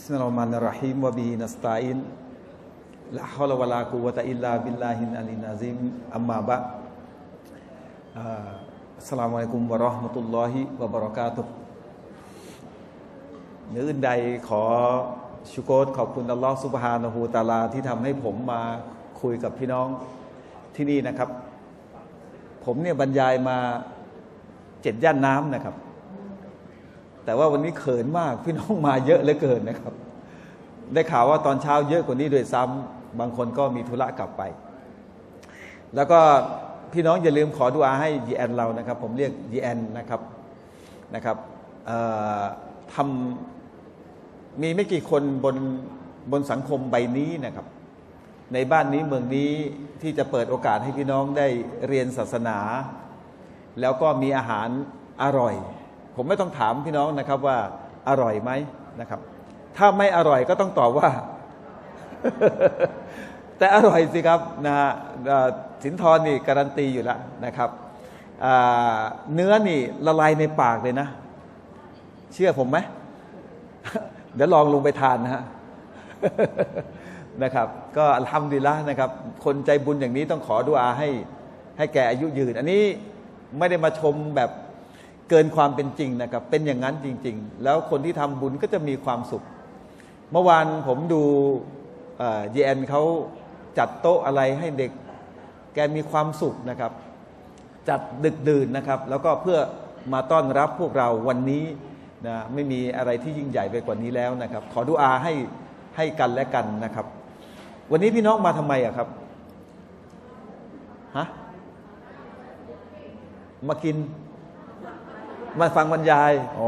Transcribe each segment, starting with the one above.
Bismillahirrahmanirrahim wa bihi nasta'in la haula wa la quwwata illa billahil aliyyil azim amma ba'd Assalamualaikum warahmatullahi wabarakatuhเหนืออื่นใดขอชุกรขอบคุณอัลลอฮฺซุบฮานะฮูวะตะอาลาที่ทำให้ผมมาคุยกับพี่น้องที่นี่นะครับผมเนี่ยบรรยายมา7 ย่านน้ำนะครับแต่ว่าวันนี้เขินมากพี่น้องมาเยอะเหลือเกินนะครับได้ข่าวว่าตอนเช้าเยอะกว่านี้ด้วยซ้ำบางคนก็มีธุระกลับไปแล้วก็พี่น้องอย่าลืมขอดุอาให้ยีแอนเรานะครับผมเรียกยีแอนนะครับทำมีไม่กี่คนบนสังคมใบนี้นะครับในบ้านนี้เมืองนี้ที่จะเปิดโอกาสให้พี่น้องได้เรียนศาสนาแล้วก็มีอาหารอร่อยผมไม่ต้องถามพี่น้องนะครับว่าอร่อยไหมนะครับถ้าไม่อร่อยก็ต้องตอบว่า แต่อร่อยสิครับนะสินทรนี่การันตีอยู่แล้วนะครับเนื้อนี่ละลายในปากเลยนะเชื่อผมไหม เดี๋ยวลองลงไปทานนะฮะ นะครับก็อัลฮัมดุลิลละห์นะครับคนใจบุญอย่างนี้ต้องขอดุอาให้แก่อายุยืนอันนี้ไม่ได้มาชมแบบเกินความเป็นจริงนะครับเป็นอย่างนั้นจริงๆแล้วคนที่ทำบุญก็จะมีความสุขเมื่อวานผมดูยีแอนเขาจัดโต๊ะอะไรให้เด็กแกมีความสุขนะครับจัดดึกดื่นนะครับแล้วก็เพื่อมาต้อนรับพวกเราวันนี้นะไม่มีอะไรที่ยิ่งใหญ่ไปกว่านี้แล้วนะครับขอดุอาให้กันและกันนะครับวันนี้พี่น้องมาทำไมอะครับฮะมากินมาฟังบรรยายอ๋อ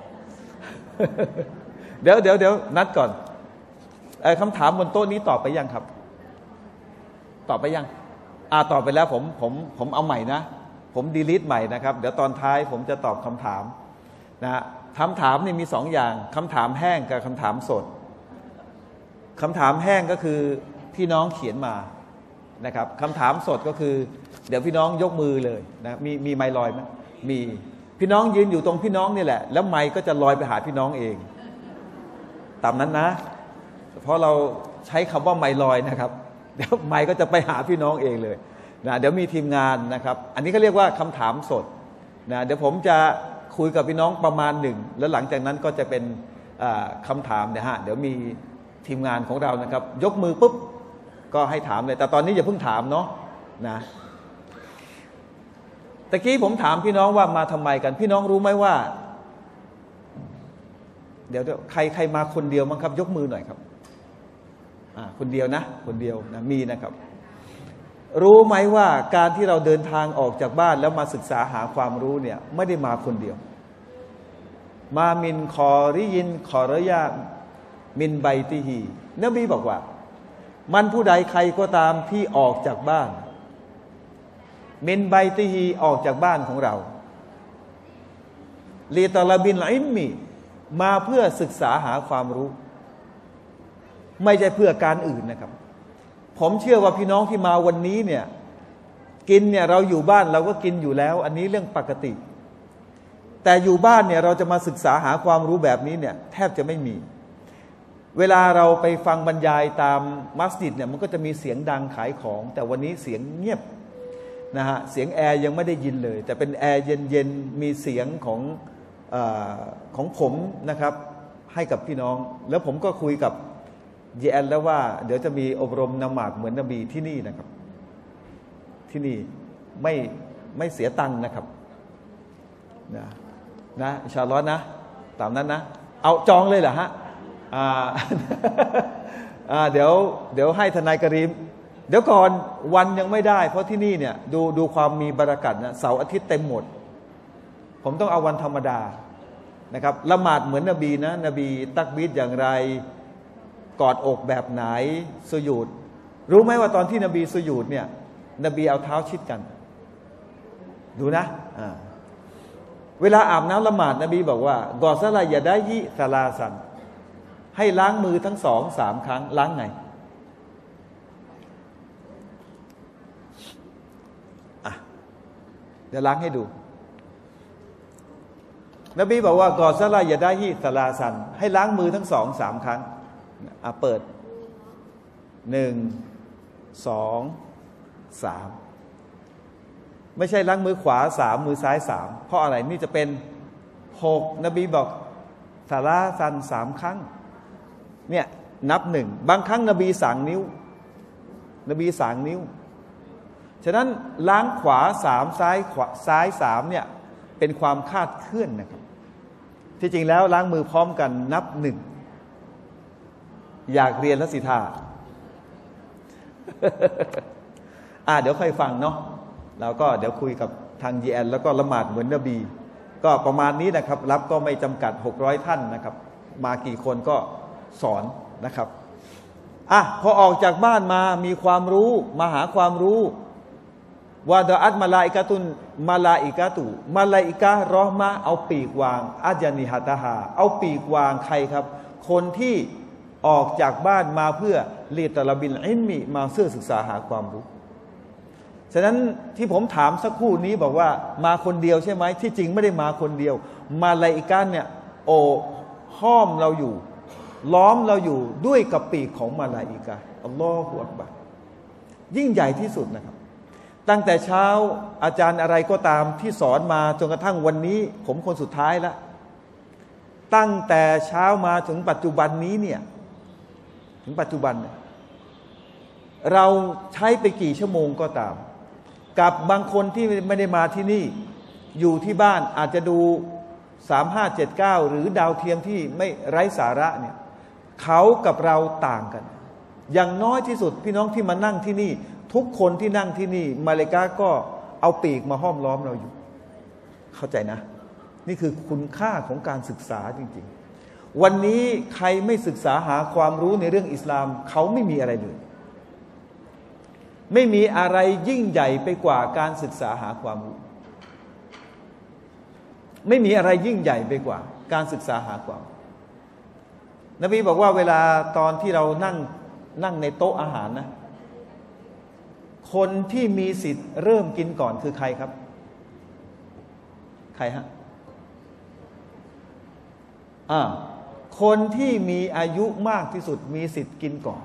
เดี๋ยวนัดก่อนคำถามบนโต๊ะนี้ตอบไปยังครับตอบไปยังตอบไปแล้วผมเอาใหม่นะผมดีลีทใหม่นะครับเดี๋ยวตอนท้ายผมจะตอบคำถามนะคำถามนี่มี2 อย่างคำถามแห้งกับคำถามสดคำถามแห้งก็คือพี่น้องเขียนมานะครับคำถามสดก็คือเดี๋ยวพี่น้องยกมือเลยนะมีไมค์ลอยไหมมีพี่น้องยืนอยู่ตรงพี่น้องนี่แหละแล้วไมค์ก็จะลอยไปหาพี่น้องเองตามนั้นนะเพราะเราใช้คำว่าไมค์ลอยนะครับเดี๋ยวไมค์ก็จะไปหาพี่น้องเองเลยนะเดี๋ยวมีทีมงานนะครับอันนี้ก็เรียกว่าคำถามสดนะเดี๋ยวผมจะคุยกับพี่น้องประมาณ1แล้วหลังจากนั้นก็จะเป็นคำถามนะฮะเดี๋ยวมีทีมงานของเรานะครับยกมือปุ๊บก็ให้ถามเลยแต่ตอนนี้อย่าเพิ่งถามเนาะนะตะกี้ผมถามพี่น้องว่ามาทำไมกันพี่น้องรู้ไหมว่าเดี๋ยวใครมาคนเดียวมั้งครับยกมือหน่อยครับคนเดียวนะคนเดียวนะมีนะครับรู้ไหมว่าการที่เราเดินทางออกจากบ้านแล้วมาศึกษาหาความรู้เนี่ยไม่ได้มาคนเดียวมามินคอริยินคอรยามินไบติฮีนบีบอกว่ามันผู้ใดใครก็ตามที่ออกจากบ้านมินไบติฮีออกจากบ้านของเราลีตอลาบินอิมมีมาเพื่อศึกษาหาความรู้ไม่ใช่เพื่อการอื่นนะครับผมเชื่อว่าพี่น้องที่มาวันนี้เนี่ยกินเนี่ยเราอยู่บ้านเราก็กินอยู่แล้วอันนี้เรื่องปกติแต่อยู่บ้านเนี่ยเราจะมาศึกษาหาความรู้แบบนี้เนี่ยแทบจะไม่มีเวลาเราไปฟังบรรยายตามมัสยิดเนี่ยมันก็จะมีเสียงดังขายของแต่วันนี้เสียงเงียบนะฮะเสียงแอร์ยังไม่ได้ยินเลยแต่เป็นแอร์เย็นๆมีเสียงของผมนะครับให้กับพี่น้องแล้วผมก็คุยกับยีแอนแล้วว่าเดี๋ยวจะมีอบรมนมาดเหมือนนบีที่นี่นะครับที่นี่ไม่เสียตังค์นะครับนะอินชาอัลลอฮ์นะตามนั้นนะเอาจองเลยเหรอฮะเดี๋ยวให้ทนายกรีมเดี๋ยวก่อนวันยังไม่ได้เพราะที่นี่เนี่ยดูความมีบารกัตนะเสาร์อาทิตย์เต็มหมดผมต้องเอาวันธรรมดานะครับละหมาดเหมือนนบีนะนบีตักบีรอย่างไรกอดอกแบบไหนสุญูดรู้ไหมว่าตอนที่นบีสุญูดเนี่ยนบีเอาเท้าชิดกันดูนะเวลาอาบน้ำละหมาดนบีบอกว่ากอซาลายาได้ยิซาลาสันให้ล้างมือทั้ง2-3 ครั้งล้างไงเดี๋ยวล้างให้ดูนบีบอกว่ากอซาลายาดาฮิสลาซันให้ล้างมือทั้งสองสามครั้งเปิด1 2 3ไม่ใช่ล้างมือขวา3มือซ้าย3เพราะอะไรนี่จะเป็น6นบีบอกสลาซัน3ครั้งเนี่ยนับ1บางครั้งนบีสั่งนิ้วนบีสั่งนิ้วฉะนั้นล้างขวา3ซ้าย3เนี่ยเป็นความคาดเคลื่อนนะครับที่จริงแล้วล้างมือพร้อมกันนับ1อยากเรียนแล้วสิท่า เดี๋ยวค่อยฟังเนาะแล้วก็เดี๋ยวคุยกับทางยีแอนแล้วก็ละหมาดเหมือนนบีก็ประมาณนี้นะครับรับก็ไม่จำกัด600ท่านนะครับมากี่คนก็สอนนะครับพอออกจากบ้านมามีความรู้มาหาความรู้วาดอัตมาลาอิกะตุนมาลาอิกะตุมาลาอิกะรอห์มะเอาปีกวางอัจญานิฮะตะฮาเอาปีกวางใครครับคนที่ออกจากบ้านมาเพื่อลีตะลบิลอิลมีมาเพื่อศึกษาหาความรู้ฉะนั้นที่ผมถามสักครู่นี้บอกว่ามาคนเดียวใช่ไหมที่จริงไม่ได้มาคนเดียวมาลาอิกะเนี่ยห้อมเราอยู่ล้อมเราอยู่ด้วยกับปีกของมาลาอิกะอัลลอฮฺอักบัรยิ่งใหญ่ที่สุดนะครับตั้งแต่เช้าอาจารย์อะไรก็ตามที่สอนมาจนกระทั่งวันนี้ผมคนสุดท้ายแล้วตั้งแต่เช้ามาถึงปัจจุบันนี้เนี่ยถึงปัจจุบันเราใช้ไปกี่ชั่วโมงก็ตามกับบางคนที่ไม่ได้มาที่นี่อยู่ที่บ้านอาจจะดู3579หรือดาวเทียมที่ไม่ไร้สาระเนี่ยเขากับเราต่างกันอย่างน้อยที่สุดพี่น้องที่มานั่งที่นี่ทุกคนที่นั่งที่นี่มาเลกาก็เอาปีกมาห้อมล้อมเราอยู่เข้าใจนะนี่คือคุณค่าของการศึกษาจริงๆวันนี้ใครไม่ศึกษาหาความรู้ในเรื่องอิสลามเขาไม่มีอะไรเลยไม่มีอะไรยิ่งใหญ่ไปกว่าการศึกษาหาความรู้ไม่มีอะไรยิ่งใหญ่ไปกว่าการศึกษาหาความนบีบอกว่าเวลาตอนที่เรานั่งในโต๊ะอาหารนะคนที่มีสิทธิ์เริ่มกินก่อนคือใครครับใครฮะคนที่มีอายุมากที่สุดมีสิทธิ์กินก่อน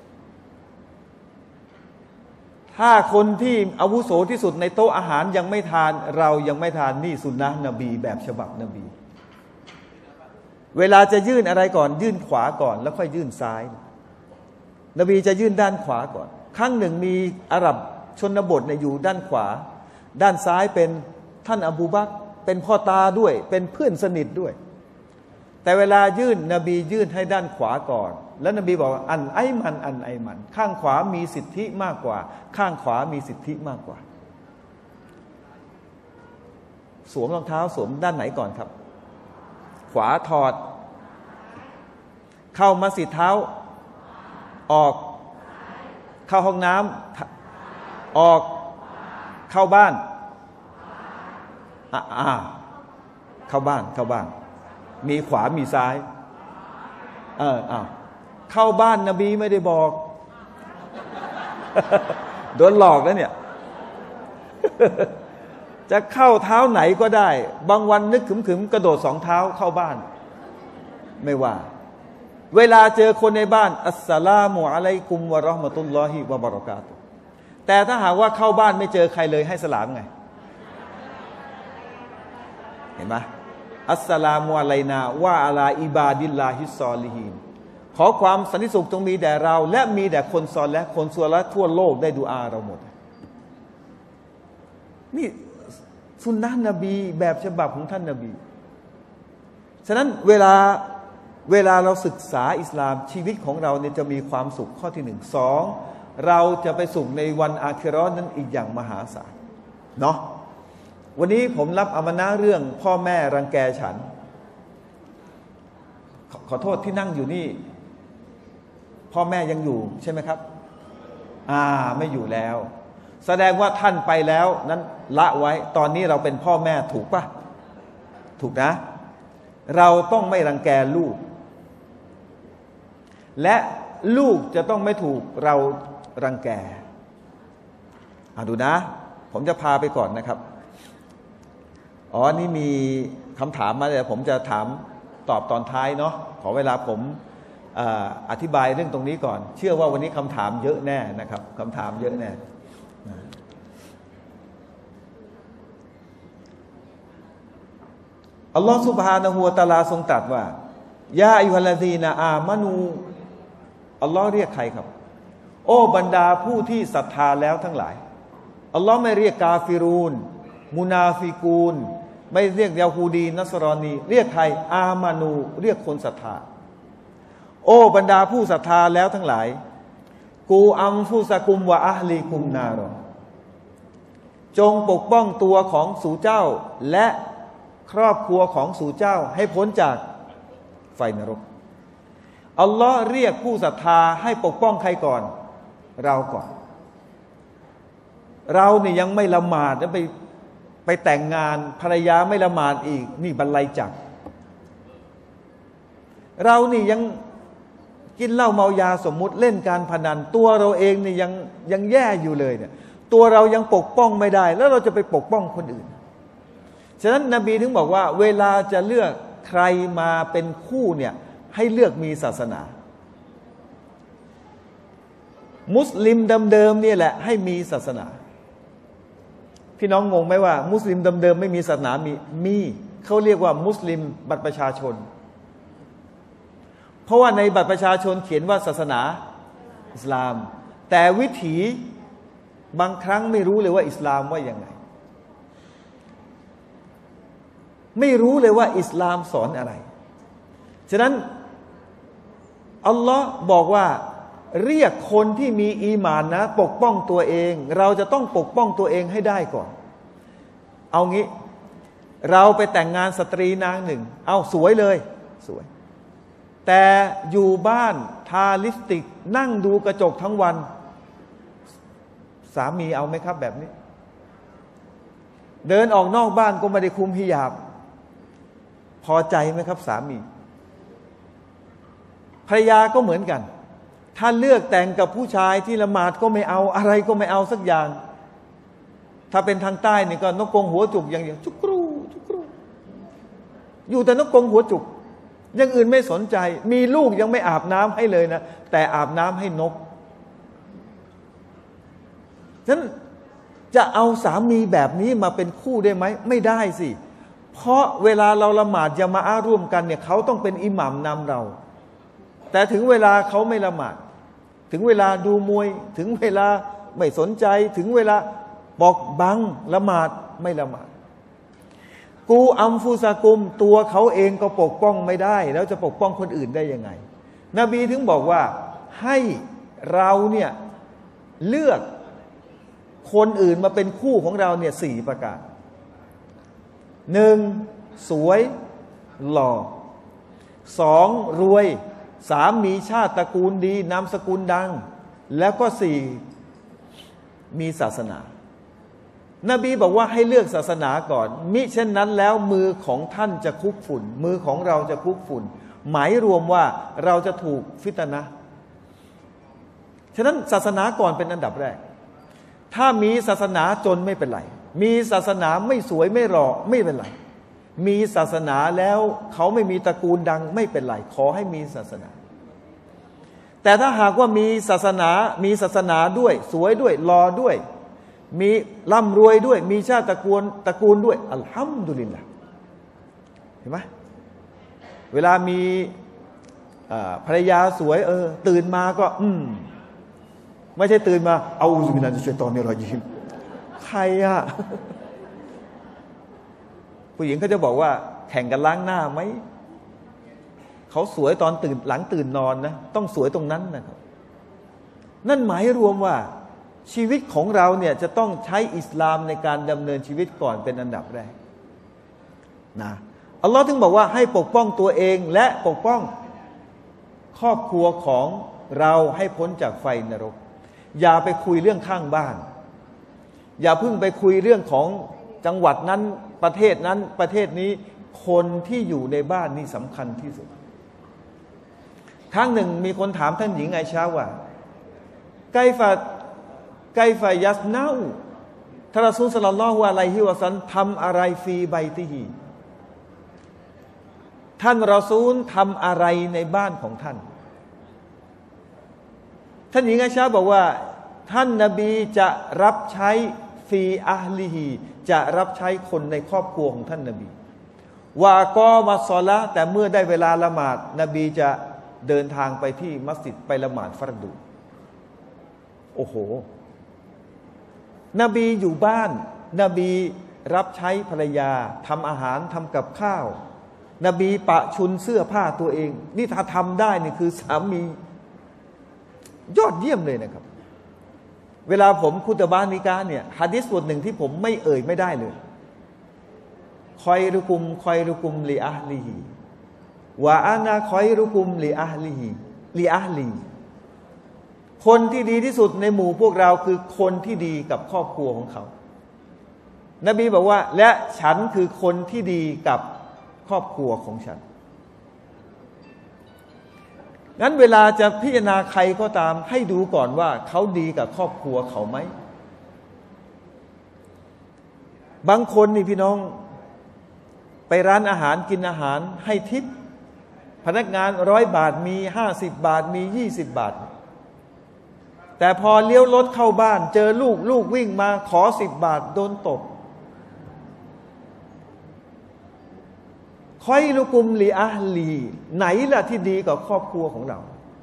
ถ้าคนที่อาวุโสที่สุดในโต๊ะอาหารยังไม่ทานเรายังไม่ทานนี่สุนนะนบีแบบฉบับนบีเวลาจะยื่นอะไรก่อนยื่นขวาก่อนแล้วค่อยยื่นซ้ายนบีจะยื่นด้านขวาก่อนครั้งหนึ่งมีอาหรับชนบทอยู่ด้านขวาด้านซ้ายเป็นท่านอบูบักรเป็นพ่อตาด้วยเป็นเพื่อนสนิทด้วยแต่เวลายื่นนบียื่นให้ด้านขวาก่อนแล้วนบีบอกอันไอมันข้างขวามีสิทธิมากกว่าข้างขวามีสิทธิมากกว่าสวมรองเท้าสวมด้านไหนก่อนครับขวาถอดเข้ามัสยิดเท้าออกเข้าห้องน้ำออกเข้าบ้านเข้าบ้านมีขวามีซ้ายเข้าบ้านนบีไม่ได้บอก โดนหลอกแล้วเนี่ย จะเข้าเท้าไหนก็ได้บางวันนึกขึมๆกระโดด2 เท้าเข้าบ้านไม่ว่าเวลาเจอคนในบ้านอัสสลามุอะลัยกุมวะเราะห์มะตุลลอฮิวะบะเราะกาตุฮ์แต่ถ้าหากว่าเข้าบ้านไม่เจอใครเลยให้สลามไงเห็นไหมอัสสลามุอะลัยนาวะอะลาอิบาดิลลาฮิศศอลิฮีนขอความสันติสุขจงมีแด่เราและมีแด่คนซอลิห์คนซัวละทั่วโลกได้ดุอาเราหมดนี่สุนนะห์นบีแบบฉบับของท่านนบีฉะนั้นเวลาเราศึกษาอิสลามชีวิตของเราเนี่ยจะมีความสุขข้อที่1 2เราจะไปสุขในวันอาคิเราะห์นั้นอีกอย่างมหาศาลเนาะวันนี้ผมรับอามานะห์เรื่องพ่อแม่รังแกฉันขอโทษที่นั่งอยู่นี่พ่อแม่ยังอยู่ใช่ไหมครับไม่อยู่แล้วแสดงว่าท่านไปแล้วนั้นละไว้ตอนนี้เราเป็นพ่อแม่ถูกปะถูกนะเราต้องไม่รังแกลูกและลูกจะต้องไม่ถูกเรารังแกดูนะผมจะพาไปก่อนนะครับอ๋อนี่มีคำถามมาแต่ผมจะถามตอบตอนท้ายเนาะขอเวลาผมอธิบายเรื่องตรงนี้ก่อนเชื่อว่าวันนี้คำถามเยอะแน่นะครับคำถามเยอะแน่อัลลอฮฺซุบฮานะฮูวะตะอาลาทรงตรัสว่ายาอัยยูฮัลลซีนาอามานูอัลลอฮ์เรียกใครครับโอ้บรรดาผู้ที่ศรัทธาแล้วทั้งหลายอัลลอฮ์ไม่เรียกกาฟิรูนมุนาฟิกูนไม่เรียกยาฮูดีนัสรอนีเรียกใครอามานูเรียกคนศรัทธาโอ้บรรดาผู้ศรัทธาแล้วทั้งหลายกูอัมฟุสกุมวะอะฮลีกุมนารอจงปกป้องตัวของสู่เจ้าและครอบครัวของสู่เจ้าให้พ้นจากไฟนรกอัลลอฮ์เรียกผู้ศรัทธาให้ปกป้องใครก่อนเราก่อนเราเนี่ยยังไม่ละหมาดแล้วไปแต่งงานภรรยาไม่ละหมาดอีกนี่บันไลจักเรานี่ยังกินเหล้าเมายาสมมุติเล่นการพนันตัวเราเองนี่ยังแย่อยู่เลยเนี่ยตัวเรายังปกป้องไม่ได้แล้วเราจะไปปกป้องคนอื่นฉะนั้นนบีถึงบอกว่าเวลาจะเลือกใครมาเป็นคู่เนี่ยให้เลือกมีศาสนามุสลิมเดิมๆนี่แหละให้มีศาสนาพี่น้องงงไหมว่ามุสลิมเดิมๆไม่มีศาสนามีเขาเรียกว่ามุสลิมบัตรประชาชนเพราะว่าในบัตรประชาชนเขียนว่าศาสนาอิสลามแต่วิถีบางครั้งไม่รู้เลยว่าอิสลามว่าอย่างไงไม่รู้เลยว่าอิสลามสอนอะไรฉะนั้นอัลลอฮ์บอกว่าเรียกคนที่มีอีหม่านนะปกป้องตัวเองเราจะต้องปกป้องตัวเองให้ได้ก่อนเอางี้เราไปแต่งงานสตรีนางหนึ่งเอาสวยเลยสวยแต่อยู่บ้านทาลิปสติกนั่งดูกระจกทั้งวันสามีเอาไหมครับแบบนี้เดินออกนอกบ้านก็ไม่ได้คุมฮิญาบพอใจไหมครับสามีภรรยาก็เหมือนกันถ้าเลือกแต่งกับผู้ชายที่ละหมาดก็ไม่เอาอะไรก็ไม่เอาสักอย่างถ้าเป็นทางใต้นี่ก็นกกรงหัวจุกอย่างเดียวจุกรูจุกรูอยู่แต่นกกรงหัวจุกอย่างอื่นไม่สนใจมีลูกยังไม่อาบน้ำให้เลยนะแต่อาบน้ำให้นกฉะนั้นจะเอาสามีแบบนี้มาเป็นคู่ได้ไหมไม่ได้สิเพราะเวลาเราละหมาดยะมาอะห์ร่วมกันเนี่ยเขาต้องเป็นอิหม่ามนำเราแต่ถึงเวลาเขาไม่ละหมาดถึงเวลาดูมวยถึงเวลาไม่สนใจถึงเวลาบอกบังละหมาดไม่ละหมาดกูอัมฟุซากุมตัวเขาเองก็ปกป้องไม่ได้แล้วจะปกป้องคนอื่นได้ยังไงนบีถึงบอกว่าให้เราเนี่ยเลือกคนอื่นมาเป็นคู่ของเราเนี่ย4ประการ1สวยหล่อ2รวย3มีชาติตระกูลดีนามสกุลดังแล้วก็4มีศาสนานบีบอกว่าให้เลือกศาสนาก่อนมิเช่นนั้นแล้วมือของท่านจะคุกฝุ่นมือของเราจะคุกฝุ่นหมายรวมว่าเราจะถูกฟิตนะห์ฉะนั้นศาสนาก่อนเป็นอันดับแรกถ้ามีศาสนาจนไม่เป็นไรมีศาสนาไม่สวยไม่หล่อไม่เป็นไรมีศาสนาแล้วเขาไม่มีตระกูลดังไม่เป็นไรขอให้มีศาสนาแต่ถ้าหากว่ามีศาสนาด้วยสวยด้วยหล่อด้วยมีร่ำรวยด้วยมีชาติตระกูลด้วยอัลฮัมดุลิลละห์เห็นไหมเวลามีภรรยาสวยตื่นมาก็ไม่ใช่ตื่นมาเอาอุบิลลาฮิมินัชชัยฏอนิรเราะญีมใครอะผู้หญิงเขาจะบอกว่าแข่งกันล้างหน้าไหมเขาสวยตอนตื่นหลังตื่นนอนนะต้องสวยตรงนั้นนะครับนั่นหมายรวมว่าชีวิตของเราเนี่ยจะต้องใช้อิสลามในการดำเนินชีวิตก่อนเป็นอันดับแรกนะอัลลอฮ์ถึงบอกว่าให้ปกป้องตัวเองและปกป้องครอบครัวของเราให้พ้นจากไฟนรกอย่าไปคุยเรื่องข้างบ้านอย่าเพิ่งไปคุยเรื่องของจังหวัดนั้นประเทศนั้นประเทศนี้คนที่อยู่ในบ้านนี่สำคัญที่สุดครั้งหนึ่งมีคนถามท่านหญิงไอชาว่าไกฟะยัสนาท่านรอซูลศ็อลลัลลอฮุอะลัยฮิวะซัลลัมทำอะไรฟีไบติฮีท่านรอซูลทำอะไรในบ้านของท่านท่านหญิงอาชาบอกว่าท่านนบีจะรับใช้ฟีอะห์ลิฮีจะรับใช้คนในครอบครัวของท่านนบีวากอมาศอลาห์แต่เมื่อได้เวลาละหมาดนบีจะเดินทางไปที่มัสยิดไปละหมาดฟัรดูโอ้โหนบีอยู่บ้านนบีรับใช้ภรรยาทำอาหารทำกับข้าวนบีปะชุนเสื้อผ้าตัวเองนี่ถ้าทำได้นี่คือสามียอดเยี่ยมเลยนะครับเวลาผมคุตบะนิกะห์เนี่ยหะดีษบทหนึ่งที่ผมไม่เอ่ยไม่ได้เลยคอยรุกุมลิอะห์ลิฮิวะอานาคอยรุกุมลิอะห์ลิฮิลิอะห์ลีคนที่ดีที่สุดในหมู่พวกเราคือคนที่ดีกับครอบครัวของเขานบีบอกว่าและฉันคือคนที่ดีกับครอบครัวของฉันงั้นเวลาจะพิจารณาใครก็ตามให้ดูก่อนว่าเขาดีกับครอบครัวเขาไหมบางคนนี่พี่น้องไปร้านอาหารกินอาหารให้ทิปพนักงาน100 บาทมี50 บาทมี20 บาทแต่พอเลี้ยวรถเข้าบ้านเจอลูกวิ่งมาขอ10 บาทโดนตบคอยลุกุมลีอะห์ลีไหนล่ะที่ดีกับครอบครัวของเรา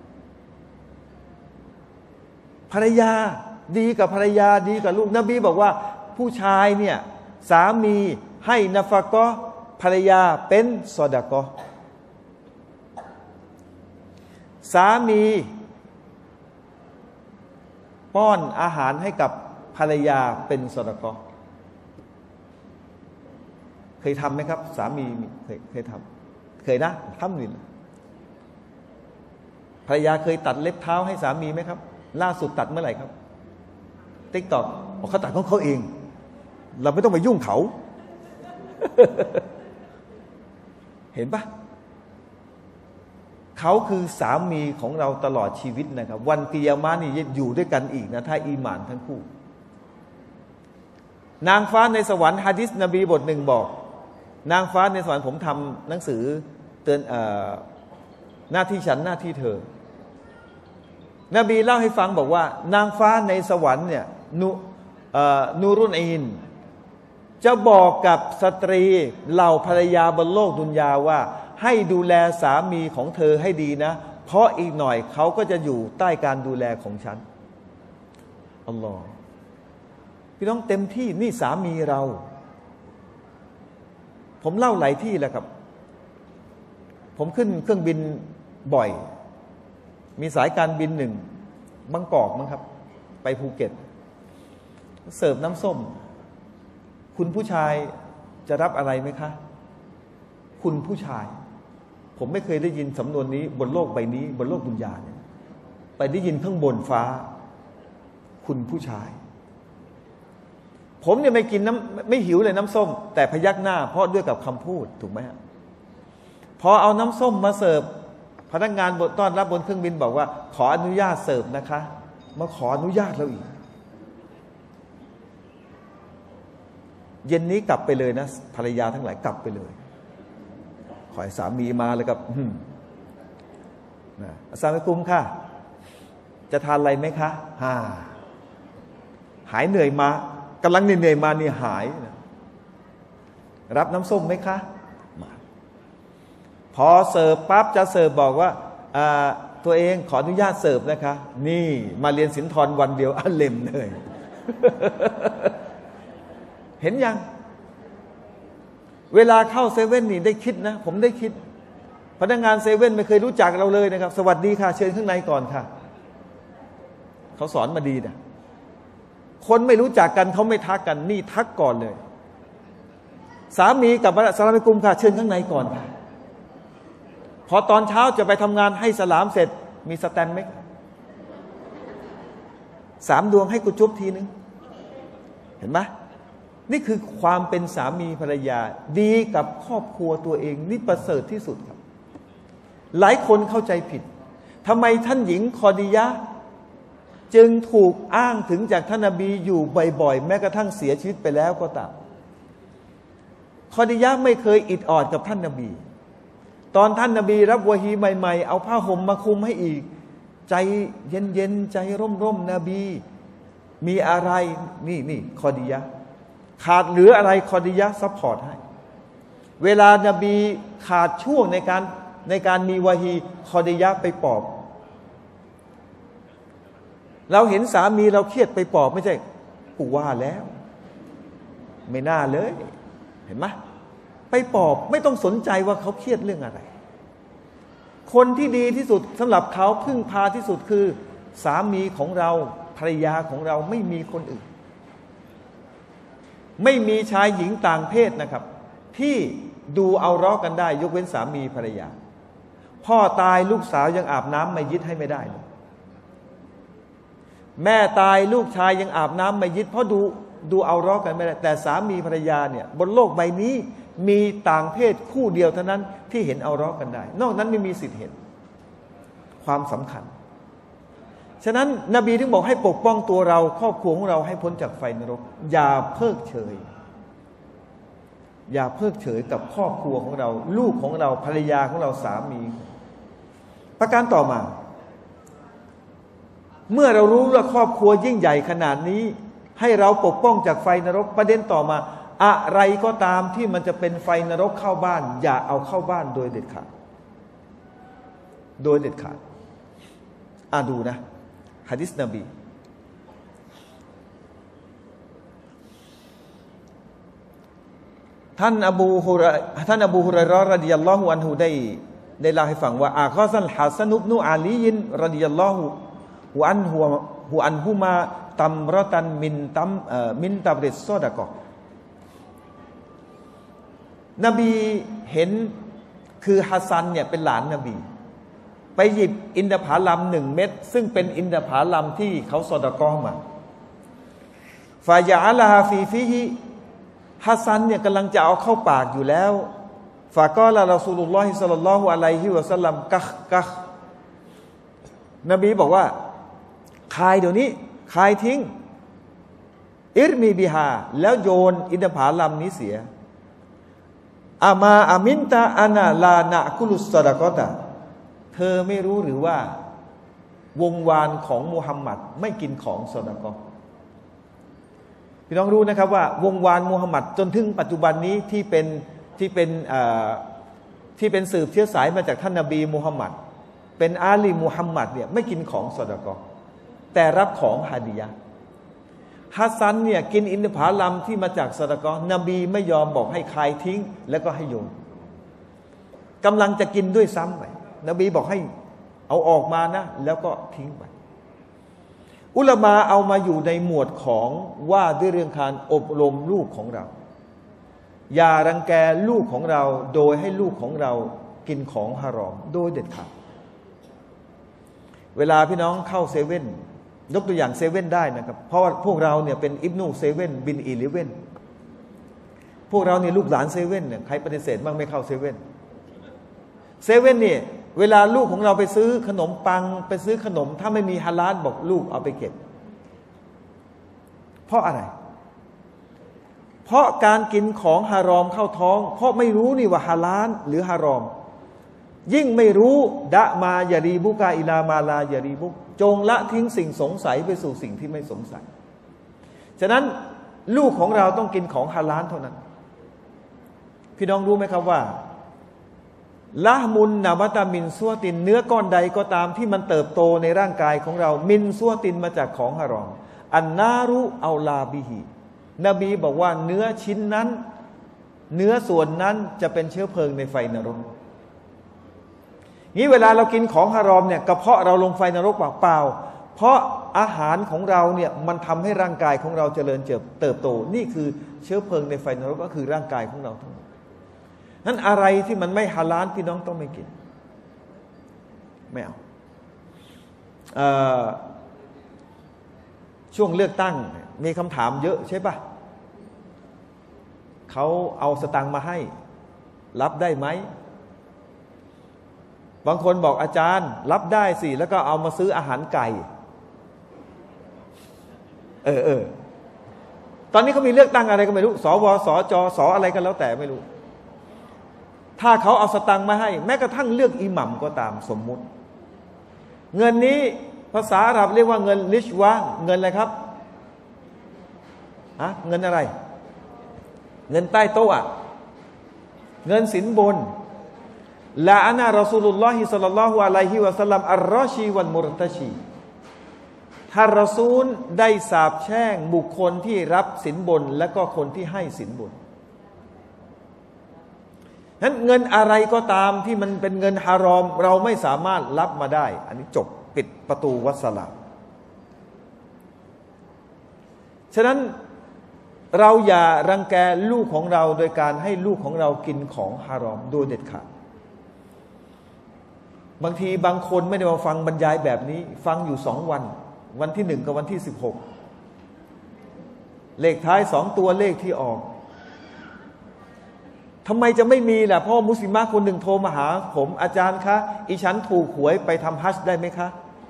ภรรยาดีกับภรรยาดีกับลูกนบีบอกว่าผู้ชายเนี่ยสามีให้นะฟะกะห์ภรรยาเป็นซอดะกะห์สามีป้อนอาหารให้กับภรรยาเป็นซอดะกะห์เคยทำไหมครับสามีเคยทำเคยนะทำนี่ภรรยาเคยตัดเล็บเท้าให้สามีไหมครับล่าสุดตัดเมื่อไหร่ครับติ๊กต็อกเขาตัดของเขาเองเราไม่ต้องไปยุ่งเขา เห็นปะเขาคือสามีของเราตลอดชีวิตนะครับวันกิยามะห์นี่อยู่ด้วยกันอีกนะถ้าอีหม่านทั้งคู่นางฟ้าในสวรรค์หะดีษนบีบทหนึ่งบอกนางฟ้าในสวรรค์ผมทำหนังสือเตือนหน้าที่ฉันหน้าที่เธอนบีเล่าให้ฟังบอกว่านางฟ้าในสวรรค์เนี่ยนูรุนอีนจะบอกกับสตรีเหล่าภรรยาบนโลกดุนยาว่าให้ดูแลสามีของเธอให้ดีนะเพราะอีกหน่อยเขาก็จะอยู่ใต้การดูแลของฉันอัลลอฮ์พี่น้องเต็มที่นี่สามีเราผมเล่าหลายที่แล้วครับผมขึ้นเครื่องบินบ่อยมีสายการบินหนึ่งบางกอกมั้งครับไปภูเก็ตเสิร์ฟน้ำส้มคุณผู้ชายจะรับอะไรไหมคะคุณผู้ชายผมไม่เคยได้ยินสำนวนนี้บนโลกใบนี้บนโลกดุนยาเนี่ยไปได้ยินข้างบนฟ้าคุณผู้ชายผมเนี่ยไม่กินไม่หิวเลยน้ำส้มแต่พยักหน้าเพราะด้วยกับคำพูดถูกไหมฮะพอเอาน้ำส้มมาเสิร์ฟพนักงานต้อนรับบนเครื่องบินบอกว่าขออนุญาตเสิร์ฟนะคะมาขออนุญาตเราอีกเย็นนี้กลับไปเลยนะภรรยาทั้งหลายกลับไปเลยขอให้สามีมาเลยครับอัสสลามุอะลัยกุมค่ะจะทานอะไรไหมคะหายเหนื่อยมากำลังเหนื่อยมานี่หายรับน้ำส้มไหมคะมาพอเสิร์ฟปั๊บจะเสิร์ฟบอกว่าตัวเองขออนุญาตเสิร์ฟนะคะนี่มาเรียนศิลธรวันเดียวอันเล่มเลย เห็นยังเวลาเข้าเซเว่นนี่ได้คิดนะผมได้คิดพนักงานเซเว่นไม่เคยรู้จักเราเลยนะครับสวัสดีค่ะเชิญข้างในก่อนค่ะเขาสอนมาดีนะคนไม่รู้จักกันเขาไม่ทักกันนี่ทักก่อนเลยสามีกับอัสสลามุอะลัยกุมค่ะเชิญข้างในก่อนค่ะพอตอนเช้าจะไปทำงานให้สลามเสร็จมีสแตนไหม3 ดวงให้กูจุ๊บทีนึงเห็นไหมนี่คือความเป็นสามีภรรยาดีกับครอบครัวตัวเองนี่ประเสริฐที่สุดครับหลายคนเข้าใจผิดทำไมท่านหญิงคอดียะห์จึงถูกอ้างถึงจากท่านนบีอยู่บ่อยๆแม้กระทั่งเสียชีวิตไปแล้วก็ตามคอดียะห์ไม่เคยอิดออดกับท่านนบีตอนท่านนบีรับวะฮีใหม่ๆเอาผ้าห่มมาคลุมให้อีกใจเย็นๆใจร่มๆนบีมีอะไรนี่คอดียะห์ขาดเหลืออะไรคอดียะห์ซัพพอร์ตให้เวลานบีขาดช่วงในการมีวะฮีคอดียะห์ไปปลอบเราเห็นสามีเราเครียดไปปลอบไม่ใช่กูว่าแล้วไม่น่าเลยเห็นไหมไปปลอบไม่ต้องสนใจว่าเขาเครียดเรื่องอะไรคนที่ดีที่สุดสำหรับเขาพึ่งพาที่สุดคือสามีของเราภรรยาของเราไม่มีคนอื่นไม่มีชายหญิงต่างเพศนะครับที่ดูเอาเราะกันได้ยกเว้นสามีภรรยาพ่อตายลูกสาวยังอาบน้ำมัยยิดให้ไม่ได้เลยแม่ตายลูกชายยังอาบน้ำมัยยิดเพราะดูเอาเราะกันไม่ได้แต่สามีภรรยาเนี่ยบนโลกใบนี้มีต่างเพศคู่เดียวเท่านั้นที่เห็นเอาเราะกันได้นอกนั้นไม่มีสิทธิ์เห็นความสำคัญฉะนั้นนบีถึงบอกให้ปกป้องตัวเราครอบครัวของเราให้พ้นจากไฟนรกอย่าเพิกเฉยกับครอบครัวของเราลูกของเราภรรยาของเราสามีประการต่อมาเมื่อเรารู้ว่าครอบครัวยิ่งใหญ่ขนาดนี้ให้เราปกป้องจากไฟนรกประเด็นต่อมาอะไรก็ตามที่มันจะเป็นไฟนรกเข้าบ้านอย่าเอาเข้าบ้านโดยเด็ดขาดดูนะหะดีษนบีท่านอบูฮุรอยเราะห์รอฎิยัลลอฮุอันฮุได้เล่าให้ฟังว่าอาฆอซัลฮัสนุบนุอาลีรอฎิยัลลอฮุอันฮุมาตัมรอตันมินตับริสซอดะกอฮ์นบีเห็นคือฮัสซันเนี่ยเป็นหลานนบีไปหยิบอินทผลัม1 เม็ดซึ่งเป็นอินทผลัมที่เขาซอดะกอฮ์มาฟายะลาฮาฟีฟิฮิฮัสซันเนี่ยกำลังจะเอาเข้าปากอยู่แล้วฟากอละรอซูลุลลอฮิศ็อลลัลลอฮุอะลัยฮิวะซัลลัมกักนบีบอกว่าคายเดี๋ยวนี้คายทิ้งอิรมีบิฮาแล้วโยนอินทผลัมนี้เสียอามาอามินตาอานาลานะกุลุสซอดะกอตะเธอไม่รู้หรือว่าวงวานของมุฮัมมัดไม่กินของซอดะกอฮ์พี่น้องรู้นะครับว่าวงวานมุฮัมมัดจนถึงปัจจุบันนี้ที่เป็นสืบเชื้อสายมาจากท่านนบีมุฮัมมัดเป็นอาลีมุฮัมมัดเนี่ยไม่กินของซอดะกอฮ์แต่รับของฮาดิยะห์ฮัสซันเนี่ยกินอินทผลัมที่มาจากซอดะกอฮ์นบีไม่ยอมบอกให้คายทิ้งแล้วก็ให้โยนกำลังจะกินด้วยซ้ำไปนบีบอกให้เอาออกมานะแล้วก็ทิ้งไปอุลามะเอามาอยู่ในหมวดของว่าด้วยเรื่องการอบรมลูกของเราอย่ารังแกลูกของเราโดยให้ลูกของเรากินของฮารอมโดยเด็ดขาดเวลาพี่น้องเข้าเซเว่นยกตัวอย่างเซเว่นได้นะครับเพราะว่าพวกเราเนี่ยเป็นอิบนูเซเว่นบินอีเลเว่นพวกเราเนี่ยลูกหลานเซเว่นเนี่ยใครปฏิเสธบ้างไม่เข้าเซเว่นเนี่ยเวลาลูกของเราไปซื้อขนมปังไปซื้อขนมถ้าไม่มีฮาลาลบอกลูกเอาไปเก็บเพราะอะไรเพราะการกินของฮารอมเข้าท้องเพราะไม่รู้นี่ว่าฮาลาลหรือฮารอมยิ่งไม่รู้ดะมายารีบุกาอิลามาลายารีบุกจงละทิ้งสิ่งสงสัยไปสู่สิ่งที่ไม่สงสัยฉะนั้นลูกของเราต้องกินของฮาลาลเท่านั้นพี่น้องรู้ไหมครับว่าละมุนนามัตามินซัวตินเนื้อก้อนใดก็ตามที่มันเติบโตในร่างกายของเรามินซัวตินมาจากของฮารอมอันนารุเอาลาบิฮีนบีบอกว่าเนื้อชิ้นนั้นเนื้อส่วนนั้นจะเป็นเชื้อเพลิงในไฟนรกนี้เวลาเรากินของฮารอมเนี่ยกระเพาะเราลงไฟนรกเปล่าเพราะอาหารของเราเนี่ยมันทำให้ร่างกายของเราเจริญเติบโตนี่คือเชื้อเพลิงในไฟนรกก็คือร่างกายของเราทั้งหมดนั้นอะไรที่มันไม่ฮาลาลพี่น้องต้องไม่กินไม่เอาช่วงเลือกตั้งมีคำถามเยอะใช่ปะเขาเอาสตังค์มาให้รับได้ไหมบางคนบอกอาจารย์รับได้สิแล้วก็เอามาซื้ออาหารไก่ตอนนี้เขามีเลือกตั้งอะไรก็ไม่รู้สวสจสอะไรก็แล้วแต่ไม่รู้ถ้าเขาเอาสตังค์มาให้แม้กระทั่งเลือกอิหมัมก็ตามสมมุติเงินนี้ภาษาอาหรับเรียกว่าเงินริชวะเงินอะไรครับเงินอะไรเงินใต้โต๊ะเงินสินบนละอานะรอซูลุลลอฮิศ็อลลัลลอฮุอะลัยฮิวะซัลลัมอัรรอชีวัลมุรตะชีท่านรอซูลได้สาปแช่งบุคคลที่รับสินบนและก็คนที่ให้สินบนนั้นเงินอะไรก็ตามที่มันเป็นเงินฮารอมเราไม่สามารถรับมาได้อันนี้จบปิดประตูวัสลามฉะนั้นเราอย่ารังแกลูกของเราโดยการให้ลูกของเรากินของฮารอมโดยเด็ดขาดบางทีบางคนไม่ได้มาฟังบรรยายแบบนี้ฟังอยู่2 วันวันที่1กับวันที่16เลขท้าย2ตัวเลขที่ออกทำไมจะไม่มีล่ะเพราะมุสลิมะคนหนึ่งโทรมาหาผมอาจารย์คะอีฉันถูกหวยไปทำฮัจญ์ได้ไหมคะ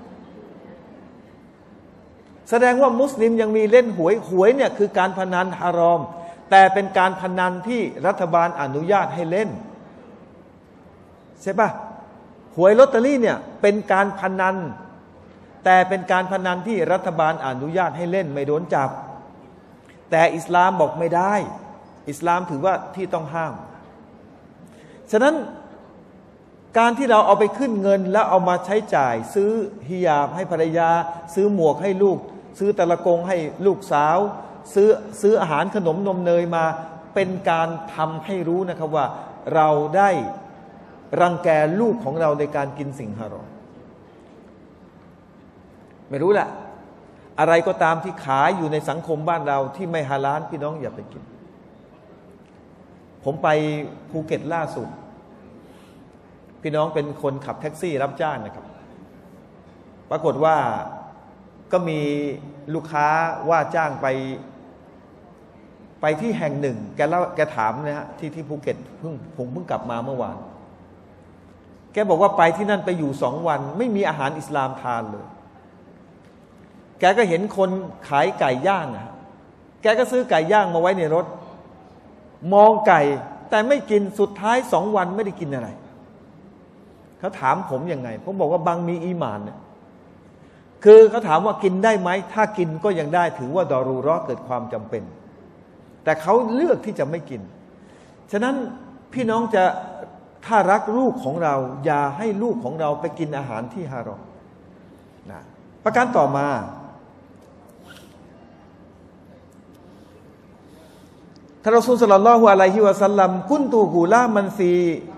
แสดงว่ามุสลิมยังมีเล่นหวยเนี่ยคือการพนันฮารอมแต่เป็นการพนันที่รัฐบาลอนุญาตให้เล่นใช่ปะหวยลอตเตอรี่เนี่ยเป็นการพนันแต่เป็นการพนันที่รัฐบาลอนุญาตให้เล่นไม่โดนจับแต่อิสลามบอกไม่ได้อิสลามถือว่าที่ต้องห้ามฉะนั้นการที่เราเอาไปขึ้นเงินแล้วเอามาใช้จ่ายซื้อฮิญาบให้ภรรยาซื้อหมวกให้ลูกซื้อตะละกงให้ลูกสาวซื้ออาหารขนมนมเนยมาเป็นการทำให้รู้นะครับว่าเราได้รังแกลูกของเราในการกินสิ่งฮารอมไม่รู้แหละอะไรก็ตามที่ขายอยู่ในสังคมบ้านเราที่ไม่ฮาลาลพี่น้องอย่าไปกินผมไปภูเก็ตล่าสุดพี่น้องเป็นคนขับแท็กซี่รับจ้างนะครับปรากฏว่าก็มีลูกค้าว่าจ้างไปที่แห่งหนึ่งแกถามนะฮะที่ภูเก็ตผมเพิ่งกลับมาเมื่อวานแกบอกว่าไปที่นั่นไปอยู่2 วันไม่มีอาหารอิสลามทานเลยแกก็เห็นคนขายไก่ย่างนะแกก็ซื้อไก่ย่างมาไว้ในรถมองไก่แต่ไม่กินสุดท้าย2 วันไม่ได้กินอะไรเขาถามผมยังไงผมบอกว่าบางมีอีหม่านเนี่ยคือเขาถามว่ากินได้ไหมถ้ากินก็ยังได้ถือว่าดอรูเราะห์เกิดความจำเป็นแต่เขาเลือกที่จะไม่กินฉะนั้นพี่น้องจะถ้ารักลูกของเราอย่าให้ลูกของเราไปกินอาหารที่ฮารอมนะประการต่อมาท่านรอซูลศ็อลลัลลอฮุอะลัยฮิวะซัลลัมกุนตุกูลามันฟี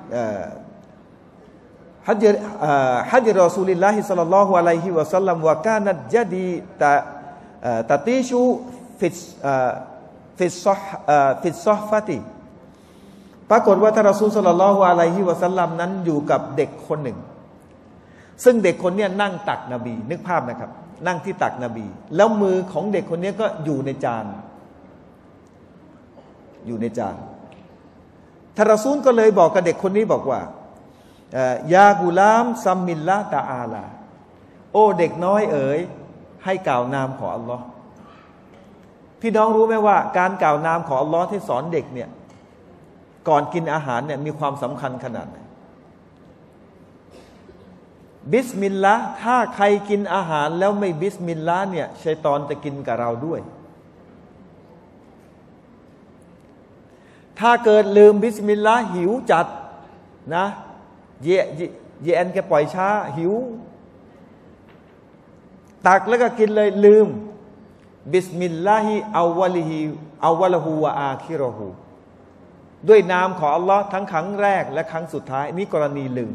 ฮัจญ์รอซูลิลลาฮิศ็อลลัลลอฮุอะลัยฮิวะซัลลัมวะกานัตญะดีตะตีชูฟิสซอฮฟะติปรากฏว่าท่านรอซูลศ็อลลัลลอฮุอะลัยฮิวะซัลลัมนั้นอยู่กับเด็กคนหนึ่งซึ่งเด็กคนนี้นั่งตักนบีนึกภาพนะครับนั่งที่ตักนบีแล้วมือของเด็กคนนี้ก็อยู่ในจานท่านรอซูลก็เลยบอกกับเด็กคนนี้บอกว่ายากุลามซัมมิลลาตาอาลาโอ้เด็กน้อยเอ๋ยให้กล่าวนามของอัลลอฮ์พี่น้องรู้ไหมว่าการกล่าวนามของอัลลอฮ์ที่สอนเด็กเนี่ยก่อนกินอาหารเนี่ยมีความสำคัญขนาดไหนบิสมิลลาห์ถ้าใครกินอาหารแล้วไม่บิสมิลลาห์เนี่ยชัยฏอนจะกินกับเราด้วยถ้าเกิดลืมบิสมิลลาห์หิวจัดนะเยนแกปล่อยช้าหิวตักแล้วก็กินเลยลืมบิสมิลลาฮิอาวะละฮูวะอาคิเราะฮูด้วยนามของอัลลอฮ์ทั้งครั้งแรกและครั้งสุดท้ายนี่กรณีลืม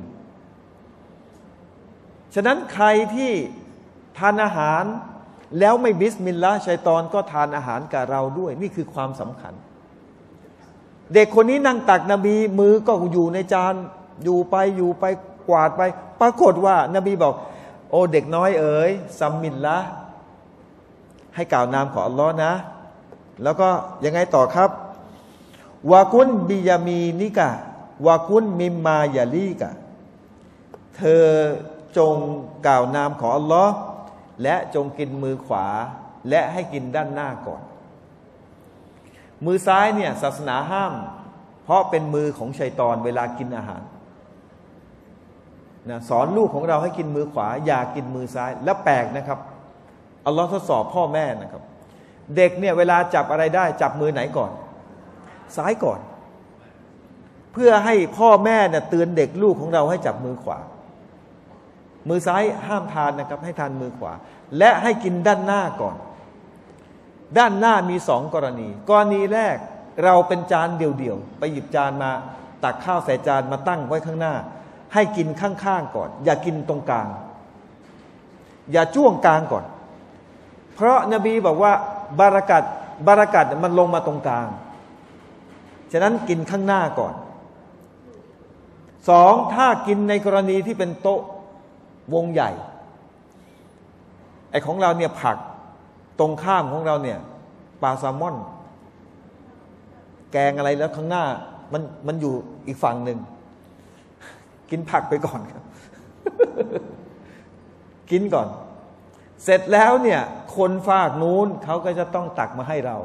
ฉะนั้นใครที่ทานอาหารแล้วไม่บิสมิลลาห์ชัยฏอนก็ทานอาหารกับเราด้วยนี่คือความสำคัญเด็กคนนี้นั่งตักนบีมือก็อยู่ในจานอยู่ไปกวาดไปปรากฏว่านบีบอกโอ้เด็กน้อยเอ๋ยซัมมิลละให้กล่าวนามของอัลลอฮ์นะแล้วก็ยังไงต่อครับวากุนบิยามีนิกะวากุนมิมมายาลีกะเธอจงกล่าวนามของอัลลอฮ์และจงกินมือขวาและให้กินด้านหน้าก่อนมือซ้ายเนี่ยศาสนาห้ามเพราะเป็นมือของชัยฏอนเวลากินอาหารนะสอนลูกของเราให้กินมือขวาอย่ากินมือซ้ายและแปลกนะครับอัลลอฮ์ทดสอบพ่อแม่นะครับเด็กเนี่ยเวลาจับอะไรได้จับมือไหนก่อนซ้ายก่อนเพื่อให้พ่อแม่เนี่ยเตือนเด็กลูกของเราให้จับมือขวามือซ้ายห้ามทานนะครับให้ทานมือขวาและให้กินด้านหน้าก่อนด้านหน้ามีสองกรณีแรกเราเป็นจานเดี่ยวๆไปหยิบจานมาตักข้าวใส่จานมาตั้งไว้ข้างหน้าให้กินข้างๆก่อนอย่ากินตรงกลางอย่าจ้วงกลางก่อนเพราะนบีบอกว่าบารักัตมันลงมาตรงกลางฉะนั้นกินข้างหน้าก่อนสองถ้ากินในกรณีที่เป็นโต๊ะวงใหญ่ไอ้ของเราเนี่ยผักตรงข้ามของเราเนี่ยปลาแซลมอนแกงอะไรแล้วข้างหน้ามันอยู่อีกฝั่งหนึ่งกินผักไปก่อนครับ กินก่อนเสร็จแล้วเนี่ยคนฝากนู้นเขาก็จะต้องตักมาให้เรา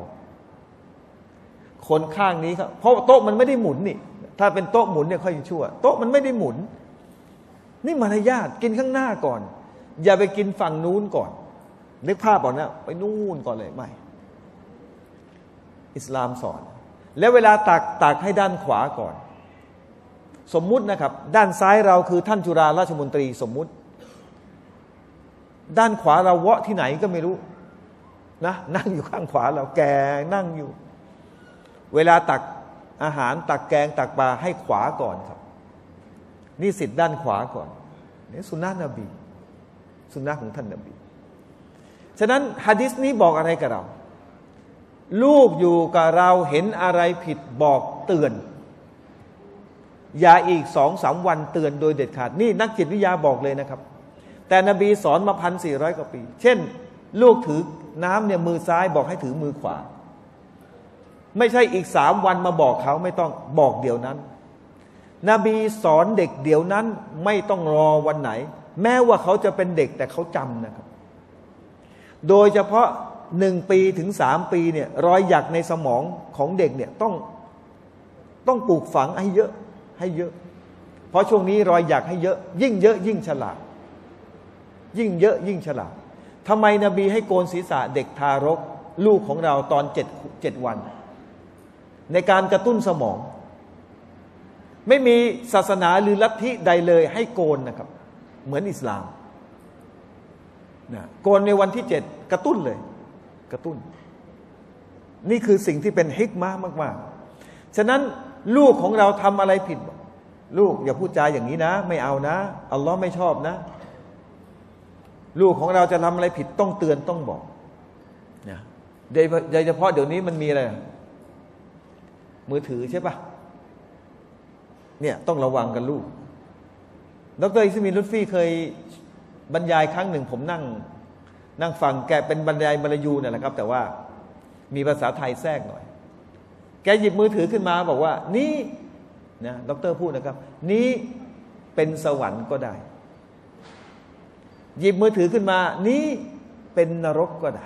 คนข้างนี้ครับเพราะโต๊ะมันไม่ได้หมุนนี่ถ้าเป็นโต๊ะหมุนเนี่ยค่อยชั่วโต๊ะมันไม่ได้หมุนนี่มารยาทกินข้างหน้าก่อนอย่าไปกินฝั่งนู้นก่อนนึกภาพก่อนนะไปนู่นก่อนเลยไม่อิสลามสอนแล้วเวลาตักให้ด้านขวาก่อนสมมุตินะครับด้านซ้ายเราคือท่านจุฬาราชมนตรีสมมุติด้านขวาเราเวาะที่ไหนก็ไม่รู้นะนั่งอยู่ข้างขวาเราแกนั่งอยู่เวลาตักอาหารตักแกงตักปลาให้ขวาก่อนครับนี่สิทธิ์ด้านขวาก่อนนี่สุนนะนบีสุนนะของท่านนบีฉะนั้นหะดีษนี้บอกอะไรกับเราลูกอยู่กับเราเห็นอะไรผิดบอกเตือนอย่าอีก2-3 วันเตือนโดยเด็ดขาดนี่นักจิตวิทยาบอกเลยนะครับแต่นบีสอนมา1,400 กว่าปีเช่นลูกถือน้ำเนี่ยมือซ้ายบอกให้ถือมือขวาไม่ใช่อีก3 วันมาบอกเขาไม่ต้องบอกเดี๋ยวนั้นนบีสอนเด็กเดี๋ยวนั้นไม่ต้องรอวันไหนแม้ว่าเขาจะเป็นเด็กแต่เขาจำนะครับโดยเฉพาะ1 ปีถึง3 ปีเนี่ยรอยหยักในสมองของเด็กเนี่ยต้องปลูกฝังให้เยอะเพราะช่วงนี้รอยหยักให้เยอะยิ่งเยอะยิ่งฉลาดยิ่งเยอะยิ่งฉลาดทำไมนบีให้โกนศีรษะเด็กทารกลูกของเราตอน7 วันในการกระตุ้นสมองไม่มีศาสนาหรือลัทธิใดเลยให้โกนนะครับเหมือนอิสลามนะโกนในวันที่7กระตุ้นเลยกระตุ้นนี่คือสิ่งที่เป็นฮิกมะห์มากๆฉะนั้นลูกของเราทำอะไรผิดลูกอย่าพูดจาอย่างนี้นะไม่เอานะอัลลอฮ์ไม่ชอบนะลูกของเราจะทำอะไรผิดต้องเตือนต้องบอกนะโดยเฉพาะเดี๋ยวนี้มันมีอะไรมือถือใช่ปะเนี่ยต้องระวังกันลูกดร.อิสมิน ลุตฟีเคยบรรยายครั้งหนึ่งผมนั่งฟังแกเป็นบรรยายมลายูเนี่ยแหละครับแต่ว่ามีภาษาไทยแทรกหน่อยแกหยิบมือถือขึ้นมาบอกว่านี่นะดร.พูดนะครับนี้เป็นสวรรค์ก็ได้หยิบมือถือขึ้นมานี้เป็นนรกก็ได้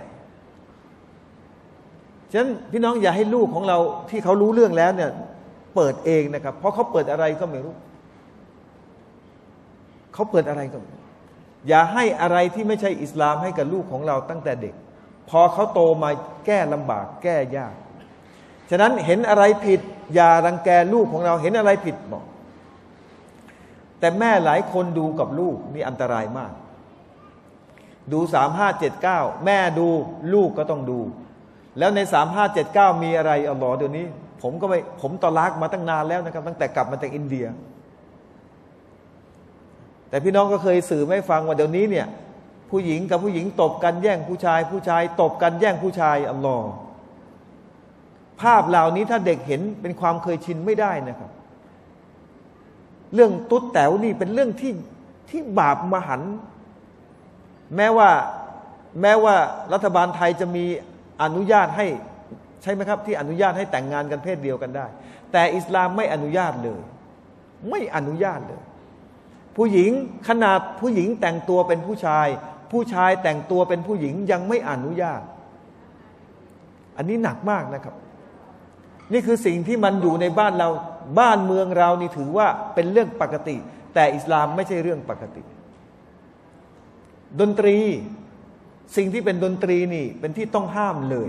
ฉะนั้นพี่น้องอย่าให้ลูกของเราที่เขารู้เรื่องแล้วเนี่ยเปิดเองนะครับเพราะเขาเปิดอะไรก็ไม่รู้เขาเปิดอะไรก็ไม่รู้อย่าให้อะไรที่ไม่ใช่อิสลามให้กับลูกของเราตั้งแต่เด็กพอเขาโตมาแก้ลำบากแก้ยากฉะนั้นเห็นอะไรผิดอย่ารังแกลูกของเราเห็นอะไรผิดบอกแต่แม่หลายคนดูกับลูกนี่อันตรายมากดู3579แม่ดูลูกก็ต้องดูแล้วใน3579มีอะไรอัลลอฮ์เดี๋ยวนี้ผมตอลากมาตั้งนานแล้วนะครับตั้งแต่กลับมาจากอินเดียแต่พี่น้องก็เคยสื่อไม่ฟังว่าเดี๋ยวนี้เนี่ยผู้หญิงกับผู้หญิงตบกันแย่งผู้ชายตบกันแย่งผู้ชายอัลลอฮ์ภาพเหล่านี้ถ้าเด็กเห็นเป็นความเคยชินไม่ได้นะครับเรื่องตุ๊ดแต๋วนี่เป็นเรื่องที่บาปมหันต์แม้ว่ารัฐบาลไทยจะมีอนุญาตให้ใช่ไหมครับที่อนุญาตให้แต่งงานกันเพศเดียวกันได้แต่อิสลามไม่อนุญาตเลยไม่อนุญาตเลยผู้หญิงขนาดผู้หญิงแต่งตัวเป็นผู้ชายแต่งตัวเป็นผู้หญิงยังไม่อนุญาตอันนี้หนักมากนะครับนี่คือสิ่งที่มันอยู่ในบ้านเราบ้านเมืองเรานี่ถือว่าเป็นเรื่องปกติแต่อิสลามไม่ใช่เรื่องปกติดนตรีสิ่งที่เป็นดนตรีนี่เป็นที่ต้องห้ามเลย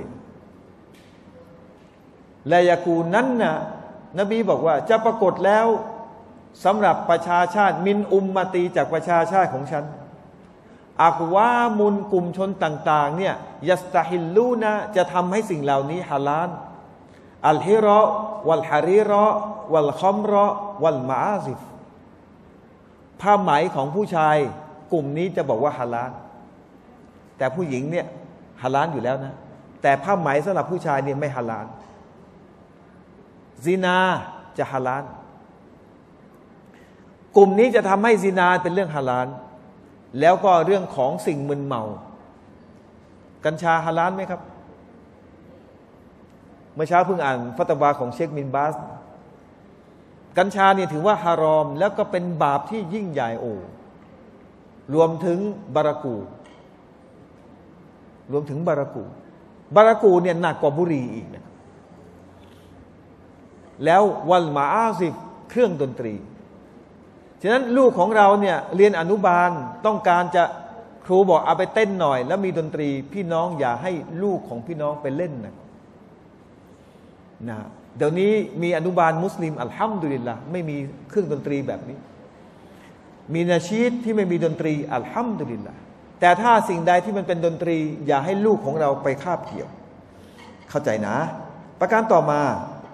และยากูนั้นนะนบีบอกว่าจะปรากฏแล้วสำหรับประชาชาติมินอุมมตีจากประชาชาติของฉันอักวามุนกลุ่มชนต่างๆเนี่ยยัสตาฮิลลูนะจะทำให้สิ่งเหล่านี้ฮาลาลอัลฮิรอวัลฮารีรอวัลคอมรอวัลมาอาซิฟผ้าไหมของผู้ชายกลุ่มนี้จะบอกว่าฮาลาลแต่ผู้หญิงเนี่ยฮาลาลอยู่แล้วนะแต่ผ้าไหมสำหรับผู้ชายเนี่ยไม่ฮาลาลซินาจะฮาลาลกลุ่มนี้จะทำให้ซินาเป็นเรื่องฮาลาลแล้วก็เรื่องของสิ่งมึนเมากัญชาฮาลาลไหมครับเมื่อเช้าเพิ่งอ่านฟัตวาของเชคบินบาสกัญชาเนี่ยถือว่าฮารอมแล้วก็เป็นบาปที่ยิ่งใหญ่รวมถึงบารากูบารากูเนี่ยหนักกว่าบุหรี่อีกนะแล้ววัลมาอาซิฟเครื่องดนตรีฉะนั้นลูกของเราเนี่ยเรียนอนุบาลต้องการจะครูบอกเอาไปเต้นหน่อยแล้วมีดนตรีพี่น้องอย่าให้ลูกของพี่น้องไปเล่นนะเดี๋ยวนี้มีอนุบาลมุสลิมอัลฮัมดุลิลละห์ไม่มีเครื่องดนตรีแบบนี้มีนาชีดที่ไม่มีดนตรีอัลฮัมดุลิลละห์แต่ถ้าสิ่งใดที่มันเป็นดนตรีอย่าให้ลูกของเราไปคาบเกี่ยวเข้าใจนะประการต่อมา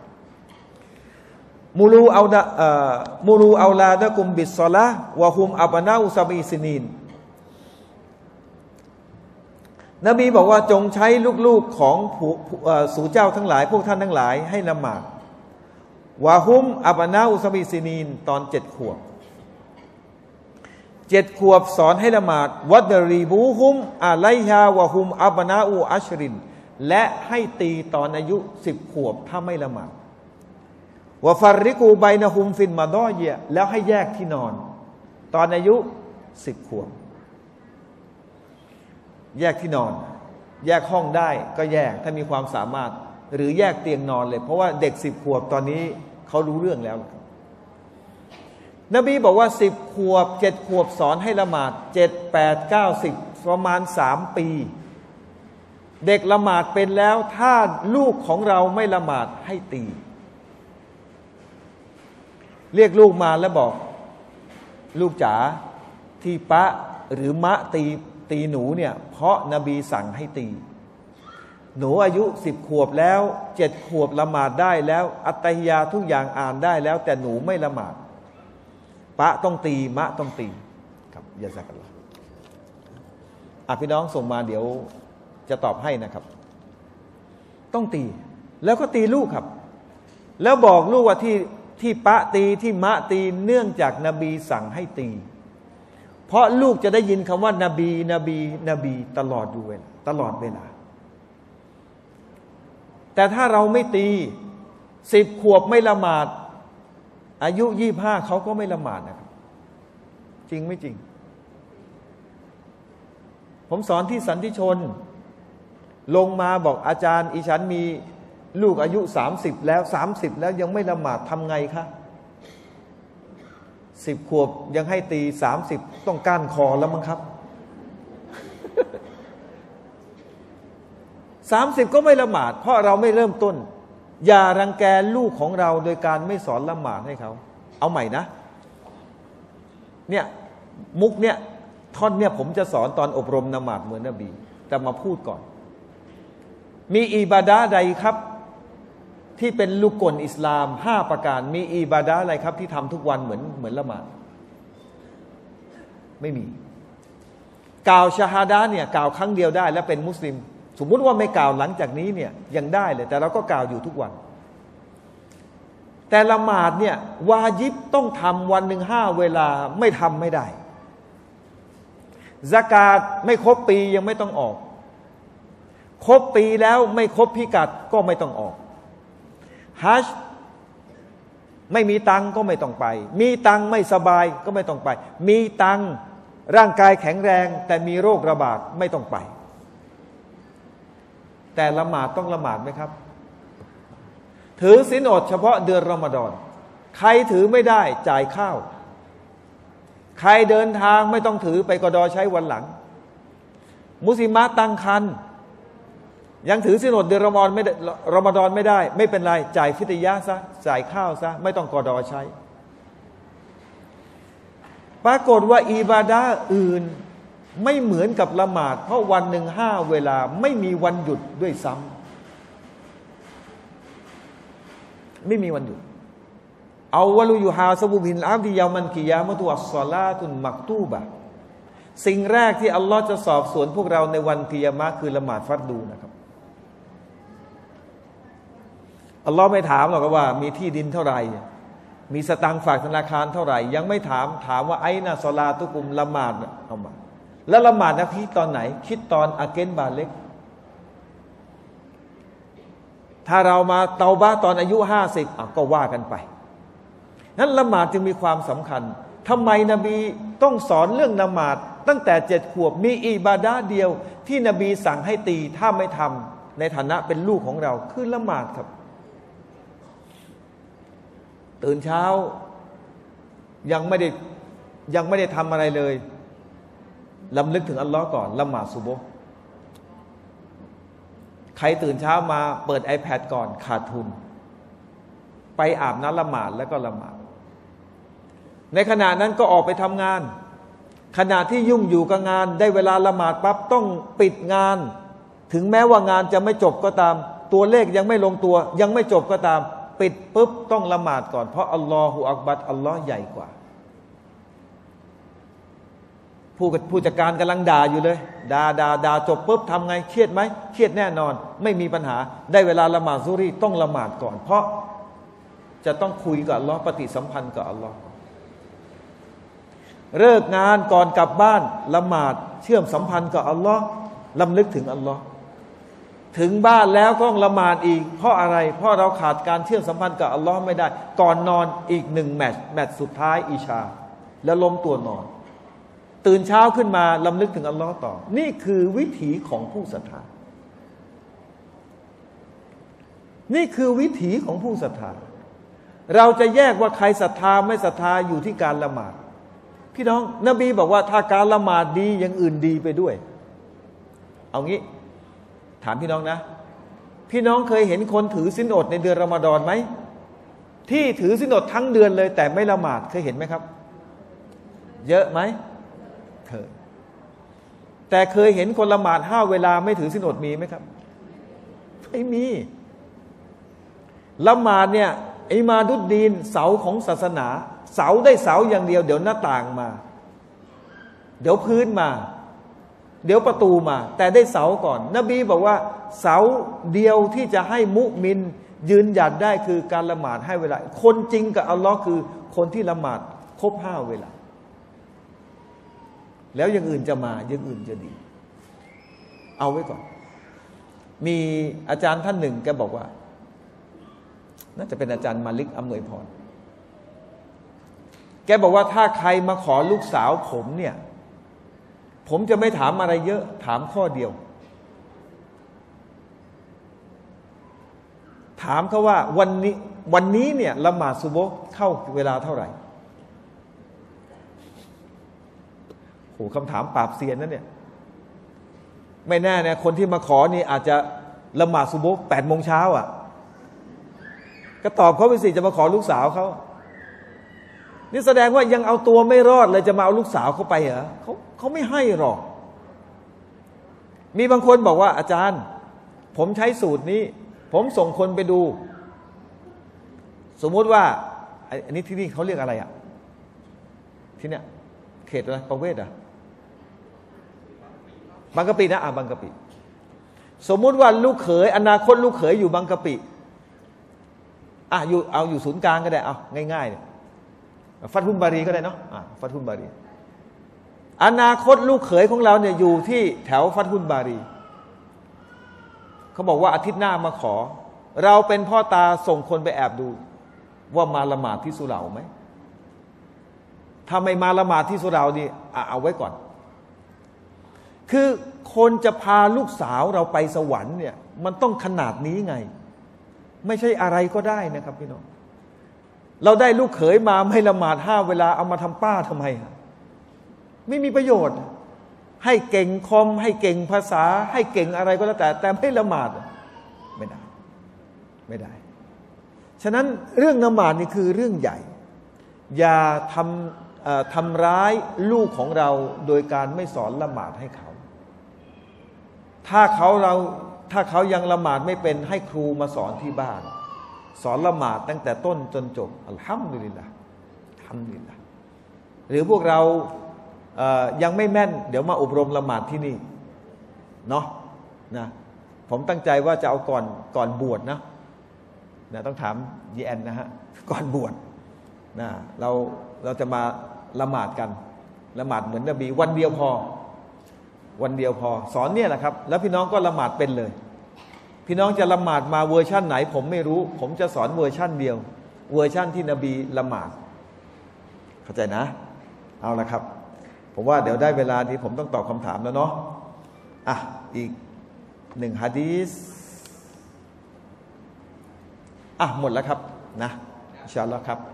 มูลูเอาลาดะกุมบิสซอละห์วะฮุมอับนาอุซาบีซินีนนบีบอกว่าจงใช้ลูกๆของสู่เจ้าทั้งหลายพวกท่านทั้งหลายให้ละหมาดวะฮุมอับนาอุซาบีซินีนตอน7 ขวบสอนให้ละหมาดวัดรีบูฮุมอะไลฮาวะฮุมอับนาอูอัชรินและให้ตีตอนอายุ10 ขวบถ้าไม่ละหมาดวะฟัรริกูไบนะฮุมฟินมาดอเยะแล้วให้แยกที่นอนตอนอายุ10 ขวบแยกที่นอนแยกห้องได้ก็แยกถ้ามีความสามารถหรือแยกเตียงนอนเลยเพราะว่าเด็ก10 ขวบตอนนี้เขารู้เรื่องแล้วนบีบอกว่า10 ขวบ7 ขวบสอนให้ละหมาด7 8 9 10ประมาณ3 ปีเด็กละหมาดเป็นแล้วถ้าลูกของเราไม่ละหมาดให้ตีเรียกลูกมาแล้วบอกลูกจ๋าที่ปะหรือมะตีหนูเนี่ยเพราะนบีสั่งให้ตีหนูอายุ10 ขวบแล้ว7 ขวบละหมาดได้แล้วอัตตะฮิยาทุกอย่างอ่านได้แล้วแต่หนูไม่ละหมาดปะต้องตีมะต้องตีครับยะซากัลลอฮ์พี่น้องส่งมาเดี๋ยวจะตอบให้นะครับต้องตีแล้วก็ตีลูกครับแล้วบอกลูกว่าที่ปะตีที่มะตีเนื่องจากนบีสั่งให้ตีเพราะลูกจะได้ยินคำว่านบีตลอดเวลาแต่ถ้าเราไม่ตี10 ขวบไม่ละหมาดอายุ25เขาก็ไม่ละหมาดนะครับจริงไม่จริงผมสอนที่สันติชนลงมาบอกอาจารย์อีฉันมีลูกอายุ30แล้วยังไม่ละหมาดทำไงคะ10 ขวบยังให้ตี30ต้องก้านคอแล้วมั้งครับ30ก็ไม่ละหมาดเพราะเราไม่เริ่มต้นอย่ารังแกลูกของเราโดยการไม่สอนละหมาดให้เขาเอาใหม่นะเนี่ยมุกเนี่ยท่อนเนี่ยผมจะสอนตอนอบรมละหมาดเหมือนนบีแต่มาพูดก่อนมีอิบาดะห์ใดครับที่เป็นลูกกลอิสลาม5 ประการมีอิบาดะห์อะไรครับที่ทำทุกวันเหมือนละหมาดไม่มีกล่าวชะฮาดะห์เนี่ยกล่าวครั้งเดียวได้แล้วเป็นมุสลิมสมมุติว่าไม่กล่าวหลังจากนี้เนี่ยยังได้เลยแต่เราก็กล่าวอยู่ทุกวันแต่ละหมาดเนี่ยวาญิบต้องทำวันหนึ่ง5 เวลาไม่ทำไม่ได้ซะกาตไม่ครบปียังไม่ต้องออกครบปีแล้วไม่ครบพิกัดก็ไม่ต้องออกฮัจญ์ไม่มีตังก็ไม่ต้องไปมีตังไม่สบายก็ไม่ต้องไปมีตังร่างกายแข็งแรงแต่มีโรคระบาดไม่ต้องไปแต่ละหมาดต้องละหมาดไหมครับถือศีลอดเฉพาะเดือนรอมฎอนใครถือไม่ได้จ่ายข้าวใครเดินทางไม่ต้องถือไปกดอใช้วันหลังมุสลิมะตั้งครรภ์ยังถือศีลอดเดือนรอมฎอนไม่ได้ไม่เป็นไรจ่ายฟิตยะห์ซะจ่ายข้าวซะไม่ต้องกดอใช้ปรากฏว่าอิบาดะห์อื่นไม่เหมือนกับละหมาดเพราะวันหนึ่ง5 เวลาไม่มีวันหยุดด้วยซ้ำไม่มีวันหยุดเอาวะลุยูฮาซะบุบินอับดิยามันกิยามะตุอัสศอลาตุนมักตูบะสิ่งแรกที่อัลลอฮ์จะสอบสวนพวกเราในวันกิยามะห์คือละหมาดฟัรดูนะครับอัลลอฮ์ไม่ถามหรอกว่ามีที่ดินเท่าไหร่มีสตางค์ฝากธนาคารเท่าไหร่ยังไม่ถามว่าไอ้น่ะศอลาตุกุมละหมาดเอามาแล้วละหมาดนะคิดตอนไหนคิดตอนอาเกนบาเล็กถ้าเรามาเตาบะตอนอายุ50ก็ว่ากันไปนั้นละหมาดจึงมีความสำคัญทำไมนบีต้องสอนเรื่องละหมาดตั้งแต่7 ขวบมีอิบาดะห์เดียวที่นบีสั่งให้ตีถ้าไม่ทำในฐานะเป็นลูกของเราคือละหมาดครับตื่นเช้ายังไม่ได้ทำอะไรเลยลำลึกถึงอัลลอฮ์ก่อนละหมาดซุบฮ์ใครตื่นเช้ามาเปิด iPad ก่อนขาดทุนไปอาบน้ำละหมาดแล้วก็ละหมาดในขณะนั้นก็ออกไปทำงานขณะที่ยุ่งอยู่กับงานได้เวลาละหมาดปั๊บต้องปิดงานถึงแม้ว่างานจะไม่จบก็ตามตัวเลขยังไม่ลงตัวยังไม่จบก็ตามปิดปุ๊บต้องละหมาดก่อนเพราะอัลลอฮฺอักบัรอัลลอฮ์ใหญ่กว่าผู้จัดการกำลังด่าอยู่เลยด่าจบปุ๊บทำไงเครียดไหมเครียดแน่นอนไม่มีปัญหาได้เวลาละหมาดซุรีต้องละหมาดก่อนเพราะจะต้องคุยกับอัลลอฮ์ปฏิสัมพันธ์กับอัลลอฮ์เลิกงานก่อนกลับบ้านละหมาดเชื่อมสัมพันธ์กับอัลลอฮ์ลำลึกถึงอัลลอฮ์ถึงบ้านแล้วก็ต้องละหมาดอีกเพราะอะไรเพราะเราขาดการเชื่อมสัมพันธ์กับอัลลอฮ์ไม่ได้ก่อนนอนอีก1 แมตช์สุดท้ายอิชาแล้วล้มตัวนอนตื่นเช้าขึ้นมาลำลึกถึงอัลลอฮ์ต่อนี่คือวิถีของผู้ศรัทธานี่คือวิถีของผู้ศรัทธาเราจะแยกว่าใครศรัทธาไม่ศรัทธาอยู่ที่การละหมาดพี่น้องนบีบอกว่าถ้าการละหมาดดีอย่างอื่นดีไปด้วยเอางี้ถามพี่น้องนะพี่น้องเคยเห็นคนถือศีลอดในเดือนรอมฎอนไหมที่ถือศีลอดทั้งเดือนเลยแต่ไม่ละหมาดเคยเห็นไหมครับเยอะไหมเคยแต่เคยเห็นคนละหมาด5 เวลาไม่ถือศีลอดมีไหมครับไม่มีละหมาดเนี่ยอิมาดุดดีนเสาของศาสนาเสาได้เสาอย่างเดียวเดี๋ยวหน้าต่างมาเดี๋ยวพื้นมาเดี๋ยวประตูมาแต่ได้เสาก่อนนบีบอกว่าเสาเดียวที่จะให้มุมินยืนหยัดได้คือการละหมาดให้เวลาคนจริงกับอัลลอฮ์คือคนที่ละหมาดครบ5 เวลาแล้วอย่างอื่นจะมาอย่างอื่นจะดีเอาไว้ก่อนมีอาจารย์ท่านหนึ่งแกบอกว่าน่าจะเป็นอาจารย์มาลิกอำนวยพรแกบอกว่าถ้าใครมาขอลูกสาวผมเนี่ยผมจะไม่ถามอะไรเยอะถามข้อเดียวถามเขาว่าวันนี้เนี่ยละหมาดซุบฮ์เข้าเวลาเท่าไหร่โหคำถามปราบเซียนนั่นเนี่ยไม่แน่เนี่ยคนที่มาขอนี่อาจจะละหมาดซุบฮ์8 โมงเช้าอ่ะก็ตอบเขาไปสิจะมาขอลูกสาวเขานี่แสดงว่ายังเอาตัวไม่รอดเลยจะมาเอาลูกสาวเขาไปเหรอเขาไม่ให้หรอกมีบางคนบอกว่าอาจารย์ผมใช้สูตรนี้ผมส่งคนไปดูสมมติว่าอันนี้ที่นี่เขาเรียกอะไรอ่ะที่เนี้ยเขตอะไรประเวศอ่ะบางกะปินะบางกะปิสมมุติว่าลูกเขยอนาคตลูกเขยอยู่บางกะปิอยู่ศูนย์กลางก็ได้เอาง่ายๆเนี่ยฟัตฮุลบารีก็ได้เนาะฟัตฮุลบารีอนาคตลูกเขยของเราเนี่ยอยู่ที่แถวฟัตฮุลบารีเขาบอกว่าอาทิตย์หน้ามาขอเราเป็นพ่อตาส่งคนไปแอบดูว่ามาละหมาดที่สุเหร่าไหมถ้าไม่มาละหมาดที่สุเหร่านี่เอาไว้ก่อนคือคนจะพาลูกสาวเราไปสวรรค์เนี่ยมันต้องขนาดนี้ไงไม่ใช่อะไรก็ได้นะครับพี่น้องเราได้ลูกเขยมาไม่ละหมาด5 เวลาเอามาทำป้าทำไมไม่มีประโยชน์ให้เก่งคอมให้เก่งภาษาให้เก่งอะไรก็แล้วแต่ไม่ละหมาดไม่ได้ฉะนั้นเรื่องละหมาดนี่คือเรื่องใหญ่อย่าทำร้ายลูกของเราโดยการไม่สอนละหมาดให้เขาถ้าเขายังละหมาดไม่เป็นให้ครูมาสอนที่บ้านสอนละหมาดตั้งแต่ต้นจนจบอัลฮัมดุลิลละหรือพวกเรายังไม่แม่นเดี๋ยวมาอบรมละหมาดที่นี่เนาะนะผมตั้งใจว่าจะเอาก่อนบวชนะต้องถามยีแอนนะฮะก่อนบวชนะเราจะมาละหมาดกันละหมาดเหมือนนบีวันเดียวพอสอนเนี่ยแหละครับแล้วพี่น้องก็ละหมาดเป็นเลยพี่น้องจะละหมาดมาเวอร์ชั่นไหนผมไม่รู้ผมจะสอนเวอร์ชั่นเดียวเวอร์ชั่นที่นบีละหมาดเข้าใจนะเอาละครับผมว่าเดี๋ยวได้เวลาที่ผมต้องตอบคำถามแล้วเนาะอีก1 หะดีษหมดแล้วครับนะอินชาอัลลอฮ์ครับ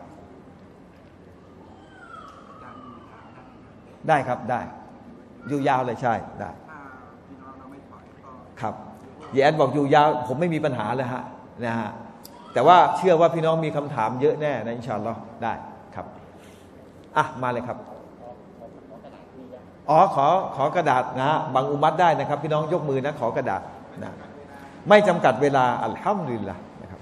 ได้ครับได้อยู่ยาวเลยใช่ได้ครับยีแอนบอกอยู่ยาวผมไม่มีปัญหาเลยนะฮะแต่ว่าเชื่อว่าพี่น้องมีคำถามเยอะแน่นะอินชาอัลลอฮ์ได้ครับมาเลยครับขอกระดาษนะบางอุมัตได้นะครับพี่น้องยกมือนะขอกระดาษนะไม่จำกัดเวลาอัลฮัมดุลิลละห์นะครับ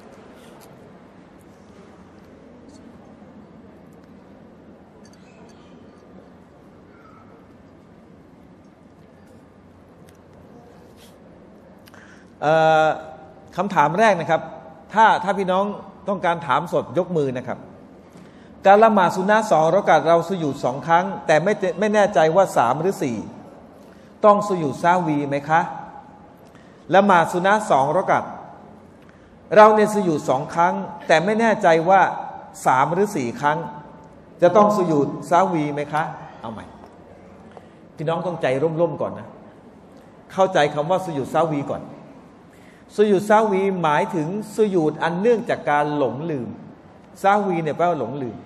คำถามแรกนะครับถ้าพี่น้องต้องการถามสดยกมือนะครับการละหมาดซุนนะห์2 เราะกาตเราสุญูด2 ครั้งแต่ไม่แน่ใจว่า3 หรือ 4ต้องสุญูดซาวีไหมคะละหมาดซุนนะห์2 เราะกาตเราเนี่ยสุญูด2 ครั้งแต่ไม่แน่ใจว่า3 หรือ 4 ครั้งจะต้องสุญูดซาวีไหมคะเอาใหม่พี่น้องต้องใจร่มๆก่อนนะเข้าใจคำว่าสุญูดซาวีก่อนสุญูดซาวีหมายถึงสุญูดอันเนื่องจากการหลงลืมซาวีเนี่ยแปลว่าหลงลืม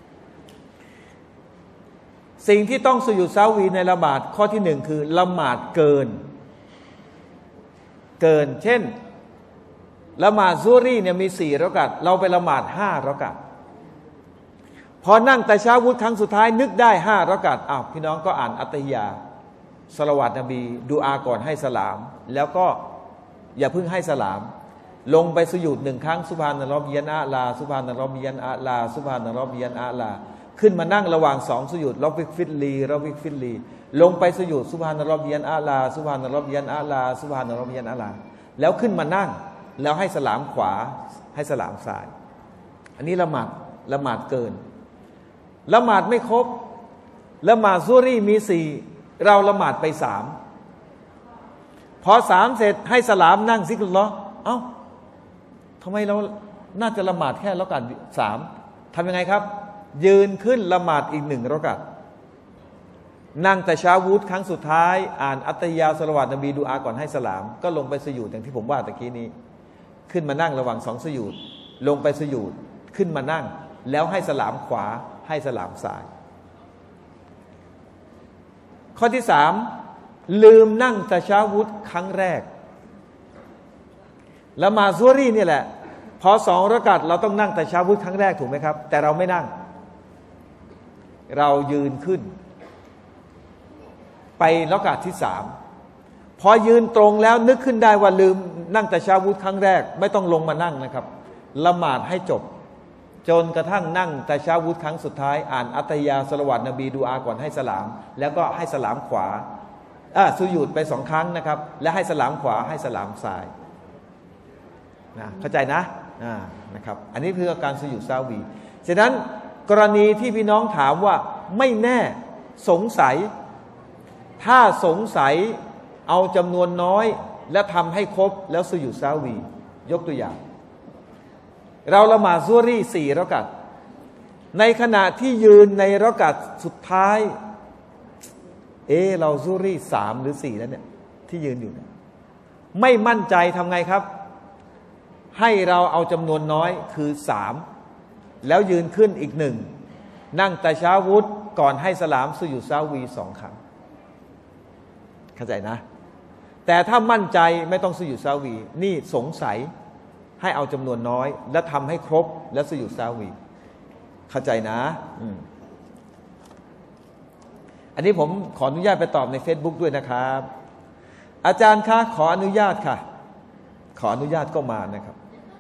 สิ่งที่ต้องสุญูดซาวีในละหมาดข้อที่1คือละหมาดเกินเช่นละหมาดซุฮรีเนี่ยมี4 เราะกาตเราไปละหมาด5 เราะกาตพอนั่งตะชาวุธครั้งสุดท้ายนึกได้5 เราะกาตพี่น้องก็อ่านอัตฮิยาศอลาวาตนบีดูอาก่อนให้สลามแล้วก็อย่าเพิ่งให้สลามลงไปสุญูด1 ครั้งซุบฮานัลลอฮฺยันอาลาซุบฮานัลลอฮฺยันอาลาซุบฮานัลลอฮฺยันอาลาขึ้นมานั่งระหว่าง2 สุญูดรอบิกฟิลลีลงไปสุญูดซุบฮานัลลอฮฺยันอาลาซุบฮานัลลอฮฺยันอาลาซุบฮานัลลอฮฺยันอาลาแล้วขึ้นมานั่งแล้วให้สลามขวาให้สลามซ้ายอันนี้ละหมาดเกินละหมาดไม่ครบละหมาดซุฮรีมี4เราละหมาดไป3พอ3เสร็จให้สลามนั่งซิกรุลลอฮ์ทำไมเราน่าจะละหมาดแค่เราะกาต3ทำยังไงครับยืนขึ้นละหมาดอีก1 เราะกาตนั่งแต่ชาวูดครั้งสุดท้ายอ่านอัตฮิยาศอลาวาตนบีดูอาก่อนให้สลามก็ลงไปสุญูดอย่างที่ผมว่าตะกี้นี้ขึ้นมานั่งระหว่าง2 สุญูดลงไปสุญูดขึ้นมานั่งแล้วให้สลามขวาให้สลามซ้ายข้อที่3ลืมนั่งตะชาวุธครั้งแรกละหมาดซุฮรีนี่แหละพอ2 เราะกาตเราต้องนั่งตะชาวุธครั้งแรกถูกไหมครับแต่เราไม่นั่งเรายืนขึ้นไปเราะกาตที่3พอยืนตรงแล้วนึกขึ้นได้ว่าลืมนั่งตะชาวุธครั้งแรกไม่ต้องลงมานั่งนะครับละหมาดให้จบจนกระทั่งนั่งตะชาวุธครั้งสุดท้ายอ่านอัตฮิยาศอลาวาตนบีดูอาก่อนให้สลามแล้วก็ให้สลามขวาสุญูดไป2 ครั้งนะครับและให้สลามขวาให้สลามซ้ายเข้าใจนะครับอันนี้คือการสุญูดซาวีฉะนั้นกรณีที่พี่น้องถามว่าไม่แน่สงสัยถ้าสงสัยเอาจำนวนน้อยและทำให้ครบแล้วสุญูดซาวียกตัวอย่างเราละหมาดซุฮรี4 เราะกาตในขณะที่ยืนในเราะกาตสุดท้ายเราซุฮรี3 หรือ 4แล้วเนี่ยที่ยืนอยู่เนี่ยไม่มั่นใจทำไงครับให้เราเอาจำนวนน้อยคือ3แล้วยืนขึ้นอีก1นั่งตะชาวุธก่อนให้สลามสุญูดซาวี2 ครั้งเข้าใจนะแต่ถ้ามั่นใจไม่ต้องสุญูดซาวีนี่สงสัยให้เอาจำนวนน้อยและทำให้ครบแล้วสุญูดซาวีเข้าใจนะอันนี้ผมขออนุญาตไปตอบใน Facebook ด้วยนะครับอาจารย์คะขออนุญาตค่ะขออนุญาตก็มานะครับ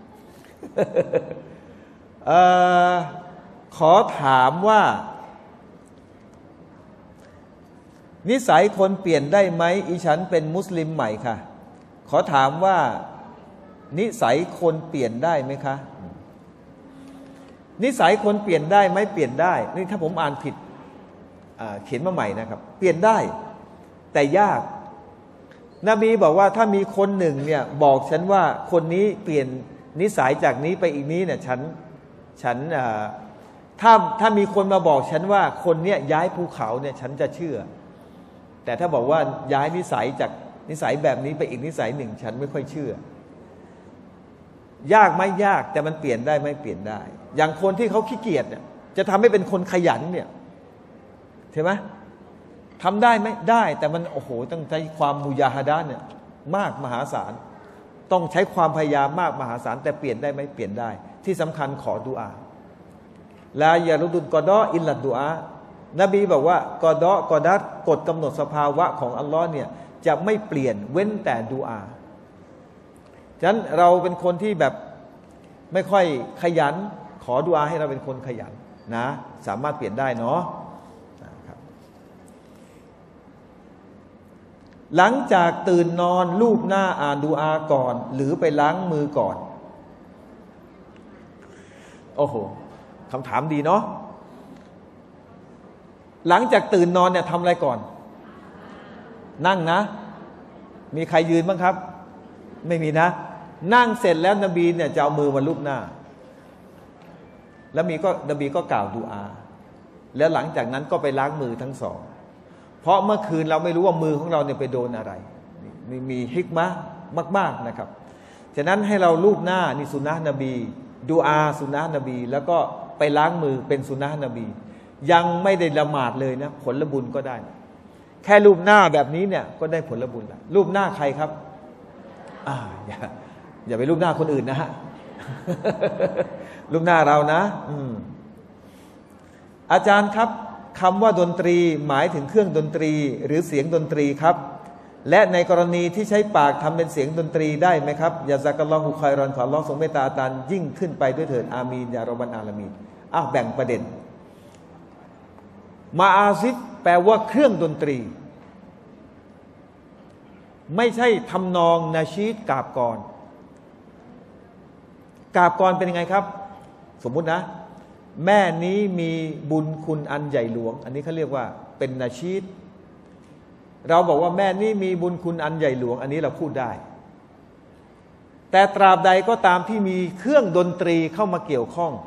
ขอถามว่านิสัยคนเปลี่ยนได้ไหมอีฉันเป็นมุสลิมใหม่ค่ะขอถามว่านิสัยคนเปลี่ยนได้ไหมคะนิสัยคนเปลี่ยนได้ไหมเปลี่ยนได้นี่ถ้าผมอ่านผิดเขียนมาใหม่นะครับเปลี่ยนได้แต่ยากนบีบอกว่าถ้ามีคนหนึ่งเนี่ยบอกฉันว่าคนนี้เปลี่ยนนิสัยจากนี้ไปอีกนี้เนี่ยฉันถ้ามีคนมาบอกฉันว่าคนเนี้ยย้ายภูเขาเนี่ยฉันจะเชื่อแต่ถ้าบอกว่าย้ายนิสัยจากนิสัยแบบนี้ไปอีกนิสัยหนึ่งฉันไม่ค่อยเชื่อยากไหมยากแต่มันเปลี่ยนได้ไหมเปลี่ยนได้อย่างคนที่เขาขี้เกียจเนี่ยจะทำให้เป็นคนขยันเนี่ยใช่ไหมทำได้ไหมได้แต่มันโอ้โหต้องใช้ความมุยาฮะดะเนี่ยมากมหาศาลต้องใช้ความพยายามมากมหาศาลแต่เปลี่ยนได้ไหมเปลี่ยนได้ที่สำคัญขอดุอาลาอย่ารุดุลกอดออิลลัดดุอานบีบอกว่ากอดอกอดัดกฎกำหนดสภาวะของอัลลอฮ์เนี่ยจะไม่เปลี่ยนเว้นแต่ดุอาฉะนั้นเราเป็นคนที่แบบไม่ค่อยขยันขอดุอาให้เราเป็นคนขยันนะสามารถเปลี่ยนได้เนาะหลังจากตื่นนอนลูบหน้าอ่านดุอาก่อนหรือไปล้างมือก่อนโอ้โหคำถามดีเนาะหลังจากตื่นนอนเนี่ยทำอะไรก่อนนั่งนะมีใครยืนบ้างครับไม่มีนะนั่งเสร็จแล้วนบีเนี่ยจะเอามือมาลูบหน้าแล้วนบีก็กล่าวดุอาแล้วหลังจากนั้นก็ไปล้างมือทั้งสองเพราะเมื่อคืนเราไม่รู้ว่ามือของเราเนี่ยไปโดนอะไรมีฮิกมะมากๆนะครับฉะนั้นให้เราลูบหน้านี่สุนนะนบีดุอาสุนนะนบีแล้วก็ไปล้างมือเป็นสุนนะนบียังไม่ได้ละหมาดเลยนะผลบุญก็ได้แค่ลูบหน้าแบบนี้เนี่ยก็ได้ผลบุญแล้วลูบหน้าใครครับอย่าไปลูบหน้าคนอื่นนะฮะ ลูบหน้าเรานะอาจารย์ครับคำว่าดนตรีหมายถึงเครื่องดนตรีหรือเสียงดนตรีครับและในกรณีที่ใช้ปากทำเป็นเสียงดนตรีได้ไหมครับยาซักอัลลอฮุค็อยรอนขออัลลอฮ์ทรงเมตตาอาจารย์ยิ่งขึ้นไปด้วยเถิดอามีนยารอบันอาลามีนแบ่งประเด็นมาอาซิดแปลว่าเครื่องดนตรีไม่ใช่ทำนองนาชีดกาบกรกาบกรเป็นยังไงครับสมมุตินะแม่นี้มีบุญคุณอันใหญ่หลวงอันนี้เขาเรียกว่าเป็นนาชีดเราบอกว่าแม่นี้มีบุญคุณอันใหญ่หลวงอันนี้เราพูดได้แต่ตราบใดก็ตามที่มีเครื่องดนตรีเข้ามาเกี่ยวข้อง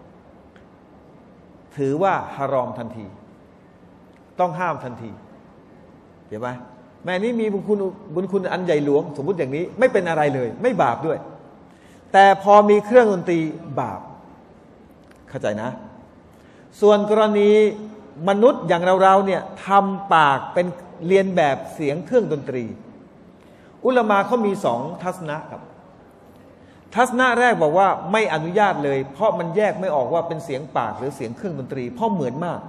ถือว่าฮารอมทันทีต้องห้ามทันทีเห็นไหมแม่นี้มีบุญคุณอันใหญ่หลวงสมมุติอย่างนี้ไม่เป็นอะไรเลยไม่บาปด้วยแต่พอมีเครื่องดนตรีบาปเข้าใจนะส่วนกรณีมนุษย์อย่างเราเนี่ยทำปากเป็นเรียนแบบเสียงเครื่องดนตรีอุลามะเขามี2 ทัศนะครับทัศนะแรกบอกว่าไม่อนุญาตเลยเพราะมันแยกไม่ออกว่าเป็นเสียงปากหรือเสียงเครื่องดนตรีเพราะเหมือนมาก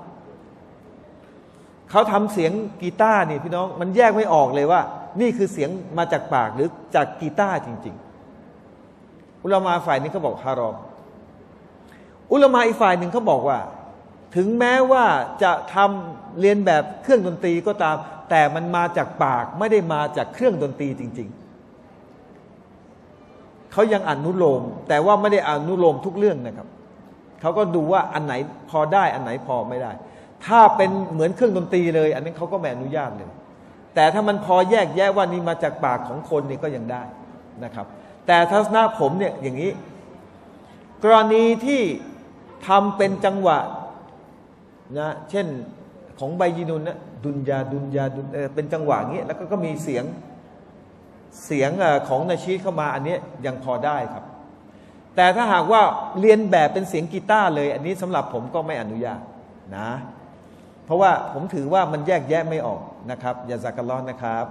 เขาทำเสียงกีตาร์นี่พี่น้องมันแยกไม่ออกเลยว่านี่คือเสียงมาจากปากหรือจากกีตาร์จริงๆอุลามะฝ่ายนี้เขาบอกฮารอมอุลามะอีกฝ่ายหนึ่งเขาบอกว่าถึงแม้ว่าจะทำเรียนแบบเครื่องดนตรีก็ตามแต่มันมาจากปากไม่ได้มาจากเครื่องดนตรีจริงๆเขายังอนุโลมแต่ว่าไม่ได้อนุโลมทุกเรื่องนะครับเขาก็ดูว่าอันไหนพอได้อันไหนพอไม่ได้ถ้าเป็นเหมือนเครื่องดนตรีเลยอันนั้นเขาก็ไม่อนุญาตเลยแต่ถ้ามันพอแยกแยะว่านี่มาจากปากของคนนี่ก็ยังได้นะครับแต่ทัศนะผมเนี่ยอย่างนี้กรณีที่ทำเป็นจังหวะนะเช่นของใบยีนุนนะดุนยาเป็นจังหวะอย่างนี้แล้วก็มีเสียงเสียงของนาชีดเข้ามาอันนี้ยังพอได้ครับแต่ถ้าหากว่าเรียนแบบเป็นเสียงกีตาร์เลยอันนี้สำหรับผมก็ไม่อนุญาตนะเพราะว่าผมถือว่ามันแยกแยะไม่ออกนะครับยาซากัลลอฮ์นะครับ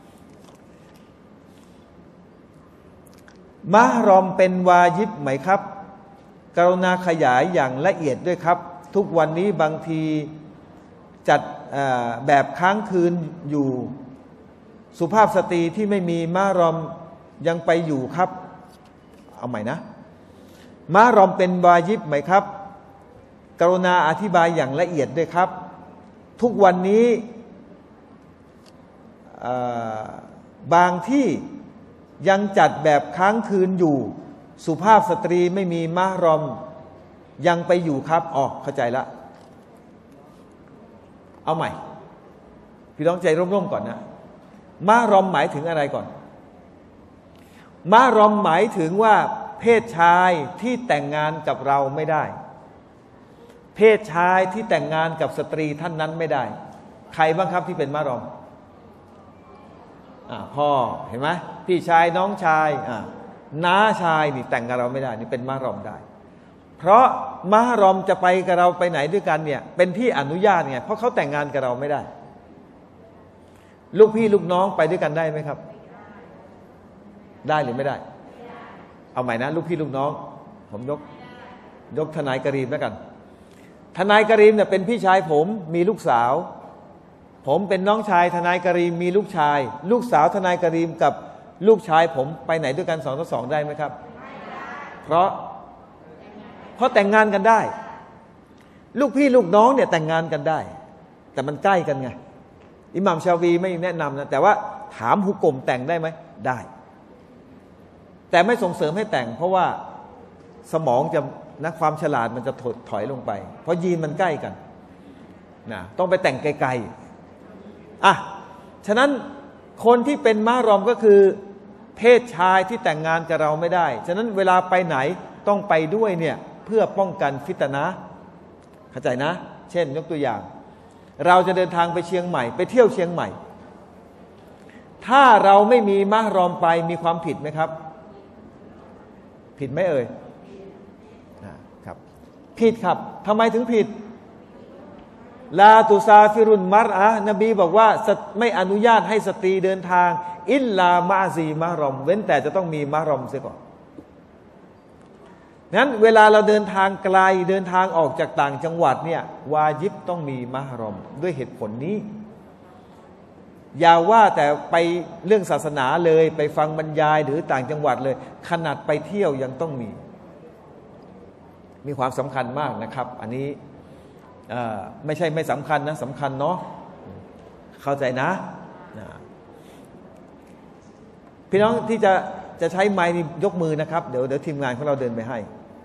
มะฮรอมเป็นวาญิบไหมครับกรุณาขยายอย่างละเอียดด้วยครับทุกวันนี้บางทีจัดแบบค้างคืนอยู่สุภาพสตรีที่ไม่มีมะฮรอมยังไปอยู่ครับเอาใหม่นะมะฮรอมเป็นวาญิบไหมครับกรุณาอธิบายอย่างละเอียดด้วยครับทุกวันนี้บางที่ยังจัดแบบค้างคืนอยู่สุภาพสตรีไม่มีมะฮรอมยังไปอยู่ครับอ๋อเข้าใจละเอาใหม่พี่น้องใจร่มๆก่อนนะมะฮรอมหมายถึงอะไรก่อนมะฮรอมหมายถึงว่าเพศชายที่แต่งงานกับเราไม่ได้เพศชายที่แต่งงานกับสตรีท่านนั้นไม่ได้ใครบ้างครับที่เป็นมะฮรอมพ่อเห็นไหมพี่ชายน้องชายน้าชายนี่แต่งกับเราไม่ได้นี่เป็นมะฮรอมได้เพราะมะฮรอมจะไปกับเราไปไหนด้วยกันเนี่ยเป็นที่อนุญาตไงเพราะเขาแต่งงานกับเราไม่ได้ลูกพี่ลูกน้องไปด้วยกันได้ไหมครับได้หรือไม่ได้เอาใหม่นะลูกพี่ลูกน้องผมยกทนายกรีมแล้วกันทนายกรีมเนี่ยเป็นพี่ชายผมมีลูกสาวผมเป็นน้องชายทนายกรีมมีลูกชายลูกสาวทนายกรีมกับลูกชายผมไปไหนด้วยกัน2 ต่อ 2ได้ไหมครับเพราะแต่งงานกันได้ลูกพี่ลูกน้องเนี่ยแต่งงานกันได้แต่มันใกล้กันไงอิหม่ามชาวีไม่แนะนำนะแต่ว่าถามฮุกมแต่งได้ไหมได้แต่ไม่ส่งเสริมให้แต่งเพราะว่าสมองจะความฉลาดมันจะถอยลงไปเพราะยีนมันใกล้กันนะต้องไปแต่งไกลๆฉะนั้นคนที่เป็นมะฮรอมก็คือเพศชายที่แต่งงานกับเราไม่ได้ฉะนั้นเวลาไปไหนต้องไปด้วยเนี่ยเพื่อป้องกันฟิตนะห์เข้าใจนะเช่นยกตัวอย่างเราจะเดินทางไปเชียงใหม่ไปเที่ยวเชียงใหม่ถ้าเราไม่มีมะฮรอมไปมีความผิดไหมครับผิดไหมเอ่ยครับผิดครับทำไมถึงผิดลาตุซาฟิรุนมัรอะนบีบอกว่าไม่อนุญาตให้สตรีเดินทางอิลลามะซีมะฮรอมเว้นแต่จะต้องมีมะฮรอมเสียก่อนนั้นเวลาเราเดินทางไกลเดินทางออกจากต่างจังหวัดเนี่ยวาญิบต้องมีมะฮรอมด้วยเหตุผลนี้อย่าว่าแต่ไปเรื่องศาสนาเลยไปฟังบรรยายหรือต่างจังหวัดเลยขนาดไปเที่ยวยังต้องมีความสำคัญมากนะครับอันนี้ไม่ใช่ไม่สำคัญนะสำคัญเนาะเข้าใจนะพี่น้องที่จะใช้ไมค์นี่ยกมือนะครับเดี๋ยวทีมงานของเราเดินไปให้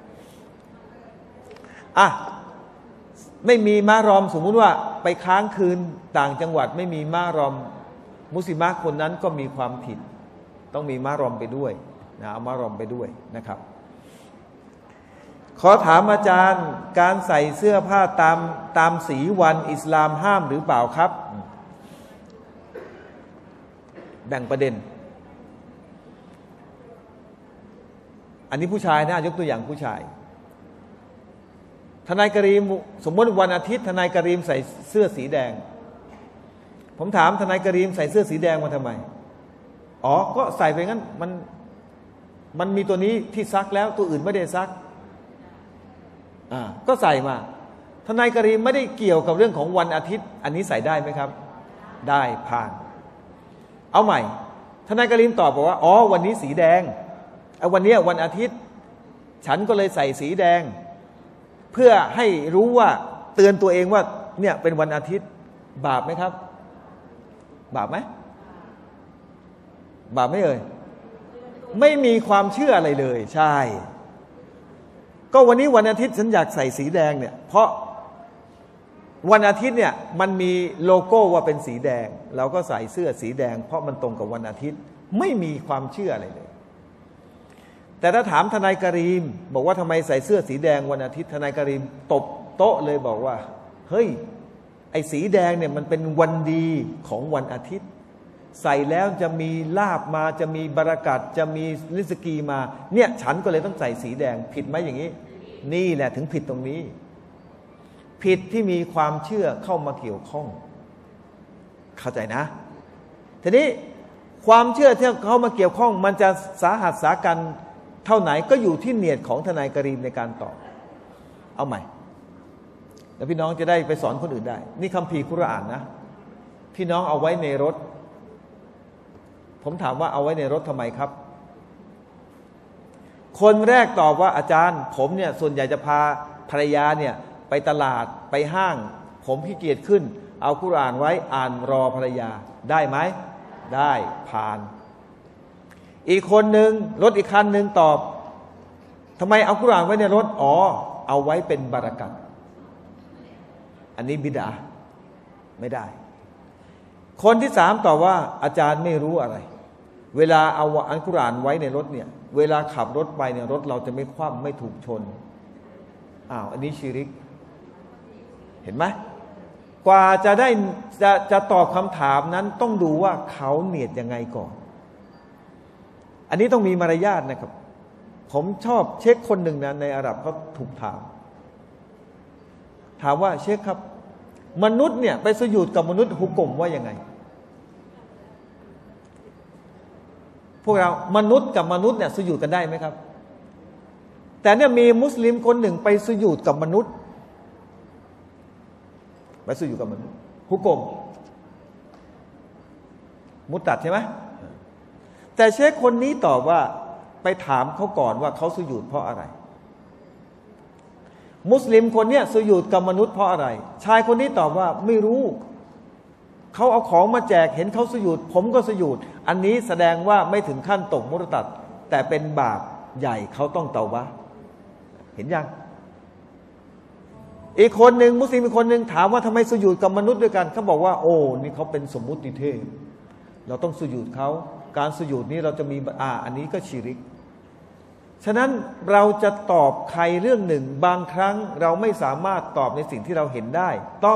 ไม่มีมะฮรอมสมมุติว่าไปค้างคืนต่างจังหวัดไม่มีมะฮรอมมุสลิมะคนนั้นก็มีความผิดต้องมีมะฮรอมไปด้วยนะเอามะฮรอมไปด้วยนะครับขอถามอาจารย์การใส่เสื้อผ้าตามสีวันอิสลามห้ามหรือเปล่าครับแบ่งประเด็นอันนี้ผู้ชายนะยกตัวอย่างผู้ชายทนายกรีมสมมติวันอาทิตย์ทนายกรีมใส่เสื้อสีแดงผมถามทนายกรีมใส่เสื้อสีแดงมาทำไมก็ใส่ไปงั้นมันมีตัวนี้ที่ซักแล้วตัวอื่นไม่ได้ซักก็ใส่มาทนายกรีมไม่ได้เกี่ยวกับเรื่องของวันอาทิตย์อันนี้ใส่ได้ไหมครับได้ผ่านเอาใหม่ทนายกรีมตอบบอกว่าวันนี้สีแดงวันนี้วันอาทิตย์ฉันก็เลยใส่สีแดงเพื่อให้รู้ว่าเตือนตัวเองว่าเนี่ยเป็นวันอาทิตย์บาปไหมครับบาปไหมบาปไม่เอ่ยไม่มีความเชื่ออะไรเลยใช่ก็วันนี้วันอาทิตย์ฉันอยากใส่สีแดงเนี่ยเพราะวันอาทิตย์เนี่ยมันมีโลโก้ว่าเป็นสีแดงเราก็ใส่เสื้อสีแดงเพราะมันตรงกับวันอาทิตย์ไม่มีความเชื่ออะไรเลยแต่ถ้าถามทนายกรีมบอกว่าทำไมใส่เสื้อสีแดงวันอาทิตย์ทนายกรีมตบโต๊ะเลยบอกว่าเฮ้ยไอ้สีแดงเนี่ยมันเป็นวันดีของวันอาทิตย์ใส่แล้วจะมีลาบมาจะมีบารักัตจะมีริสกีมาเนี่ยฉันก็เลยต้องใส่สีแดงผิดไหมอย่างนี้นี่แหละถึงผิดตรงนี้ผิดที่มีความเชื่อเข้ามาเกี่ยวข้องเข้าใจนะทีนี้ความเชื่อที่เข้ามาเกี่ยวข้องมันจะสาหัสสากันเท่าไหนก็อยู่ที่เนียดของทนายกรีมในการตอบเอาใหม่แล้วพี่น้องจะได้ไปสอนคนอื่นได้นี่คัมภีร์กุรอานนะพี่น้องเอาไว้ในรถผมถามว่าเอาไว้ในรถทำไมครับคนแรกตอบว่าอาจารย์ผมเนี่ยส่วนใหญ่จะพาภรรยาเนี่ยไปตลาดไปห้างผมขี้เกียจขึ้นเอากุรอานไว้อ่านรอภรรยาได้ไหมได้ผ่านอีกคนหนึ่งรถอีกคันหนึ่งตอบทำไมเอากุรอานไว้ในรถอ๋อเอาไว้เป็นบารักัตอันนี้บิดาไม่ได้คนที่สามตอบว่าอาจารย์ไม่รู้อะไรเวลาเอาอัลกุรอานไว้ในรถเนี่ยเวลาขับรถไปเนี่ยรถเราจะไม่คว่ำไม่ถูกชนอันนี้ชิริกเห็นไหมกว่าจะได้จะตอบคำถามนั้นต้องดูว่าเขาเนียดยังไงก่อนอันนี้ต้องมีมารยาทนะครับผมชอบเช็คคนหนึ่งนะในอาหรับเขาถูกถามว่าเช็คครับมนุษย์เนี่ยไปสุญูดกับมนุษย์ฮุกมว่ายังไงพวกเรามนุษย์กับมนุษย์เนี่ยสุญูดกันได้ไหมครับแต่เนี่ยมีมุสลิมคนหนึ่งไปสุญูดกับมนุษย์ไปสุญูดกับมนุษย์ฮุกมมุตตัดใช่ไหมแต่เชคคนนี้ตอบว่าไปถามเขาก่อนว่าเขาสุญูดเพราะอะไรมุสลิมคนเนี้ยสุญูดกับมนุษย์เพราะอะไรชายคนนี้ตอบว่าไม่รู้เขาเอาของมาแจกเห็นเขาสุญูดผมก็สุญูดอันนี้แสดงว่าไม่ถึงขั้นตกมุตตัดแต่เป็นบาปใหญ่เขาต้องเตาบะห์เห็นยังอีกคนหนึ่งมุสลิมอีกคนหนึ่งถามว่าทำไมสุญูดกับมนุษย์ด้วยกันเขาบอกว่าโอ้นี่เขาเป็นสมมุติเทพเราต้องสุญูดเขาการสุญูดนี้เราจะมีอันนี้ก็ชิริกฉะนั้นเราจะตอบใครเรื่องหนึ่งบางครั้งเราไม่สามารถตอบในสิ่งที่เราเห็นได้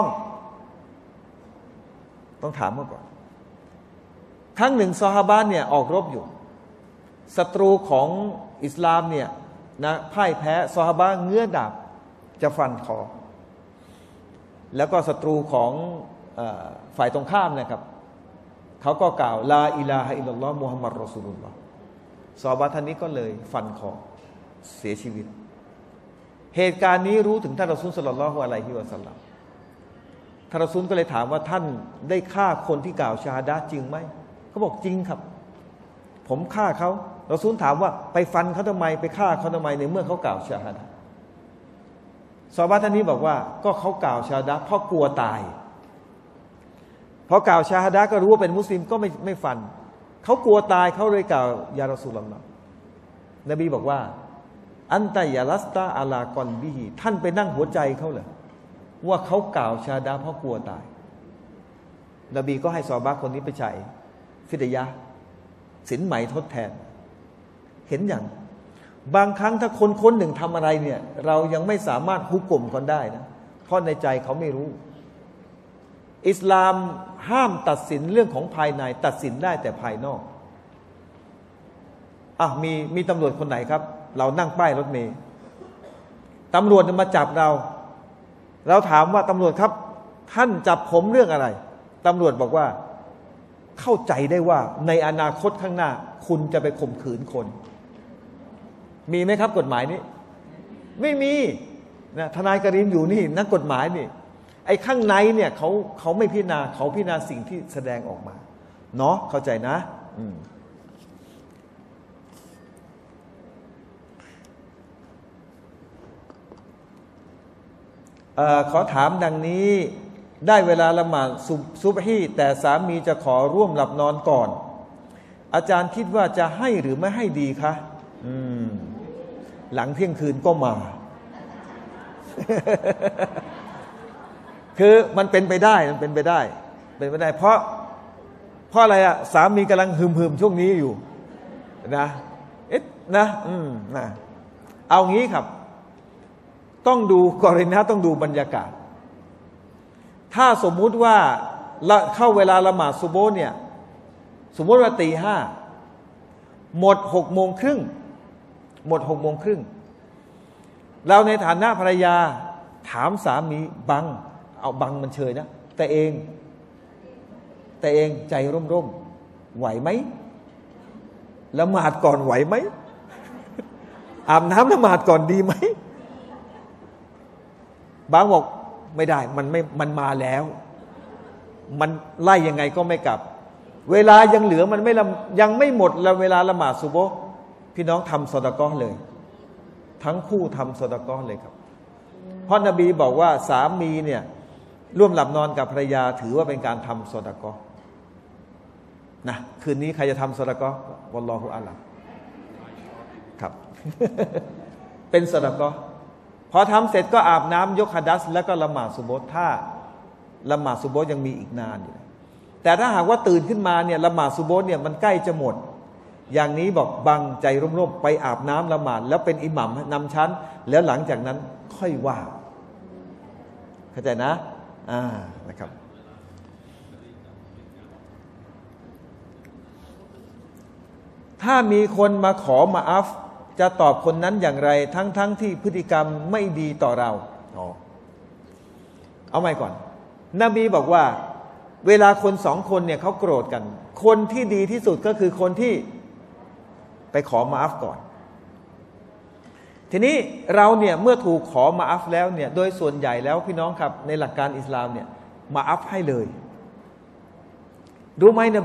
ต้องถามมาก่อนครั้งหนึ่งซอฮาบะห์เนี่ยออกรบอยู่ศัตรูของอิสลามเนี่ยนะพ่ายแพ้ซอฮาบะห์เงื้อดาบจะฟันคอแล้วก็ศัตรูของฝ่ายตรงข้ามนะครับเขาก็กล่าวลาอิลาฮะอิลลัลลอฮ์มุฮัมมัดรอซูลุลลอฮ์ซอฮาบะห์ท่านนี้ก็เลยฟันคอเสียชีวิตเหตุการณ์นี้รู้ถึงท่านรอซูลศ็อลลัลลอฮุอะลัยฮิวะซัลลัมท่านรอซูลก็เลยถามว่าท่านได้ฆ่าคนที่กล่าวชาฮาดะห์จริงไหมเขาบอกจริงครับผมฆ่าเขารอซูลถามว่าไปฟันเขาทำไมไปฆ่าเขาทำไมในเมื่อเขากล่าวชาฮาดะห์ซอฮาบะห์ท่านนี้บอกว่าก็เขากล่าวชาฮาดะห์เพราะกลัวตายพอกล่าวชาฮาดะห์ก็รู้ว่าเป็นมุสลิมก็ไม่ฟันเขากลัวตายเขาเลยกล่าวยารอซูลุลลอฮ์นบีบอกว่าอันตะยาลัสตาอาลากอนบิฮีท่านไปนั่งหัวใจเขาเลยว่าเขากล่าวชาฮาดะห์เพราะกลัวตายนบีก็ให้ซอฮาบะห์คนนี้ไปจ่ายฟิดยะห์สินไหมทดแทนเห็นอย่างบางครั้งถ้าคนหนึ่งทำอะไรเนี่ยเรายังไม่สามารถฮุกกลมคนได้นะเพราะในใจเขาไม่รู้อิสลามห้ามตัดสินเรื่องของภายในตัดสินได้แต่ภายนอกมีตำรวจคนไหนครับเรานั่งป้ายรถเมล์ตำรวจมาจับเราถามว่าตำรวจครับท่านจับผมเรื่องอะไรตำรวจบอกว่าเข้าใจได้ว่าในอนาคตข้างหน้าคุณจะไปข่มขืนคนมีไหมครับกฎหมายนี้ไม่มีนะทนายกรีมอยู่นี่นักกฎหมายนี่ไอ้ข้างในเนี่ยเขาไม่พิจารณาเขาพิจารณาสิ่งที่แสดงออกมาเนาะเข้าใจนะขอถามดังนี้ได้เวลาละหมาดซุบฮีแต่สามีจะขอร่วมหลับนอนก่อนอาจารย์คิดว่าจะให้หรือไม่ให้ดีคะหลังเที่ยงคืนก็มา คือมันเป็นไปได้เพราะอะไรอะสามีกำลังหืมช่วงนี้อยู่นะเอางี้ครับต้องดูกรณีต้องดูบรรยากาศถ้าสมมุติว่าเข้าเวลาละหมาดซุบฮ์เนี่ยสมมติว่าตี 5หมด6 โมงครึ่งหมด6 โมงครึ่งเราในฐานะภรรยาถามสามีบังเอาบังมันเชยนะแต่เองใจร่มไหวไหมละหมาดก่อนไหวไหมอาบน้ำละหมาดก่อนดีไหมบางบอกไม่ได้มันมาแล้วมันไล่ยังไงก็ไม่กลับเวลายังเหลือมันยังไม่หมดแล้วเวลาละหมาดซุบฮ์พี่น้องทำซอดาเกาะห์เลยทั้งคู่ทำซอดาเกาะห์เลยครับเพราะนบีบอกว่าสามีเนี่ยร่วมหลับนอนกับภรรยาถือว่าเป็นการทำซอดาเกาะห์นะคืนนี้ใครจะทำซอดาเกาะห์วัลลอฮุอาลัมครับ เป็นซอดาเกาะห์พอทำเสร็จก็อาบน้ำยกหะดัษแล้วก็ละหมาดซุบฮ์ถ้าละหมาดซุบฮ์ยังมีอีกนานอยู่แต่ถ้าหากว่าตื่นขึ้นมาเนี่ยละหมาดซุบฮ์เนี่ยมันใกล้จะหมดอย่างนี้บอกบังใจร่มๆไปอาบน้ำละหมาดแล้วเป็นอิหมัมนำชั้นแล้วหลังจากนั้นค่อยว่าเข้าใจนะนะครับถ้ามีคนมาขอมาอัฟจะตอบคนนั้นอย่างไรทั้งที่พฤติกรรมไม่ดีต่อเราเอาใหม่ก่อนนบีบอกว่าเวลาคน2 คนเนี่ยเขาโกรธกันคนที่ดีที่สุดก็คือคนที่ไปขอมาอัฟก่อนทีนี้เราเนี่ยเมื่อถูกขอมาอัฟแล้วเนี่ยโดยส่วนใหญ่แล้วพี่น้องครับในหลักการอิสลามเนี่ยมาอัฟให้เลยรู้ไหมน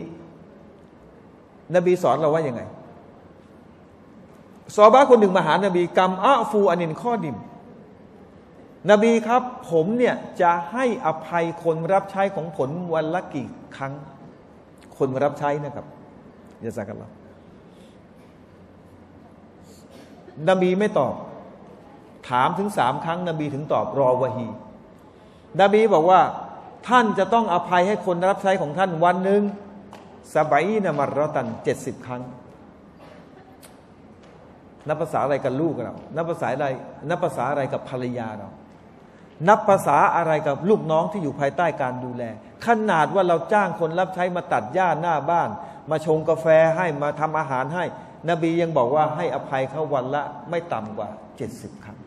บีสอนเราว่ายังไงซอฮาบะห์คนหนึ่งมาหานบีกัมอะฟูอานินข้อดิมนบีครับผมเนี่ยจะให้อภัยคนรับใช้ของผมวันละกี่ครั้งคนรับใช้นะครับยะซากัลลอฮ์นบีไม่ตอบถามถึง3 ครั้งนบีถึงตอบรอวะฮีนบีบอกว่าท่านจะต้องอภัยให้คนรับใช้ของท่านวันหนึ่ง70 มัรเราะตัน70 ครั้งนับภาษาอะไรกับลูกเรานับภาษาอะไรกับภรรยาเรานับภาษาอะไรกับลูกน้องที่อยู่ภายใต้การดูแลขนาดว่าเราจ้างคนรับใช้มาตัดหญ้าหน้าบ้านมาชงกาแฟให้มาทำอาหารให้นบียังบอกว่าให้อภัยเขาวันละไม่ต่ำกว่า70 ครั้ง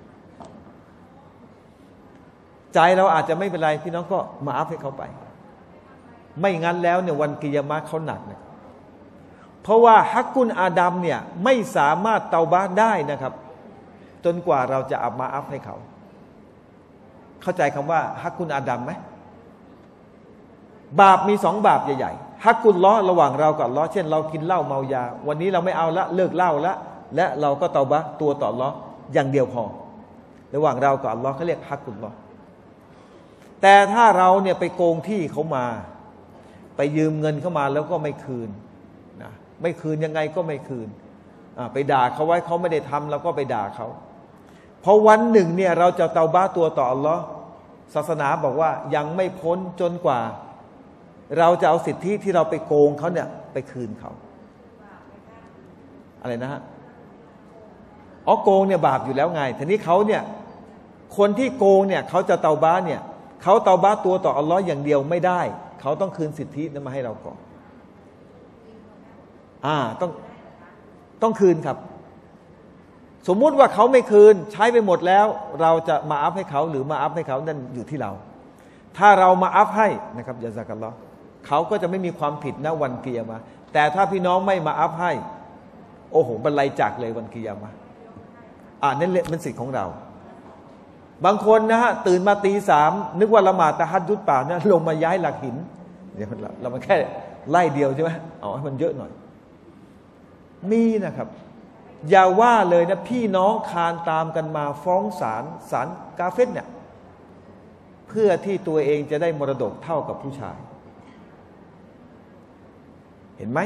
ใจเราอาจจะไม่เป็นไรพี่น้องก็มาอัพให้เขาไปไม่งั้นแล้วเนี่ยวันกิยามะห์เขาหนักนะเพราะว่าฮักกุลอาดัมเนี่ยไม่สามารถเตาบะห์ได้นะครับจนกว่าเราจะมาอัพให้เขาเข้าใจคำว่าฮักกุลอาดัมไหมบาปมี2 บาปใหญ่ๆฮักกุลลอฮ์ระหว่างเรากับอัลเลาะห์เช่นเรากินเหล้าเมายาวันนี้เราไม่เอาละเลิกเหล้าละและเราก็เตาบะห์ตัวต่ออัลเลาะห์อย่างเดียวพอระหว่างเรากับอัลเลาะห์เขาเรียกฮักกุลลอฮ์แต่ถ้าเราเนี่ยไปโกงที่เขามาไปยืมเงินเข้ามาแล้วก็ไม่คืนนะไม่คืนยังไงก็ไม่คืนไปด่าเขาไว้เขาไม่ได้ทำเราก็ไปด่าเขาพอวันหนึ่งเนี่ยเราจะเตาบะห์ตัวต่ออัลเลาะห์ศาสนาบอกว่ายังไม่พ้นจนกว่าเราจะเอาสิทธิที่เราไปโกงเขาเนี่ยไปคืนเขาอะไรนะฮะโกงเนี่ยบาปอยู่แล้วไงทีนี้เขาเนี่ยคนที่โกงเนี่ยเขาจะเตาบะห์เนี่ยเขาเตาบะห์ตัวต่ออัลเลาะห์อย่างเดียวไม่ได้เขาต้องคืนสิทธินั้นมาให้เราก่อนต้องคืนครับสมมุติว่าเขาไม่คืนใช้ไปหมดแล้วเราจะมาอัพให้เขาหรือมาอัพให้เขานั่นอยู่ที่เราถ้าเรามาอัพให้นะครับยะซากัลลอฮ์เขาก็จะไม่มีความผิดณวันกิยามะห์แต่ถ้าพี่น้องไม่มาอัพให้โอ้โหบรรลัยจักเลยวันกิยามะห์นั่นเป็นสิทธิ์ของเราบางคนนะฮะตื่นมาตี 3นึกว่าละหมาดตะฮัจญุดเปล่านะลงมาย้ายหลักหินเดี๋ยวเรามาแค่ไล่เดียวใช่ไหมเอาให้มันเยอะหน่อยมีนะครับอย่าว่าเลยนะพี่น้องคานตามกันมาฟ้องศาลกาเฟรเนี่ยเพื่อที่ตัวเองจะได้มรดกเท่ากับผู้ชายเห็นไหม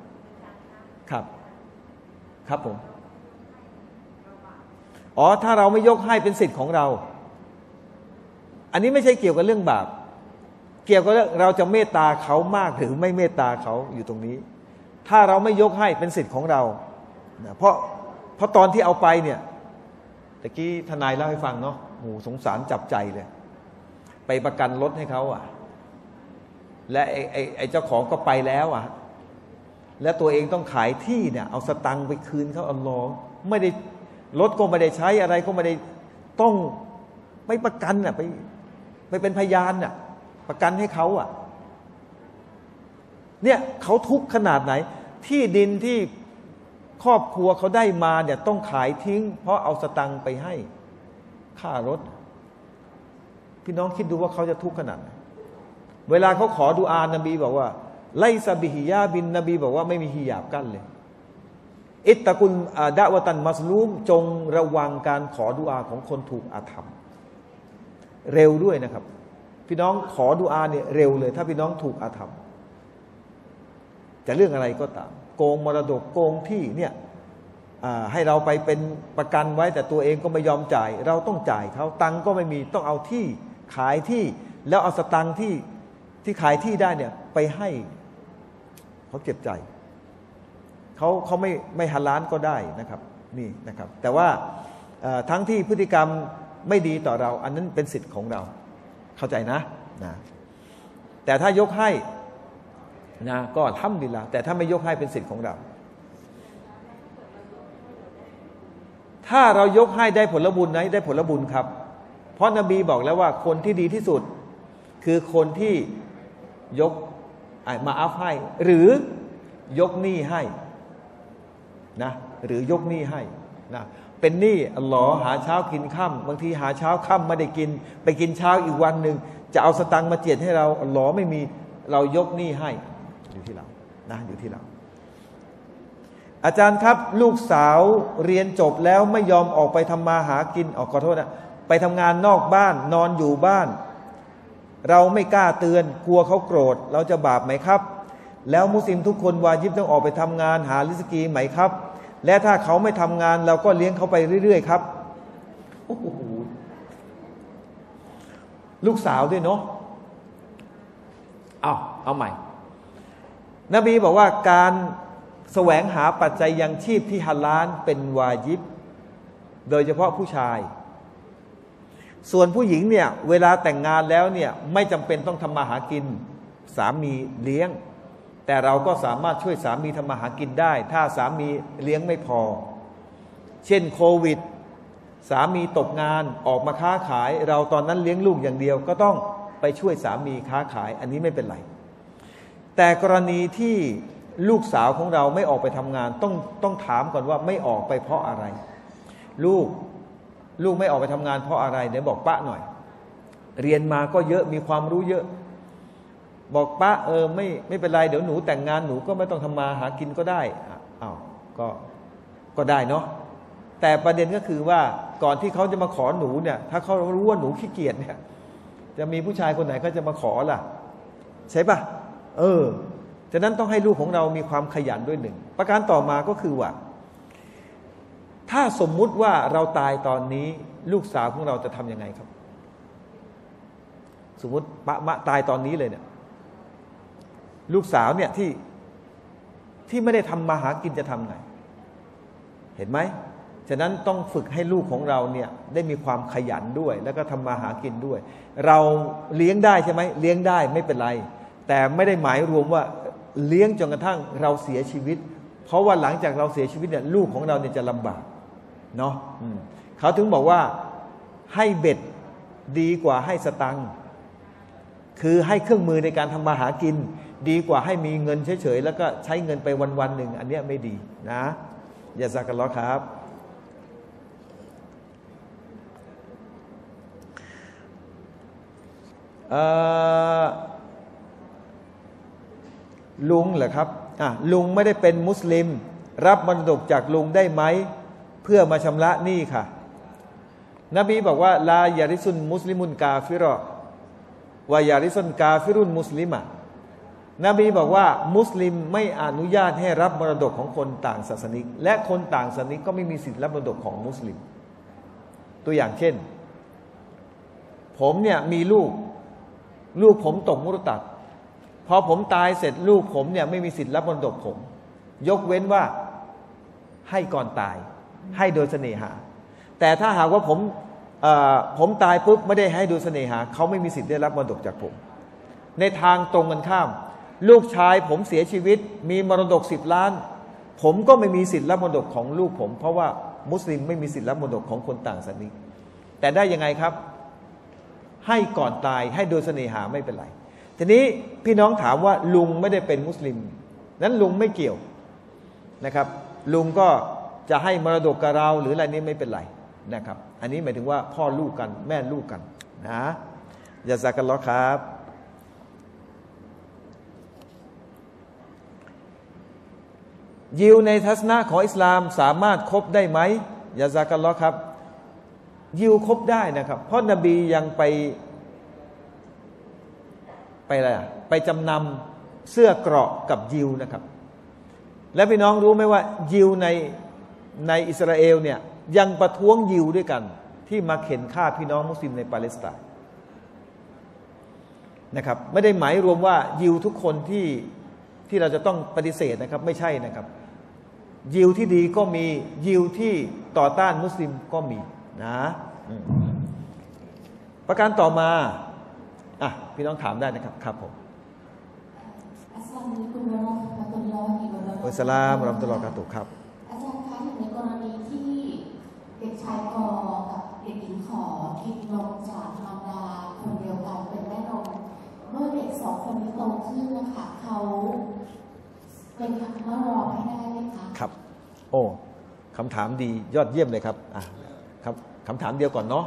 ครับผมถ้าเราไม่ยกให้เป็นสิทธิ์ของเราอันนี้ไม่ใช่เกี่ยวกับเรื่องบาปเกี่ยวกับเรื่องเราจะเมตตาเขามากหรือไม่เมตตาเขาอยู่ตรงนี้ถ้าเราไม่ยกให้เป็นสิทธิ์ของเราเพราะตอนที่เอาไปเนี่ยตะกี้ทนายเล่าให้ฟังเนาะโหสงสารจับใจเลยไปประกันรถให้เขาและไอ้เจ้าของก็ไปแล้วและตัวเองต้องขายที่เนี่ยเอาสตังค์ไปคืนเขาอัลลอฮ์ไม่ได้รถก็ไม่ได้ใช้อะไรก็ไม่ได้ต้องไปประกันน่ะไปเป็นพยานน่ะประกันให้เขาอ่ะเนี่ยเขาทุกข์ขนาดไหนที่ดินที่ครอบครัวเขาได้มาเนี่ยต้องขายทิ้งเพราะเอาสตังค์ไปให้ค่ารถพี่น้องคิดดูว่าเขาจะทุกข์ขนาดไหนเวลาเขาขอดุอานบีบอกว่าไลซาบิฮิยาบินนบีบอกว่าไม่มีฮิญาบกั้นเลยอิตตะกุลดะวะตันมัสลูมจงระวังการขอดุอาของคนถูกอาธรรมเร็วด้วยนะครับพี่น้องขอดุอาเนี่ยเร็วเลยถ้าพี่น้องถูกอาธรรมจะเรื่องอะไรก็ตามโกงมรดกโกงที่เนี่ยให้เราไปเป็นประกันไว้แต่ตัวเองก็ไม่ยอมจ่ายเราต้องจ่ายเขาตังก็ไม่มีต้องเอาที่ขายที่แล้วเอาสตังที่ขายที่ได้เนี่ยไปให้เขาเจ็บใจเขาไม่ฮาลาลก็ได้นะครับนี่นะครับแต่ว่าทั้งที่พฤติกรรมไม่ดีต่อเราอันนั้นเป็นสิทธิ์ของเราเข้าใจนะแต่ถ้ายกให้นะก็อัลฮัมดุลิลลาห์แต่ถ้าไม่ยกให้เป็นสิทธิ์ของเราถ้าเรายกให้ได้ผลบุญไหนได้ผลบุญครับเพราะนบีบอกแล้วว่าคนที่ดีที่สุดคือคนที่ยกมาอัฟให้หรือยกหนี้ให้นะหรือยกหนี้ให้นะเป็นหนี้อัลลอฮ์หาเช้ากินค่ำบางทีหาเช้าค่ำไม่ได้กินไปกินเช้าอีกวันหนึ่งจะเอาสตังค์มาเจียดให้เราอัลลอฮ์ไม่มีเรายกหนี้ให้อยู่ที่เรานะอยู่ที่เราอาจารย์ครับลูกสาวเรียนจบแล้วไม่ยอมออกไปทำมาหากินขอโทษนะไปทำงานนอกบ้านนอนอยู่บ้านเราไม่กล้าเตือนกลัวเขาโกรธเราจะบาปไหมครับแล้วมุสลิมทุกคนวาญิบต้องออกไปทำงานหาริสกีไหมครับและถ้าเขาไม่ทำงานเราก็เลี้ยงเขาไปเรื่อยๆครับโอ้โหลูกสาวด้วยเนาะเอาใหม่นบีบอกว่าการแสวงหาปัจจัยยังชีพที่ฮาลาลเป็นวาญิบโดยเฉพาะผู้ชายส่วนผู้หญิงเนี่ยเวลาแต่งงานแล้วเนี่ยไม่จำเป็นต้องทำมาหากินสามีเลี้ยงแต่เราก็สามารถช่วยสามีทำมาหากินได้ถ้าสามีเลี้ยงไม่พอเช่นโควิดสามีตกงานออกมาค้าขายเราตอนนั้นเลี้ยงลูกอย่างเดียวก็ต้องไปช่วยสามีค้าขายอันนี้ไม่เป็นไรแต่กรณีที่ลูกสาวของเราไม่ออกไปทำงานต้องถามก่อนว่าไม่ออกไปเพราะอะไรลูกไม่ออกไปทำงานเพราะอะไรเดี๋ยวบอกป้าหน่อยเรียนมาก็เยอะมีความรู้เยอะบอกป้าไม่เป็นไรเดี๋ยวหนูแต่งงานหนูก็ไม่ต้องทำมาหากินก็ได้ก็ได้เนาะแต่ประเด็นก็คือว่าก่อนที่เขาจะมาขอหนูเนี่ยถ้าเขารู้ว่าหนูขี้เกียจเนี่ยจะมีผู้ชายคนไหนเขาจะมาขอล่ะใช่ปะฉะนั้นต้องให้ลูกของเรามีความขยันด้วยหนึ่งประการต่อมาก็คือว่าถ้าสมมุติว่าเราตายตอนนี้ลูกสาวของเราจะทำยังไงครับสมมุติมะตายตอนนี้เลยเนี่ยลูกสาวเนี่ยที่ไม่ได้ทำมาหากินจะทำไงเห็นไหมฉะนั้นต้องฝึกให้ลูกของเราเนี่ยได้มีความขยันด้วยแล้วก็ทำมาหากินด้วยเราเลี้ยงได้ใช่ไหมเลี้ยงได้ไม่เป็นไรแต่ไม่ได้หมายรวมว่าเลี้ยงจนกระทั่งเราเสียชีวิตเพราะว่าหลังจากเราเสียชีวิตเนี่ยลูกของเราเนี่ยจะลำบากเนาะเขาถึงบอกว่าให้เบ็ดดีกว่าให้สตังค์คือให้เครื่องมือในการทำมาหากินดีกว่าให้มีเงินเฉยๆแล้วก็ใช้เงินไปวันๆหนึ่งอันนี้ไม่ดีนะอย่าซักกันล้อครับลุงเหรอครับลุงไม่ได้เป็นมุสลิมรับมรดกจากลุงได้ไหมเพื่อมาชำระหนี้ค่ะนบีบอกว่าลายาริซุนมุสลิมุนกาฟิรอวายาริซุนกาฟิรุนมุสลิมะนบีบอกว่ามุสลิมไม่อนุญาตให้รับมรดกของคนต่างศาสนิกและคนต่างศาสนิกก็ไม่มีสิทธิรับมรดกของมุสลิมตัวอย่างเช่นผมเนี่ยมีลูกผมตกมุรตัดพอผมตายเสร็จลูกผมเนี่ยไม่มีสิทธิรับมรดกผมยกเว้นว่าให้ก่อนตายให้โดยเสน่หาแต่ถ้าหากว่าผมตายปุ๊บไม่ได้ให้โดยเสน่หาเขาไม่มีสิทธิ์ได้รับมรดกจากผมในทางตรงกันข้ามลูกชายผมเสียชีวิตมีมรดก10 ล้านผมก็ไม่มีสิทธิ์รับมรดกของลูกผมเพราะว่ามุสลิมไม่มีสิทธิ์รับมรดกของคนต่างศาสนาแต่ได้ยังไงครับให้ก่อนตายให้โดยเสน่หาไม่เป็นไรทีนี้พี่น้องถามว่าลุงไม่ได้เป็นมุสลิมนั้นลุงไม่เกี่ยวนะครับลุงก็จะให้มรดกกับเราหรืออะไรนี้ไม่เป็นไรนะครับอันนี้หมายถึงว่าพ่อลูกกันแม่ลูกกันนะยะซากัลลอฮ์ครับยิวในทัศนะของอิสลามสามารถคบได้ไหมยะซากัลลอฮ์ครับยิวคบได้นะครับเพราะนบียังไปอะไรไปจำนำเสื้อเกราะกับยิวนะครับและพี่น้องรู้ไหมว่ายิวในอิสราเอลเนี่ยยังประท้วงยิวด้วยกันที่มาเข็นฆ่าพี่น้องมุสลิมในปาเลสไตน์นะครับไม่ได้หมายรวมว่ายิวทุกคนที่เราจะต้องปฏิเสธนะครับไม่ใช่นะครับยิวที่ดีก็มียิวที่ต่อต้านมุสลิมก็มีนะประการต่อมาพี่น้องถามได้นะครับครับผมอัสสลามุอะลัยกุมวะเราะห์มะตุลลอฮิวะบะเราะกาตุฮ์อัสสลามุอะลัยกุมวะเราะห์มะตุลลอฮิวะบะเราะกาตุฮ์ครับอาจารย์คะในกรณีที่เด็กชายกอกับเด็กหญิงขอกินนมจากมารดาคนเดียวกันเป็นแม่นมเมื่อเด็ก2 คนนี้โตขึ้นนะคะเขาเป็นคำว่ารอไม่ได้ไหมคะครับโอ้คำถามดียอดเยี่ยมเลยครับครับคำถามเดียวก่อนเนาะ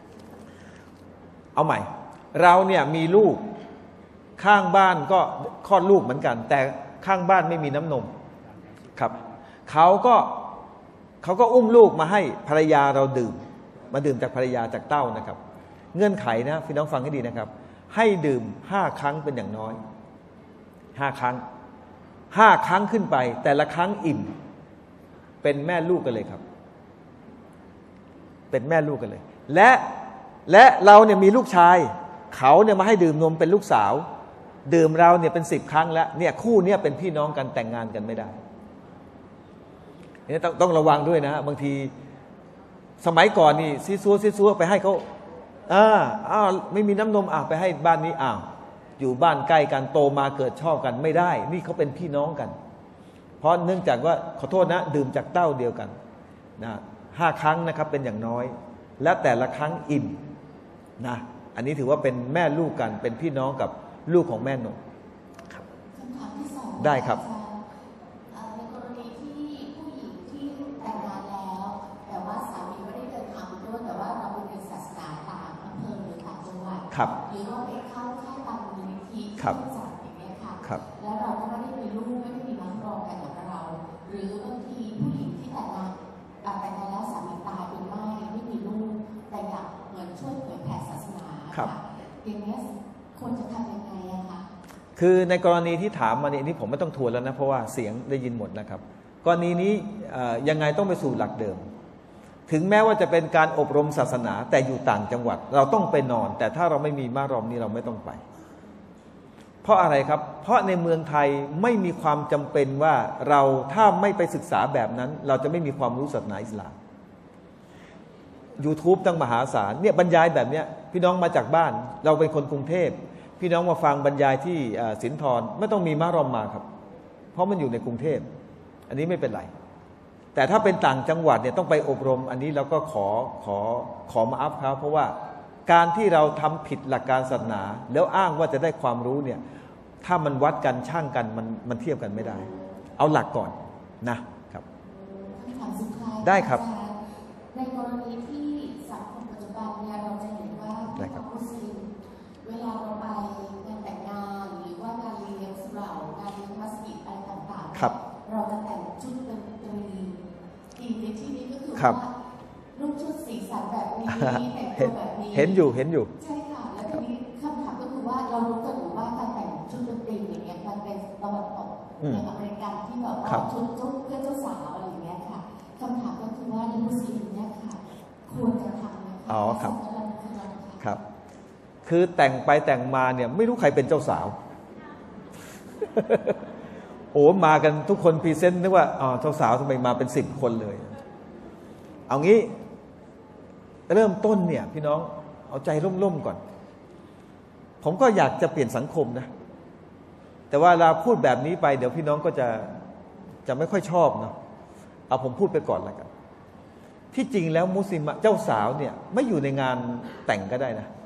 เอาใหม่เราเนี่ยมีลูกข้างบ้านก็คลอดลูกเหมือนกันแต่ข้างบ้านไม่มีน้ำนมครับเขาก็อุ้มลูกมาให้ภรรยาเราดื่มมาดื่มจากภรรยาจากเต้านะครับเงื่อนไขนะพี่น้องฟังให้ดีนะครับให้ดื่ม5 ครั้งเป็นอย่างน้อย5 ครั้ง5 ครั้งขึ้นไปแต่ละครั้งอิ่มเป็นแม่ลูกกันเลยครับเป็นแม่ลูกกันเลยและเราเนี่ยมีลูกชายเขาเนี่ยมาให้ดื่มนมเป็นลูกสาวดื่มเราเนี่ยเป็น10 ครั้งแล้วเนี่ยคู่เนี่ยเป็นพี่น้องกันแต่งงานกันไม่ได้นี่ต้องระวังด้วยนะบางทีสมัยก่อนนี่ซีซัวไปให้เขาไม่มีน้ำนมไปให้บ้านนี้อยู่บ้านใกล้กันโตมาเกิดชอบกันไม่ได้นี่เขาเป็นพี่น้องกันเพราะเนื่องจากว่าขอโทษนะดื่มจากเต้าเดียวกันนะ5 ครั้งนะครับเป็นอย่างน้อยและแต่ละครั้งอิ่มนะอันนี้ถือว่าเป็นแม่ลูกกันเป็นพี่น้องกับลูกของแม่นมครับคำถามที่2 ได้ครับในกรณีที่ผู้หญิงที่แต่งงานแล้วแต่ว่าสามีไม่ได้เดินทางด้วยแต่ว่าเราเป็นศาสนาต่างอำเภอหรือต่างจังหวัดหรือว่าไปเข้าค่ายตามมูลนิธิที่จัดอย่างนี้ค่ะแล้วเราก็ไม่ได้มีลูกไม่ได้มีน้องรองแต่งกับเราหรือบางทีผู้หญิงที่แต่งงานแล้วสามีตายเป็นไม่มีลูกแต่อยากเหมือนช่วยเผยแผ่ศาสนาอย่างนี้ควรจะทำยังไงคะคือในกรณีที่ถามมาเนี่ยนี่ผมไม่ต้องทวนแล้วนะเพราะว่าเสียงได้ยินหมดนะครับกรณีนี้ยังไงต้องไปสู่หลักเดิมถึงแม้ว่าจะเป็นการอบรมศาสนาแต่อยู่ต่างจังหวัดเราต้องไปนอนแต่ถ้าเราไม่มีมารอมนี้เราไม่ต้องไปเพราะอะไรครับเพราะในเมืองไทยไม่มีความจำเป็นว่าเราถ้าไม่ไปศึกษาแบบนั้นเราจะไม่มีความรู้ศาสนาอิสลาม YouTube ตั้งมหาศาลเนี่ยบรรยายแบบเนี้ยพี่น้องมาจากบ้านเราเป็นคนกรุงเทพพี่น้องมาฟังบรรยายที่สินธรไม่ต้องมีมารอมมาครับเพราะมันอยู่ในกรุงเทพอันนี้ไม่เป็นไรแต่ถ้าเป็นต่างจังหวัดเนี่ยต้องไปอบรมอันนี้เราก็ขอมาอัพเขาเพราะว่าการที่เราทำผิดหลักการศาสนาแล้วอ้างว่าจะได้ความรู้เนี่ยถ้ามันวัดกันช่างกันมันเทียบกันไม่ได้เอาหลักก่อนนะครับคำถามสุดท้ายได้ครับในกรณีที่สังคมปัจจุบันเนี่ยเราจะเห็นว่ามุสลิมเวลาเราไปงานแต่งงานหรือว่างานเลี้ยงสุเหร่างานเลี้ยงมัสยิดอะไรต่างๆเราจะแต่งชุดเป็นธีมในที่นี้ก็คือว่ารูปชุดสีสันแบบนี้แต่งตัวแบบนี้เห็นอยู่ใช่ค่ะแล้วทีนี้คำถามก็คือว่าเรารู้กันหรือว่าการแต่งชุดเป็นธีมอย่างเงี้ยมันเป็นตะวันตกในอเมริกันที่แบบว่าชุดเพื่อเจ้าสาวอะไรอย่างเงี้ยค่ะคำถามก็คือว่าในมุสลิมเนี่ยค่ะควรจะทำไหมคะครับคือแต่งไปแต่งมาเนี่ยไม่รู้ใครเป็นเจ้าสาวโอ้มากันทุกคนพรีเซนต์นึกว่าเจ้าสาวทำไมมาเป็น10 คนเลยเอางี้เริ่มต้นเนี่ยพี่น้องเอาใจร่มๆก่อนผมก็อยากจะเปลี่ยนสังคมนะแต่ว่าเราพูดแบบนี้ไปเดี๋ยวพี่น้องก็จะไม่ค่อยชอบเนาะเอาผมพูดไปก่อนแล้วกันที่จริงแล้วมุสลิมเจ้าสาวเนี่ยไม่อยู่ในงานแต่งก็ได้นะ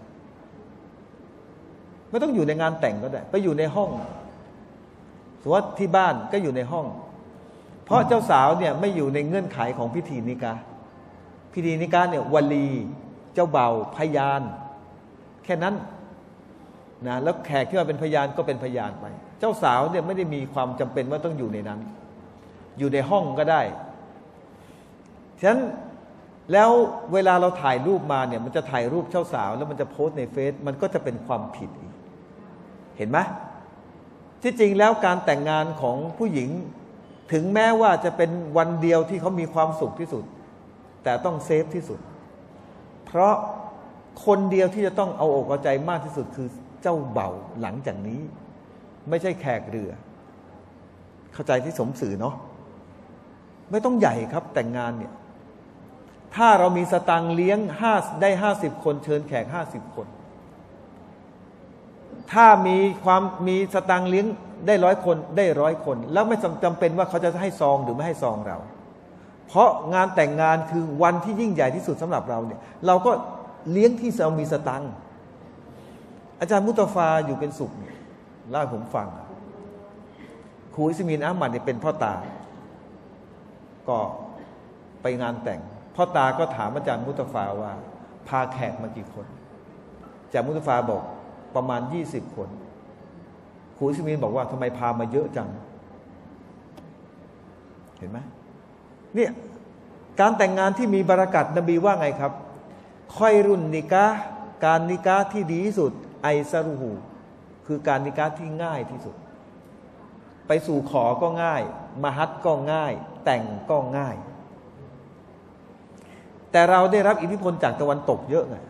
ไม่ต้องอยู่ในงานแต่งก็ได้ไปอยู่ในห้องสมมติว่าที่บ้านก็อยู่ในห้องเพราะเจ้าสาวเนี่ยไม่อยู่ในเงื่อนไขของพิธีนิกะห์พิธีนิกะห์เนี่ยวลีเจ้าเบ่าวพยานแค่นั้นนะแล้วแขกที่มาเป็นพยานก็เป็นพยานไปเจ้าสาวเนี่ยไม่ได้มีความจำเป็นว่าต้องอยู่ในนั้นอยู่ในห้องก็ได้ฉะนั้นแล้วเวลาเราถ่ายรูปมาเนี่ยมันจะถ่ายรูปเจ้าสาวแล้วมันจะโพสต์ในเฟซมันก็จะเป็นความผิดอีกเห็นไหมที่จริงแล้วการแต่งงานของผู้หญิงถึงแม้ว่าจะเป็นวันเดียวที่เขามีความสุขที่สุดแต่ต้องเซฟที่สุดเพราะคนเดียวที่จะต้องเอาอกเอาใจมากที่สุดคือเจ้าเบ่าหลังจากนี้ไม่ใช่แขกเรือเข้าใจที่สมสื่อเนาะไม่ต้องใหญ่ครับแต่งงานเนี่ยถ้าเรามีสตังค์เลี้ยงได้50 คนเชิญแขก50 คนถ้ามีสตังค์เลี้ยงได้100 คนได้100 คนแล้วไม่จำเป็นว่าเขาจะให้ซองหรือไม่ให้ซองเราเพราะงานแต่งงานคือวันที่ยิ่งใหญ่ที่สุดสำหรับเราเนี่ยเราก็เลี้ยงที่เรามีสตังค์อาจารย์มุตฟาอยู่เป็นสุขเนี่ยเล่าให้ผมฟังครูอิสมีนอามัดเนี่ยเป็นพ่อตาก็ไปงานแต่งพ่อตาก็ถามอาจารย์มุตฟาว่าพาแขกมากี่คนอาจารย์มุตฟาบอกประมาณ20 คนครูอิสมีนบอกว่าทำไมพามาเยอะจังเห็นไหมเนี่ยการแต่งงานที่มีบารอกัตนบีว่าไงครับค่อยรุ่นนิกะห์การนิกะห์ที่ดีที่สุดไอซารูฮูคือการนิกะห์ที่ง่ายที่สุดไปสู่ขอก็ง่ายมหัตก็ง่ายแต่งก็ง่ายแต่เราได้รับอิทธิพลจากตะวันตกเยอะไง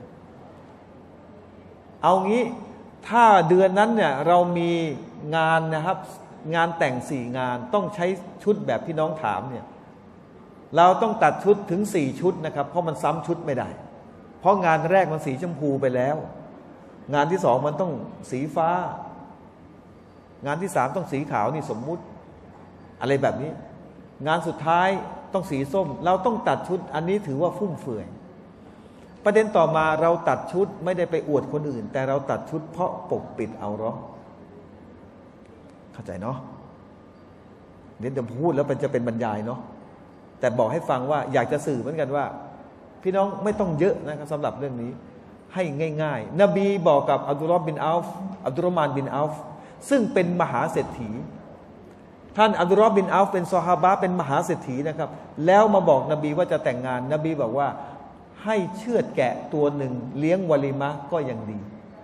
เอางี้ถ้าเดือนนั้นเนี่ยเรามีงานนะครับงานแต่ง4 งานต้องใช้ชุดแบบพี่น้องถามเนี่ยเราต้องตัดชุดถึง4 ชุดนะครับเพราะมันซ้ำชุดไม่ได้เพราะงานแรกมันสีชมพูไปแล้วงานที่2มันต้องสีฟ้างานที่3ต้องสีขาวนี่สมมุติอะไรแบบนี้งานสุดท้ายต้องสีส้มเราต้องตัดชุดอันนี้ถือว่าฟุ่มเฟือยประเด็นต่อมาเราตัดชุดไม่ได้ไปอวดคนอื่นแต่เราตัดชุดเพราะปกปิดเอาเราะห์เข้าใจเนาะเดี๋ยวพูดแล้วมันจะเป็นบรรยายเนาะแต่บอกให้ฟังว่าอยากจะสื่อเหมือนกันว่าพี่น้องไม่ต้องเยอะนะครับสำหรับเรื่องนี้ให้ง่ายๆนบีบอกกับอับดุลรอฮ์บินอัลฟอับดุลรอห์มานบินอัลฟซึ่งเป็นมหาเศรษฐีท่านอับดุลรอฮ์บินอัลฟเป็นซอฮาบะห์เป็นมหาเศรษฐีนะครับแล้วมาบอกนบีว่าจะแต่งงานนบีบอกว่าให้เชือดแกะตัวหนึ่งเลี้ยงวะลีมะห์ก็ยังดี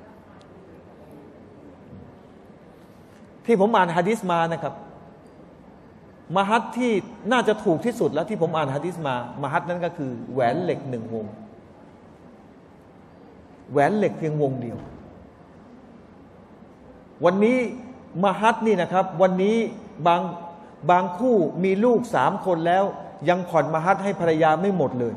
ที่ผมอ่านหะดีษมานะครับมหัตที่น่าจะถูกที่สุดแล้วที่ผมอ่านหะดีษมามหัตนั้นก็คือแหวนเหล็ก1 วงแหวนเหล็กเพียงวงเดียววันนี้มหัตนี่นะครับวันนี้บางคู่มีลูก3 คนแล้วยังผ่อนมหัตให้ภรรยาไม่หมดเลย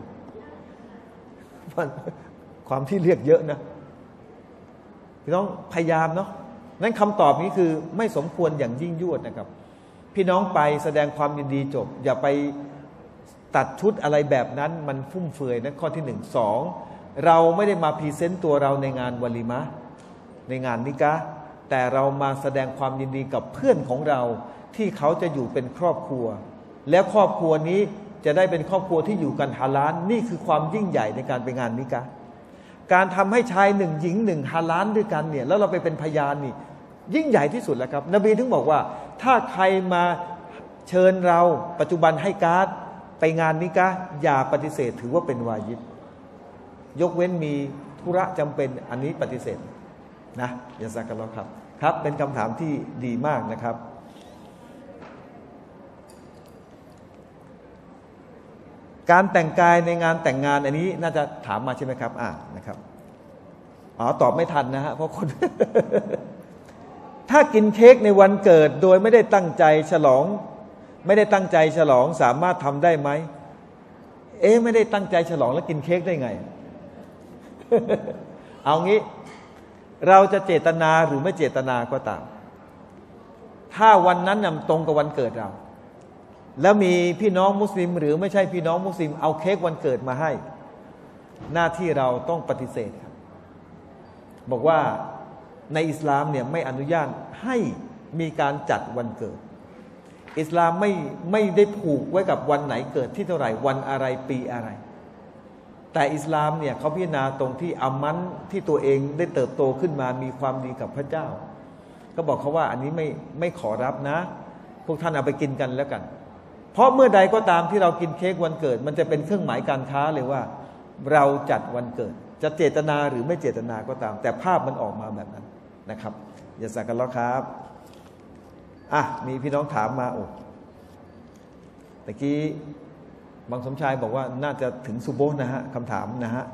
ความที่เรียกเยอะนะพี่น้องพยายามเนาะนั้นคำตอบนี้คือไม่สมควรอย่างยิ่งยวดนะครับพี่น้องไปแสดงความยินดีจบอย่าไปตัดชุดอะไรแบบนั้นมันฟุ่มเฟือยนะข้อที่1 2เราไม่ได้มาพรีเซนต์ตัวเราในงานวะลีมะห์ในงานนิกะห์แต่เรามาแสดงความยินดีกับเพื่อนของเราที่เขาจะอยู่เป็นครอบครัวแล้วครอบครัวนี้จะได้เป็นครอบครัวที่อยู่กันฮาลาลนี่คือความยิ่งใหญ่ในการไปงานนิกะห์การทำให้ชาย1หญิง1ฮาลาลด้วยกันเนี่ยแล้วเราไปเป็นพยานนี่ยิ่งใหญ่ที่สุดแล้วครับนบีถึงบอกว่าถ้าใครมาเชิญเราปัจจุบันให้การ์ดไปงานนิกะห์อย่าปฏิเสธถือว่าเป็นวาญิบยกเว้นมีธุระจำเป็นอันนี้ปฏิเสธนะยะซากัลลอฮ์ครับเป็นคำถามที่ดีมากนะครับการแต่งกายในงานแต่งงานอันนี้น่าจะถามมาใช่ไหมครับนะครับตอบไม่ทันนะฮะเพราะคน ถ้ากินเค้กในวันเกิดโดยไม่ได้ตั้งใจฉลองสามารถทำได้ไหมไม่ได้ตั้งใจฉลองแล้วกินเค้กได้ไง เอางี้เราจะเจตนาหรือไม่เจตนาก็ตามถ้าวันนั้นนำตรงกับวันเกิดเราแล้วมีพี่น้องมุสลิมหรือไม่ใช่พี่น้องมุสลิมเอาเค้กวันเกิดมาให้หน้าที่เราต้องปฏิเสธครับบอกว่าในอิสลามเนี่ยไม่อนุญาตให้มีการจัดวันเกิดอิสลามไม่ได้ผูกไว้กับวันไหนเกิดที่เท่าไหร่วันอะไรปีอะไรแต่อิสลามเนี่ยเขาพิจารณาตรงที่อามันที่ตัวเองได้เติบโตขึ้นมามีความดีกับพระเจ้าก็บอกเขาว่าอันนี้ไม่ขอรับนะพวกท่านเอาไปกินกันแล้วกันเพราะเมื่อใดก็ตามที่เรากินเค้กวันเกิดมันจะเป็นเครื่องหมายการค้าเลยว่าเราจัดวันเกิดจะเจตนาหรือไม่เจตนาก็ตามแต่ภาพมันออกมาแบบนั้นนะครับอย่าสักกันล้อครับมีพี่น้องถามมาตะกี้บางสมชายบอกว่าน่าจะถึงซุโบนะฮะคำถามนะฮะ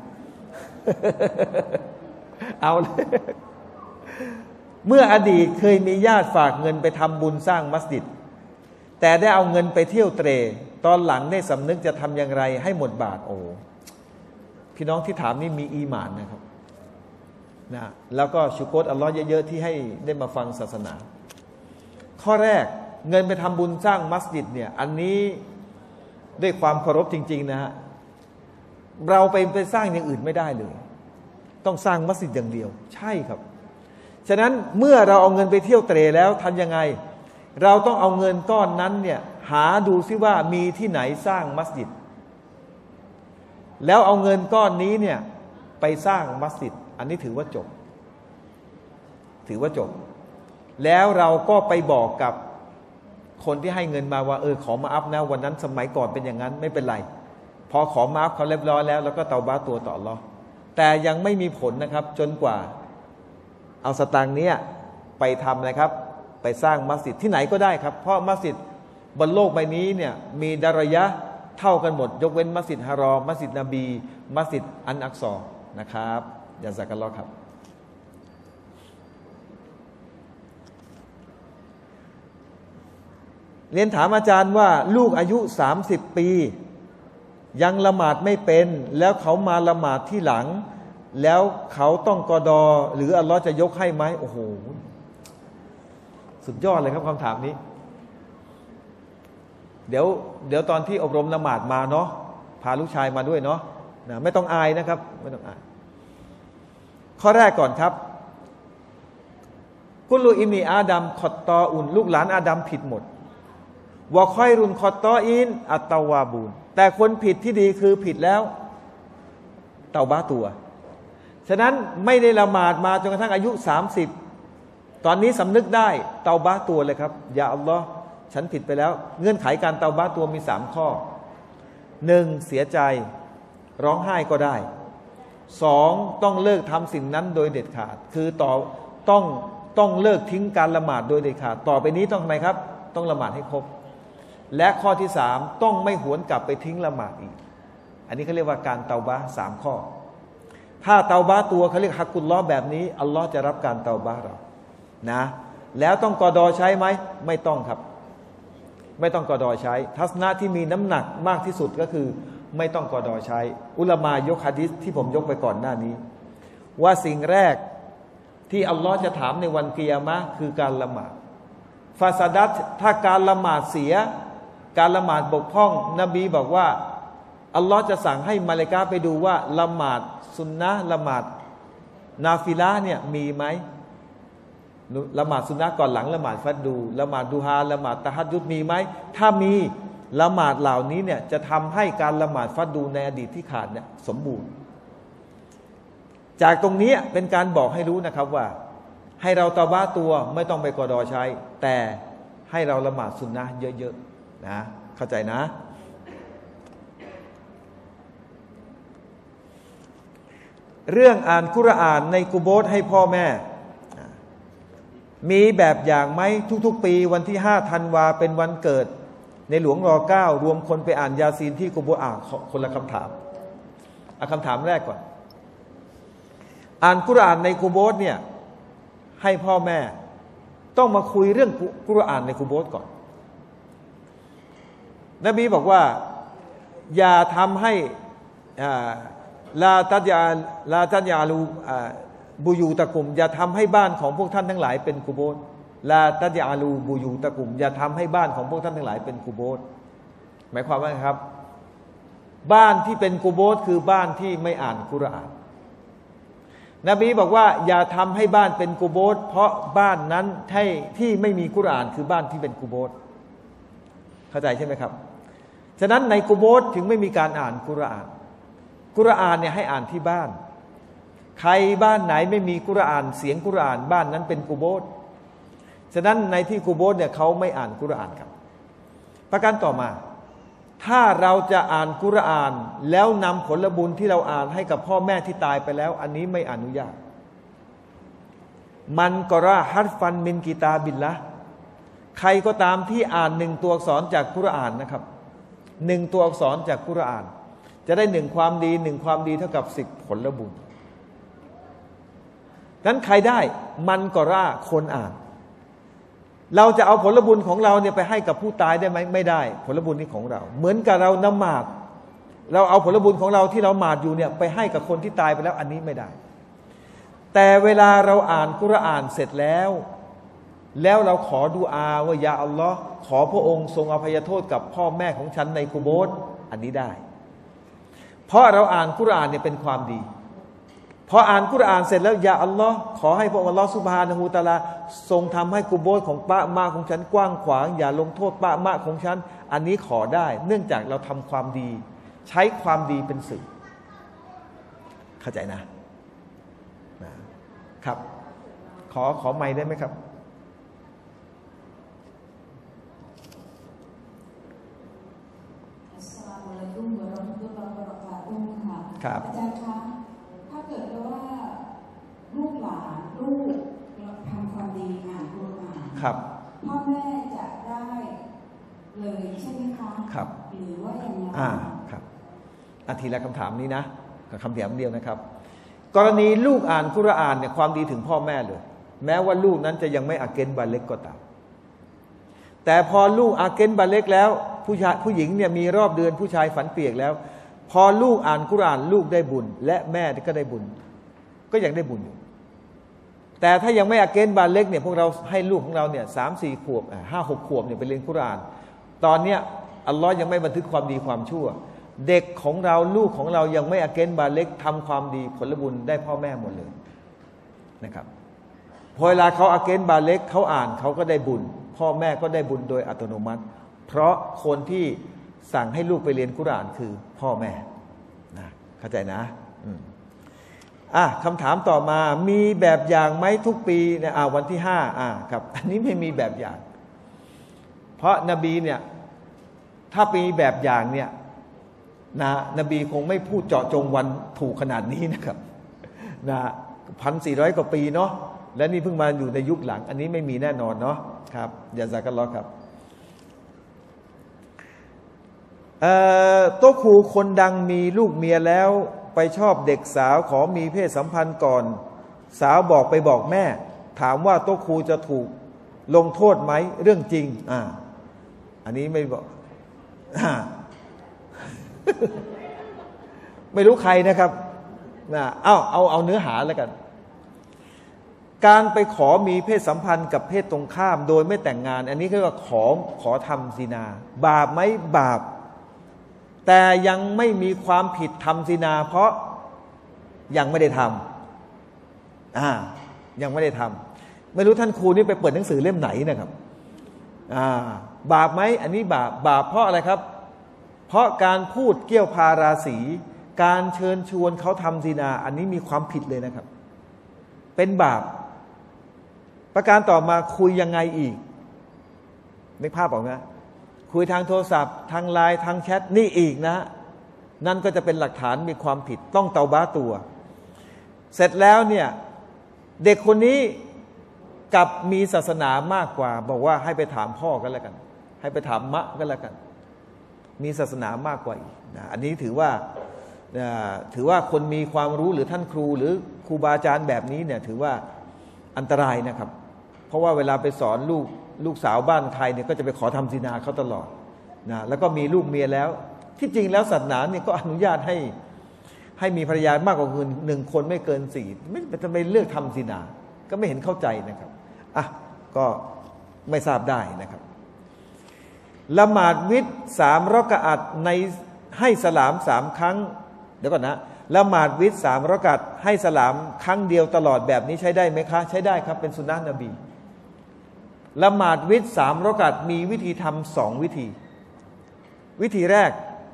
เอาเลยเมื่ออดีตเคยมีญาติฝากเงินไปทำบุญสร้างมัสยิดแต่ได้เอาเงินไปเที่ยวเตร่ตอนหลังได้สำนึกจะทำอย่างไรให้หมดบาทพี่น้องที่ถามนี่มีอีหม่านนะครับนะแล้วก็ชุกรอัลลอฮ์เยอะๆที่ให้ได้มาฟังศาสนาข้อแรกเงินไปทำบุญสร้างมัสยิดเนี่ยอันนี้ด้วยความเคารพจริงๆนะฮะเราไปสร้างอย่างอื่นไม่ได้เลยต้องสร้างมัสยิดอย่างเดียวใช่ครับฉะนั้นเมื่อเราเอาเงินไปเที่ยวเตร่แล้วทำยังไงเราต้องเอาเงินก้อนนั้นเนี่ยหาดูซิว่ามีที่ไหนสร้างมัสยิดแล้วเอาเงินก้อนนี้เนี่ยไปสร้างมัสยิดอันนี้ถือว่าจบแล้วเราก็ไปบอกกับคนที่ให้เงินมาว่าขอมาอัพนะวันนั้นสมัยก่อนเป็นอย่างนั้นไม่เป็นไรพอขอมาอัพเขาเรียบร้อยแล้วแล้วก็เตาบ้าตัวต่ออัลเลาะห์แต่ยังไม่มีผลนะครับจนกว่าเอาสตางค์นี้ไปทำนะครับไปสร้างมัสยิดที่ไหนก็ได้ครับเพราะมัสยิดบนโลกใบนี้เนี่ยมีดารายะห์เท่ากันหมดยกเว้นมัสยิดฮารอมมัสยิดนบีมัสยิดอันอักซอนะครับยาซักัลลอฮ์ครับเรียนถามอาจารย์ว่าลูกอายุ30 ปียังละหมาดไม่เป็นแล้วเขามาละหมาดที่หลังแล้วเขาต้องกอดอหรืออัลลอฮ์จะยกให้ไหมโอ้โหสุดยอดเลยครับคำถามนี้เดี๋ยวตอนที่อบรมละหมาดมาเนาะพาลูกชายมาด้วยเนาะไม่ต้องอายนะครับไม่ต้องอายข้อแรกก่อนครับกุลูอิมีอาดัมขอตตออุนลูกหลานอาดัมผิดหมดวะค่อยรุนขอตตออินอัตตาวาบูนแต่คนผิดที่ดีคือผิดแล้วเตาบ้าตัวฉะนั้นไม่ได้ละหมาดมาจนกระทั่งอายุ30ตอนนี้สำนึกได้เตาบ้าตัวเลยครับอย่าอัลลอฮ์ฉันผิดไปแล้วเงื่อนไขการเตาบ้าตัวมี3ข้อ1เสียใจร้องไห้ก็ได้2ต้องเลิกทำสิ่งนั้นโดยเด็ดขาดคือต้องเลิกทิ้งการละหมาดโดยเด็ดขาดต่อไปนี้ต้องทำไมครับต้องละหมาดให้ครบและข้อที่3ต้องไม่หวนกลับไปทิ้งละหมาดอีกอันนี้เขาเรียกว่าการเตาบะห์3ข้อถ้าเตาบะห์ตัวเขาเรียกฮักกุลลอฮ์แบบนี้อัลลอฮ์จะรับการเตาบะห์เรานะแล้วต้องกอดอใช้ไหมไม่ต้องครับไม่ต้องกอดอใช้ทัศนะที่มีน้ำหนักมากที่สุดก็คือไม่ต้องกอดอใช้อุลามายกหะดีษที่ผมยกไปก่อนหน้านี้ว่าสิ่งแรกที่อัลลอฮ์จะถามในวันกิยามะห์คือการละหมาดฟาซาดัตถ้าการละหมาดเสียการละหมาดบกพร่องนบีบอกว่าอัลลอฮ์จะสั่งให้มาลาอิกะฮ์ไปดูว่าละหมาดซุนนะห์ละหมาดนาฟิละห์เนี่ยมีไหมละหมาดซุนนะห์ก่อนหลังละหมาดฟัดดูละหมาดดูฮาละหมาดตะฮัจญุดมีไหมถ้ามีละหมาดเหล่านี้เนี่ยจะทำให้การละหมาดฟัดดูในอดีตที่ขาดเนี่ยสมบูรณ์จากตรงนี้เป็นการบอกให้รู้นะครับว่าให้เราเตาบะห์ตัวไม่ต้องไปกอดอใช้แต่ให้เราละหมาดซุนนะห์เยอะๆนะเข้าใจนะเรื่องอ่านกุรอานในกุโบร์ให้พ่อแม่มีแบบอย่างไหมทุกๆปีวันที่5 ธันวาเป็นวันเกิดในหลวงร9รวมคนไปอ่านยาซีนที่กุโบร์คนละคำถามเอาคำถามแรกก่อนอ่านกุรอานในกุโบร์เนี่ยให้พ่อแม่ต้องมาคุยเรื่องกุรอานในกุโบร์ก่อนนบีบอกว่าอย่าทำให้ลาตัดยาลูบุยูตะกุมอย่าทำให้บ้านของพวกท่านทั้งหลายเป็นกุโบร์ลาตัจอาลูบูยูตะกุมอย่าทำให้บ้านของพวกท่านทั้งหลายเป็นกุโบสหมายความว่าไงครับบ้านที่เป็นกุโบสคือบ้านที่ไม่อ่านกุรอานนบีบอกว่าอย่าทำให้บ้านเป็นกุโบสเพราะบ้านนั้นที่ไม่มีกุรอานคือบ้านที่เป็นกุโบสเข้าใจใช่ไหมครับฉะนั้นในกุโบสถึงไม่มีการอ่านกุรอานกุรอานเนี่ยให้อ่านที่บ้านใครบ้านไหนไม่มีกุรอานเสียงกุรอานบ้านนั้นเป็นกุโบสฉะนั้นในที่กุโบสเนี่ยเขาไม่อ่านกุรอานครับประการต่อมาถ้าเราจะอ่านกุรอานแล้วนำผลบุญที่เราอ่านให้กับพ่อแม่ที่ตายไปแล้วอันนี้ไม่อนุญาตมันกอราฮัดฟันมินกิตาบิลละใครก็ตามที่อ่าน1 ตัวอักษรจากกุรอานนะครับ1 ตัวอักษรจากกุรอานจะได้1 ความดี1 ความดีเท่ากับ10 ผลบุญนั้นใครได้มันกอราคนอ่านเราจะเอาผลบุญของเราเนี่ยไปให้กับผู้ตายได้ไหมไม่ได้ผลบุญนี้ของเราเหมือนกับเรานมาดเราเอาผลบุญของเราที่เราหมาดอยู่เนี่ยไปให้กับคนที่ตายไปแล้วอันนี้ไม่ได้แต่เวลาเราอ่านกุรอานเสร็จแล้วเราขอดุอาว่ายาอัลลอฮ์ขอพระองค์ทรงอภัยโทษกับพ่อแม่ของฉันในกุโบสอันนี้ได้เพราะเราอ่านกุรอานเนี่ยเป็นความดีพออ่านกุรอานเสร็จแล้วยาอัลลอฮ์ขอให้พระองค์อัลลอฮ์ซุบฮานะฮูวะตะอาลาทรงทำให้กุโบสของป้ามาของฉันกว้างขวางอย่าลงโทษป้ามาของฉันอันนี้ขอได้เนื่องจากเราทำความดีใช้ความดีเป็นสื่อเข้าใจนะครับขอไมค์ได้ไหมครับอัสสลามุอะลัยกุมวะเราะห์มะตุลลอฮิวะบะเราะกาตุฮ์ค่ะครับอาจารย์คะถ้าเกิดว่าลูกหลานลูกทำความดีอ่านกุรอานครับพ่อแม่จะได้เลยใช่ไหมคะครับหรือว่ายังไงครับทีละคำถามนี้นะคำถามเดียวนะครับกรณีลูกอ่านกุรอานเนี่ยความดีถึงพ่อแม่เลยแม้ว่าลูกนั้นจะยังไม่อาเกนบาเล็กก็ตามแต่พอลูกอาเกนบาเล็กแล้วผู้หญิงเนี่ยมีรอบเดือนผู้ชายฝันเปียกแล้วพอลูกอ่านกุรอานลูกได้บุญและแม่ก็ได้บุญก็ยังได้บุญอยู่แต่ถ้ายังไม่อาเกนบาเล็กเนี่ยพวกเราให้ลูกของเราเนี่ย3-4 ขวบ5-6 ขวบเนี่ยไปเรียนกุรอานตอนเนี้ยอัลลอฮ์ยังไม่บันทึกความดีความชั่วเด็กของเราลูกของเรายังไม่อาเกนบาเล็กทำความดีผลบุญได้พ่อแม่หมดเลยนะครับพอเวลาเขาอาเกนบาเล็กเขาอ่านเขาก็ได้บุญพ่อแม่ก็ได้บุญโดยอัตโนมัติเพราะคนที่สั่งให้ลูกไปเรียนกุรอานคือพ่อแม่นะเข้าใจนะคำถามต่อมามีแบบอย่างไหมทุกปีเนี่ยวันที่5ครับอันนี้ไม่มีแบบอย่างเพราะนบีเนี่ยถ้ามีแบบอย่างเนี่ยนบีคงไม่พูดเจาะจงวันถูกขนาดนี้นะครับ1,400 กว่าปีเนาะและนี่เพิ่งมาอยู่ในยุคหลังอันนี้ไม่มีแน่นอนเนาะครับอย่าซะกันล้อครับโต๊ะครูคนดังมีลูกเมียแล้วไปชอบเด็กสาวขอมีเพศสัมพันธ์ก่อนสาวบอกไปบอกแม่ถามว่าโต๊ะครูจะถูกลงโทษไหมเรื่องจริงอันนี้ไม่บอกไม่รู้ใครนะครับเอาเนื้อหาแล้วกันการไปขอมีเพศสัมพันธ์กับเพศตรงข้ามโดยไม่แต่งงานอันนี้เรียกว่าขอทำซินาบาปไหมบาปแต่ยังไม่มีความผิดทำซินาเพราะยังไม่ได้ทำยังไม่ได้ทำไม่รู้ท่านครูนี่ไปเปิดหนังสือเล่มไหนนะครับบาปไหมอันนี้บาปเพราะอะไรครับเพราะการพูดเกี่ยวพาราศีการเชิญชวนเขาทำซินาอันนี้มีความผิดเลยนะครับเป็นบาปประการต่อมาคุยยังไงอีกนึกภาพออกนะคุยทางโทรศัพท์ทางไลน์ทางแชทนี่อีกนะนั่นก็จะเป็นหลักฐานมีความผิดต้องเตาบ้าตัวเสร็จแล้วเนี่ยเด็กคนนี้กับมีศาสนามากกว่าบอกว่าให้ไปถามพ่อกันแล้วกันให้ไปถามมะกันแล้วกันมีศาสนามากกว่าอีกนะอันนี้ถือว่าคนมีความรู้หรือท่านครูหรือครูบาอาจารย์แบบนี้เนี่ยถือว่าอันตรายนะครับเพราะว่าเวลาไปสอนลูกสาวบ้านใครเนี่ยก็จะไปขอทำซินาเขาตลอดนะแล้วก็มีลูกเมียแล้วที่จริงแล้วศาสนาเนี่ยก็อนุญาตให้มีภรรยามากกว่า1 คนไม่เกิน4ไม่ทำไมเลือกทำซินาก็ไม่เห็นเข้าใจนะครับก็ไม่ทราบได้นะครับละหมาดวิตร3 รอกะอัตในให้สลาม3 ครั้งเดี๋ยวก่อนนะละหมาดวิตร3 รอกะอัตให้สลามครั้งเดียวตลอดแบบนี้ใช้ได้ไหมคะใช้ได้ครับเป็นสุนนะนบีละหมาดวิตร3 รอกะอัตมีวิธีทำ2 วิธีวิธีแรก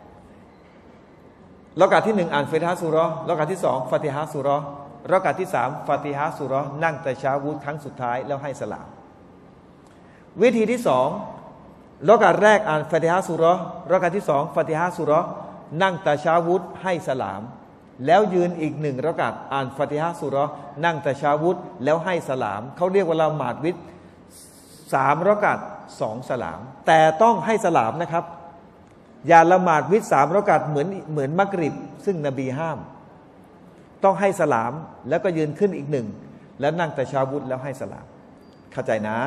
รอกะอัตที่1อ่านฟาติฮะห์ซูเราะห์รอกะอัตที่2ฟาติฮะห์ซูเราะห์รอกะอัตที่3ฟาติฮะห์ซูเราะห์นั่งตะชาวุธครั้งสุดท้ายแล้วให้สลามวิธีที่2รอกะอัตแรกอ่านฟาติฮะห์ซูเราะห์รอกะอัตที่2ฟาติฮะห์ซูเราะห์นั่งตะชาวุธให้สลามแล้วยืนอีก1 รอกะอัตอ่านฟาติฮะห์ซูเราะห์นั่งตะชาวุธแล้วให้สลามเขาเรียกว่าละหมาดวิตร3 รอกะอัต2 สลามแต่ต้องให้สลามนะครับอย่าละหมาดวิตร3 รอกะอัตเหมือนมักริบซึ่งนบีห้ามต้องให้สลามแล้วก็ยืนขึ้นอีก1แล้วนั่งตะชาวุธแล้วให้สลามเข้าใจนะ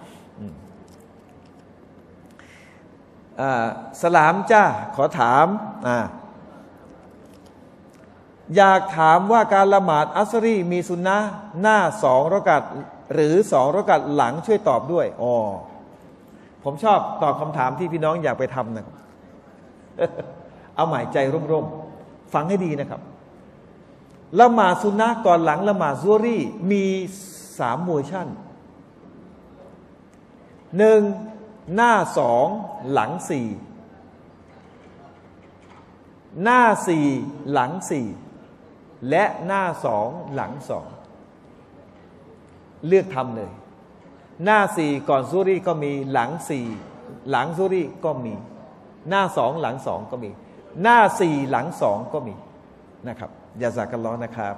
สลามจ้าขอถามอยากถามว่าการละหมาดอัสรีมีสุนนะหน้า2 รอกะอัตหรือ2 รอกะอัตหลังช่วยตอบด้วยผมชอบตอบคำถามที่พี่น้องอยากไปทำนะเอาหมายใจร่มๆฟังให้ดีนะครับละหมาดสุนนะก่อนหลังละหมาดซุฮรีมี3 เวอร์ชัน1หน้า2หลัง4หน้า4หลัง4และหน้า2หลัง2เลือกทำเลยหน้า4ก่อนซุฮรีก็มีหลัง4หลังซุฮรีก็มีหน้า2หลัง2ก็มีหน้า4หลัง2ก็มีนะครับยาซากัลลอฮ์นะครับ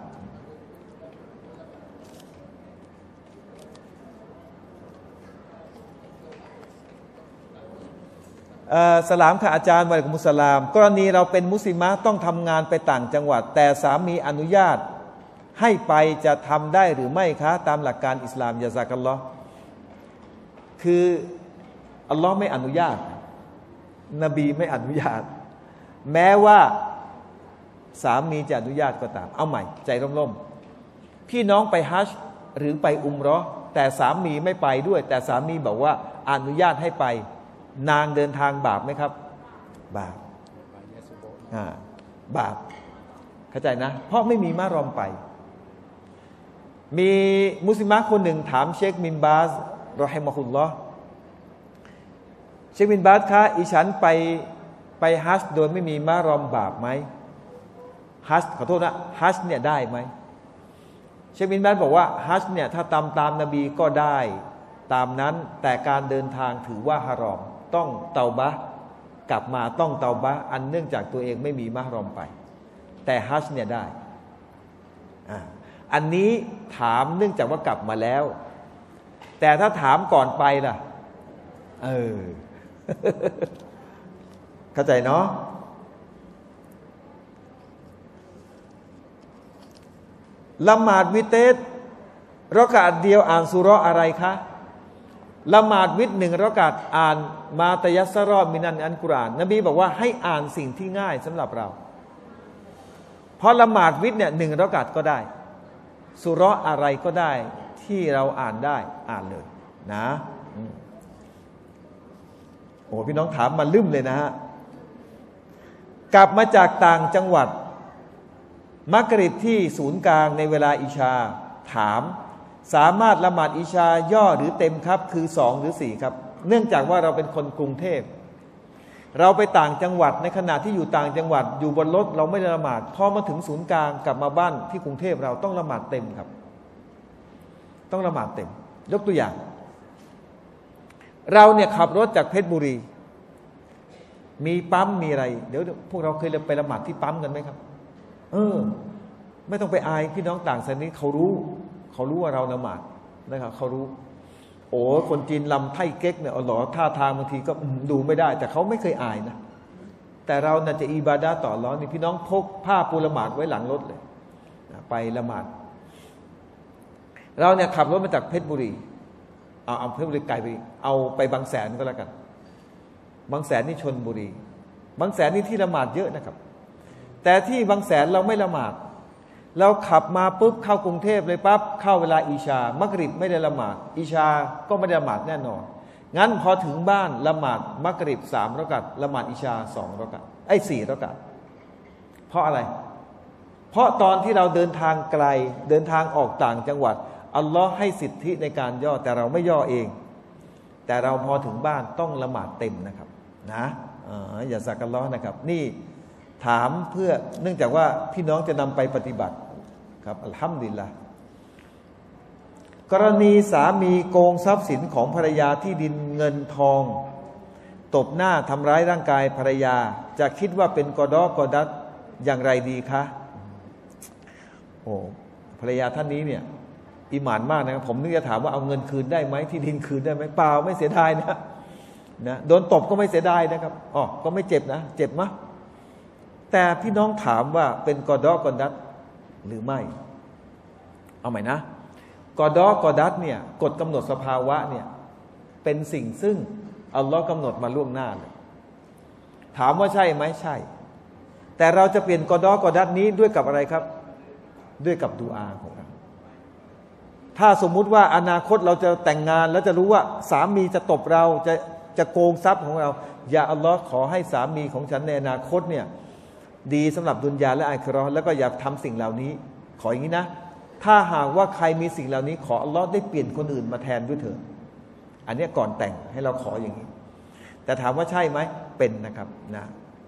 สลามค่ะอาจารย์วะอะลัยกุมุสสลามกรณีเราเป็นมุสลิมะต้องทำงานไปต่างจังหวัดแต่สามีอนุญาตให้ไปจะทำได้หรือไม่คะตามหลักการอิสลามยาซากัลลอฮ์คืออัลลอฮ์ไม่อนุญาตนบีไม่อนุญาตแม้ว่าสามีจะอนุญาตก็ตามเอาใหม่ใจร่มๆพี่น้องไปฮัจญ์หรือไปอุมเราะห์แต่สามีไม่ไปด้วยแต่สามีบอกว่าอนุญาตให้ไปนางเดินทางบาปไหมครับบาปบาปเข้าใจนะเพราะไม่มีมะรอมไปมีมุสลิมะคนหนึ่งถามเชคบินบาซรอฮิมะฮุลลอฮ์เชคบินบาซคะอีฉันไปฮัจญ์โดยไม่มีมะรอมบาปไหมฮัจญ์ขอโทษนะฮัจญ์เนี่ยได้ไหมเชคบินบาซบอกว่าฮัจญ์เนี่ยถ้าตามนบีก็ได้ตามนั้นแต่การเดินทางถือว่าฮารอมต้องเตาบะห์กลับมาต้องเตาบะห์อันเนื่องจากตัวเองไม่มีมะฮรอมไปแต่ฮัจญ์เนี่ยได้อันนี้ถามเนื่องจากว่ากลับมาแล้วแต่ถ้าถามก่อนไปล่ะเข้าใจเนาะละหมาดวิเตรรอกะอัตเดียวอ่านซูเราะห์อะไรคะละหมาดวิตร1 รอกะอัตอ่านมาตะยัสซะรอมินันอัลกุรอานนบีบอกว่าให้อ่านสิ่งที่ง่ายสำหรับเราเพราะละหมาดวิตรเนี่ย1 รอกะอัตก็ได้ซูเราะห์อะไรก็ได้ที่เราอ่านได้อ่านเลยนะโอ้พี่น้องถามมาลืมเลยนะฮะกลับมาจากต่างจังหวัดมักริบที่ศูนย์กลางในเวลาอิชาถามสามารถละหมาดอิชาย่อหรือเต็มครับคือ2 หรือ 4ครับเนื่องจากว่าเราเป็นคนกรุงเทพเราไปต่างจังหวัดในขณะที่อยู่ต่างจังหวัดอยู่บนรถเราไม่ได้ละหมาดพอมาถึงศูนย์กลางกลับมาบ้านที่กรุงเทพเราต้องละหมาดเต็มครับต้องละหมาดเต็มยกตัวอย่างเราเนี่ยขับรถจากเพชรบุรีมีปั๊มมีอะไรเดี๋ยวพวกเราเคยไปละหมาดที่ปั๊มกันไหมครับไม่ต้องไปอายพี่น้องต่างศาสนาเขารู้ว่าเราละหมาดนะครับเขารู้โอ้คนจีนลำไทเก๊กเนี่ยหล่อท่าทางบางทีก็ดูไม่ได้แต่เขาไม่เคยอายนะแต่เราน่าจะอิบาดะห์ต่ออัลเลาะห์นี่พี่น้องพกผ้าปูละหมาดไว้หลังรถเลยไปละหมาดเราเนี่ยขับรถมาจากเพชรบุรีเอาเพชรบุรีไกลไปเอาไปบางแสนก็แล้วกันบางแสนนี่ชลบุรีบางแสนนี่ที่ละหมาดเยอะนะครับแต่ที่บางแสนเราไม่ละหมาดเราขับมาปุ๊บเข้ากรุงเทพเลยปั๊บเข้าเวลาอิชามักริบไม่ได้ละหมาดอิชาก็ไม่ได้ละหมาดแน่นอนงั้นพอถึงบ้านละหมาดมักริบ3 รอกะอะห์ละหมาดอิชา2 รอกะอะห์4 รอกะอะห์เพราะอะไรเพราะตอนที่เราเดินทางไกลเดินทางออกต่างจังหวัดอัลลอฮ์ให้สิทธิในการย่อแต่เราไม่ย่อเองแต่เราพอถึงบ้านต้องละหมาดเต็มนะครับนะอย่าสักกันล้อนะครับนี่ถามเพื่อเนื่องจากว่าพี่น้องจะนำไปปฏิบัติครับอัลฮัมดุลิลละห์กรณีสามีโกงทรัพย์สินของภรรยาที่ดินเงินทองตบหน้าทำร้ายร่างกายภรรยาจะคิดว่าเป็นกอดอกอดัดอย่างไรดีคะโอ้ภรรยาท่านนี้เนี่ยอิหม่านมากนะครับผมนึกจะถามว่าเอาเงินคืนได้ไหมที่ดินคืนได้ไหมเปล่าไม่เสียดายนะโดนตบก็ไม่เสียดายนะครับอ๋อก็ไม่เจ็บนะเจ็บมะแต่พี่น้องถามว่าเป็นกอดอกอดัดหรือไม่เอาใหม่นะกอดอกอดัดเนี่ยกฎกำหนดสภาวะเนี่ยเป็นสิ่งซึ่งอัลลอฮ์กำหนดมาล่วงหน้าเลยถามว่าใช่ไหมใช่แต่เราจะเปลี่ยนกอดอกอดัดนี้ด้วยกับอะไรครับด้วยกับดุอาของเราถ้าสมมุติว่าอนาคตเราจะแต่งงานแล้วจะรู้ว่าสามีจะตบเราจะโกงทรัพย์ของเราอย่าอัลลอฮ์ขอให้สามีของฉันในอนาคตเนี่ยดีสำหรับดุนยาและอาคิเราะห์แล้วก็อย่าทำสิ่งเหล่านี้ขออย่างนี้นะถ้าหากว่าใครมีสิ่งเหล่านี้ขออัลลอฮ์ได้เปลี่ยนคนอื่นมาแทนด้วยเถิดอันนี้ก่อนแต่งให้เราขออย่างนี้แต่ถามว่าใช่ไหมเป็นนะครับนะ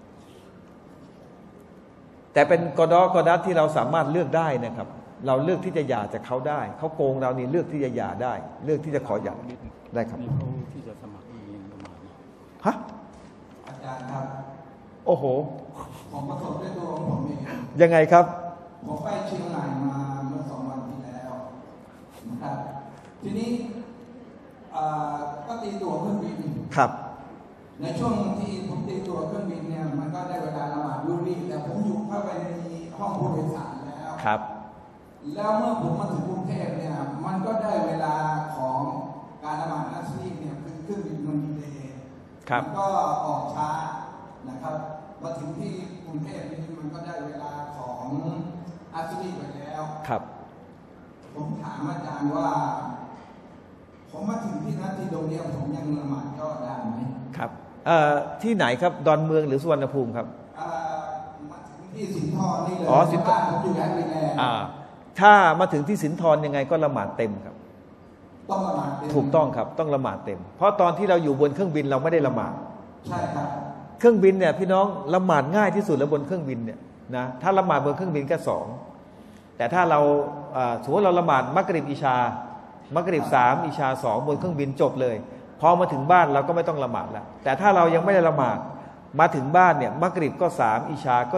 แต่เป็นกอดอกอดัดที่เราสามารถเลือกได้นะครับเราเลือกที่จะหย่าจากเขาได้เขาโกงเรานี่เลือกที่จะหย่าได้เลือกที่จะขอหย่าได้ครับที่จะสมัครเรียนประมาณฮะอาจารย์ครับโอ้โหผมประสบด้วยตัวของผมเองยังไงครับผมไปเชียงใหม่มาเมื่อ2 วันที่แล้วนะครับทีนี้ก็ตีตั๋วเครื่องบินครับในช่วงที่ผมตีตั๋วเครื่องบินเนี่ยมันก็ได้เวลาละหมาดยูรีแต่ผมอยู่เข้าไปในห้องผู้โดยสารแล้วครับแล้วเมื่อผมมาถึงกรุงเทพเนี่ยมันก็ได้เวลาของการละหมาดอัสรีเนี่ยคือเครื่องบินมันดีเลย์ก็ออกช้านะครับมาถึงที่กรุงเทพนี่มันก็ได้เวลาของอัสรีไปแล้วครับผมถามอาจารย์ว่าผมมาถึงที่นั้นที่ตรงนี้ผมยังละหมาดย่อได้ไหมครับที่ไหนครับดอนเมืองหรือสุวรรณภูมิครับมาถึงที่สินธรนี่เลยบ้านผมอยู่แอดมินแลนด์ถ้ามาถึงที่สินธรยังไงก็ละหมาดเต็มครับต้องละหมาดเต็มถูกต้องครับต้องละหมาดเต็มเพราะตอนที่เราอยู่บนเครื่องบินเราไม่ได้ละหมาดใช่ครับเครื่องบินเนี่ยพี่น้องละหมาดง่ายที่สุดแล้วบนเครื่องบินเนี่ยนะถ้าละหมาดบนเครื่องบินแค่2แต่ถ้าเราสมมติเราละหมาดมักริบอิชามักริบ3อิชา2บนเครื่องบินจบเลยพอมาถึงบ้านเราก็ไม่ต้องละหมาดแล้วแต่ถ้าเรายังไม่ได้ละหมาดมาถึงบ้านเนี่ยมักริบก็3อิชาก็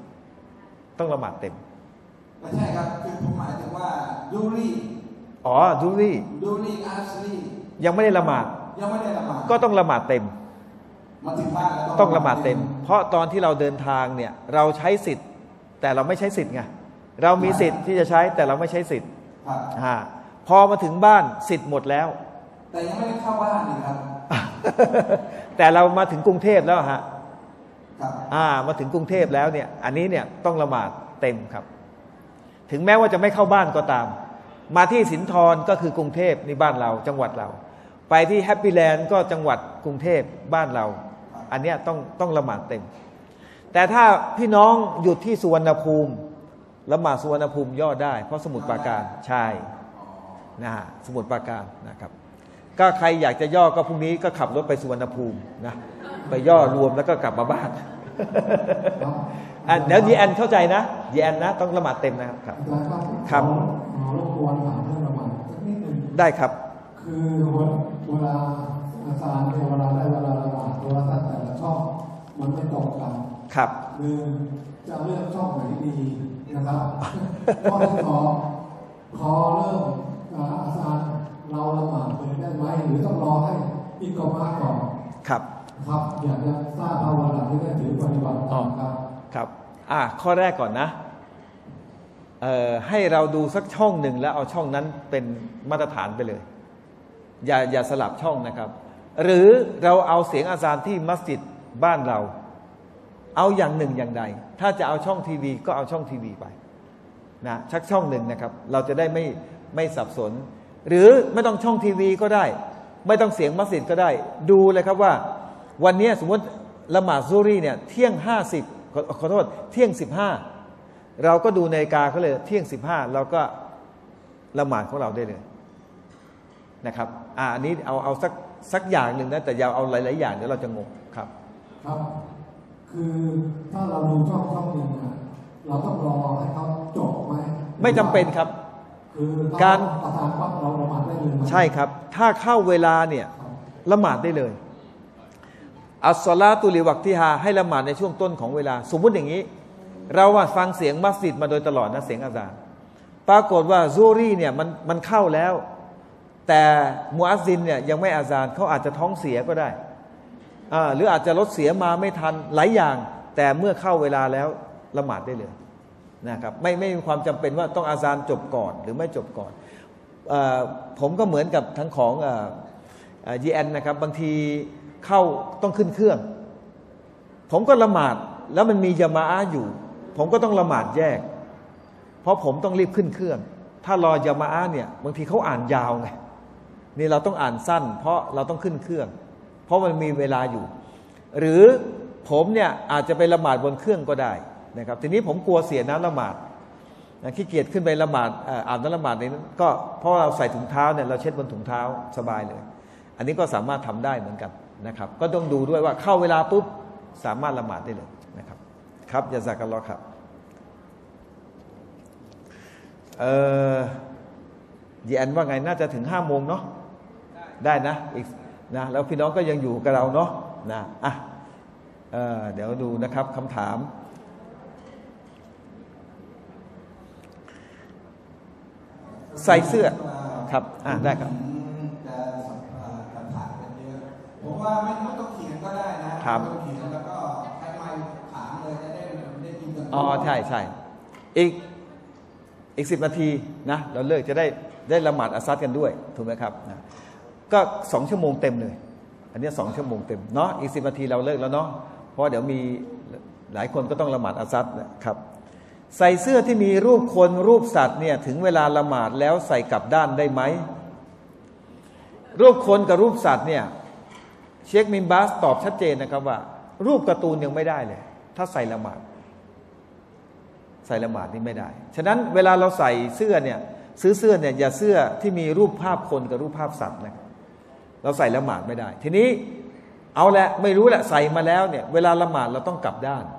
4ต้องละหมาดเต็มไม่ใช่ครับคือผมหมายถึงว่ายูรียูรีอาสรียังไม่ได้ละหมาดก็ต้องละหมาดเต็มมาถึงบ้านแล้วต้องละหมาดเต็มเพราะตอนที่เราเดินทางเนี่ยเราใช้สิทธิ์แต่เราไม่ใช้สิทธิ์ไงเรามีสิทธิ์ที่จะใช้แต่เราไม่ใช้สิทธิ์พอมาถึงบ้านสิทธิ์หมดแล้วแต่ยังไม่ได้เข้าบ้านเลยครับแต่เรามาถึงกรุงเทพแล้วฮะมาถึงกรุงเทพแล้วเนี่ยอันนี้เนี่ยต้องละหมาดเต็มครับถึงแม้ว่าจะไม่เข้าบ้านก็ตามมาที่สินธรก็คือกรุงเทพนี่บ้านเราจังหวัดเราไปที่แฮปปี้แลนด์ก็จังหวัดกรุงเทพบ้านเราอันเนี้ยต้องละหมาดเต็มแต่ถ้าพี่น้องหยุดที่สุวรรณภูมิละหมาดสุวรรณภูมิย่อได้เพราะสมุทรปราการใช่นะฮะสมุทรปราการนะครับก็ใครอยากจะย่อก็พรุ่งนี้ก็ขับรถไปสุวรรณภูมินะไปย่อรวมแล้วก็กลับมาบ้านเดี๋ยวยีแอนเข้าใจนะยีแอนนะต้องละหมาดเต็มนะครับครับรบกวนถามเรื่องละหมาดสักนิดนึงได้ครับคือเวลาอาจารย์เวลาได้เวลาละหมาดโทรทัศน์แต่ละช่องมันไม่ตรงกันครับจะเลือกช่องไหนดีนะครับข้อที่ขอเริ่มอาจารย์เราละหมาดเลยได้ไหมหรือต้องรอให้อิกมาก่อนครับอยากจะทราบภาวนาที่ได้ถือปฏิบัติครับข้อแรกก่อนนะให้เราดูสักช่องหนึ่งแล้วเอาช่องนั้นเป็นมาตรฐานไปเลยอย่าสลับช่องนะครับหรือเราเอาเสียงอาซานที่มัสยิดบ้านเราเอาอย่างหนึ่งอย่างใดถ้าจะเอาช่องทีวีก็เอาช่องทีวีไปนะชักช่องหนึ่งนะครับเราจะได้ไม่สับสนหรือไม่ต้องช่องทีวีก็ได้ไม่ต้องเสียงมัสยิดก็ได้ดูเลยครับว่าวันนี้สมมติละหมาดซุรีเนี่ยเที่ยง50ขอโทษเที่ยง15เราก็ดูนาฬิกาเขาเลยเที่ยง15เราก็ละหมาดของเราได้เลยนะครับอันนี้เอาสักอย่างหนึ่งนะแต่อย่าเอาหลายๆอย่างเดี๋ยวเราจะงงครับครับคือถ้าเราดูช่องหนึ่งนะเราต้องรอให้เขาจบไหมไม่จำเป็นครับคือการประทานปั๊บเราละหมาดได้เลยใช่ครับถ้าเข้าเวลาเนี่ยละหมาดได้เลยอัสศอลาตุลิวักติฮาให้ละหมาดในช่วงต้นของเวลาสมมุติอย่างนี้เราฟังเสียงมัสยิดมาโดยตลอดนะเสียงอาซานปรากฏว่าซูรีเนี่ยมันเข้าแล้วแต่มุอัซซินเนี่ยยังไม่อาซานเขาอาจจะท้องเสียก็ได้หรืออาจจะรถเสียมาไม่ทันหลายอย่างแต่เมื่อเข้าเวลาแล้วละหมาดได้เลยนะครับไม่มีความจำเป็นว่าต้องอาซานจบก่อนหรือไม่จบก่อนผมก็เหมือนกับทั้งของYNนะครับบางทีเข้าต้องขึ้นเครื่องผมก็ละหมาดแล้วมันมีญะมาอะห์อยู่ผมก็ต้องละหมาดแยกเพราะผมต้องรีบขึ้นเครื่องถ้ารอยะมาอะห์เนี่ยบางทีเขาอ่านยาวไงนี่เราต้องอ่านสั้นเพราะเราต้องขึ้นเครื่องเพราะมันมีเวลาอยู่หรือผมเนี่ยอาจจะไปละหมาดบนเครื่องก็ได้นะครับทีนี้ผมกลัวเสียน้ำละหมาดขี้เกียจขึ้นไปละหมาดอาบน้ำละหมาดในนั้นก็เพราะเราใส่ถุงเท้าเนี่ยเราเช็ดบนถุงเท้าสบายเลยอันนี้ก็สามารถทำได้เหมือนกันนะครับก็ต้องดูด้วยว่าเข้าเวลาปุ๊บสามารถละหมาดได้เลยนะครับครับยะซากัลลอฮ์ครับYNว่าไงน่าจะถึง5 โมงเนาะได้นะอีกนะแล้วพี่น้องก็ยังอยู่กับเราเนาะนะเดี๋ยวดูนะครับคำถามใส่เสื้อครับได้ครับผมว่าไม่ต้องเขียนก็ได้นะครับไม่ต้องเขียนแล้วก็ใช้ไมค์ถามเลยจะได้ยินกันใช่อีก10 นาทีนะเราเลิกจะได้ละหมาดอัสซัดกันด้วยถูกไหมครับนะก็2 ชั่วโมงเต็มเลยอันนี้2 ชั่วโมงเต็มเนาะอีก10 นาทีเราเลิกแล้วเนาะเพราะเดี๋ยวมีหลายคนก็ต้องละหมาดอัสซัดนะครับใส่เสื้อที่มีรูปคนรูปสัตว์เนี่ยถึงเวลาละหมาดแล้วใส่กลับด้านได้ไหมรูปคนกับรูปสัตว์เนี่ยเชคมินบาสตอบชัดเจนนะครับว่ารูปการ์ตูนยังไม่ได้เลยถ้าใส่ละหมาดนี่ไม่ได้ฉะนั้นเวลาเราใส่เสื้อเนี่ยซื้อเสื้อเนี่ยอย่าเสื้อที่มีรูปภาพคนกับรูปภาพสัตว์นะเราใส่ละหมาดไม่ได้ทีนี้เอาละไม่รู้แหละใส่มาแล้วเนี่ยเวลาละหมาดเราต้องกลับด้าน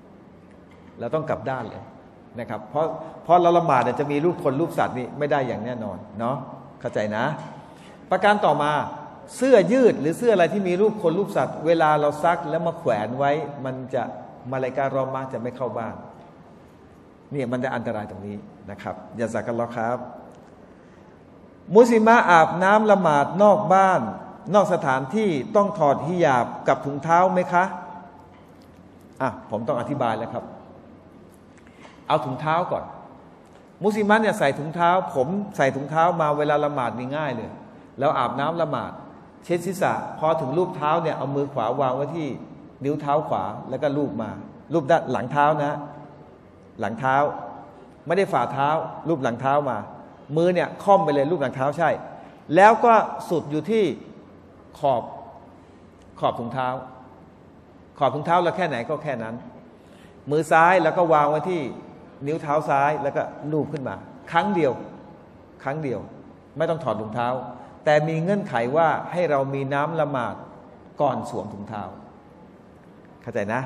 เลยนะครับเพราะเราละหมาดเนี่ยจะมีรูปคนรูปสัตว์นี่ไม่ได้อย่างแน่นอนเนาะเข้าใจนะประการต่อมาเสื้อยืดหรือเสื้ออะไรที่มีรูปคนรูปสัตว์เวลาเราซักแล้วมาแขวนไว้มันจะมาลาอิกะฮ์รอมาจะไม่เข้าบ้านเนี่ยมันจะอันตรายตรงนี้นะครับยะซากัลลอฮ์ครับมุสลิมะอาบน้ำละหมาดนอกบ้านนอกสถานที่ต้องถอดฮิญาบกับถุงเท้าไหมคะผมต้องอธิบายแล้วครับเอาถุงเท้าก่อนมุสลิมะเนี่ยใส่ถุงเท้าผมใส่ถุงเท้ามาเวลาละหมาดนี่ง่ายเลยแล้วอาบน้ำละหมาดเช็ดศีรษะพอถึงรูปเท้าเนี่ยเอามือขวาวางไว้ที่นิ้วเท้าขวาแล้วก็ลูบมาลูบด้านหลังเท้านะหลังเท้าไม่ได้ฝ่าเท้ารูปหลังเท้ามามือเนี่ยค่อมไปเลยรูปหลังเท้าใช่แล้วก็สุดอยู่ที่ขอบถุงเท้าเราแค่ไหนก็แค่นั้นมือซ้ายแล้วก็วางไว้ที่นิ้วเท้าซ้ายแล้วก็ลูบขึ้นมาครั้งเดียวไม่ต้องถอดถุงเท้าแต่มีเงื่อนไขว่าให้เรามีน้ำละหมาดก่อนสวมถุงเท้าเข้าใจนะ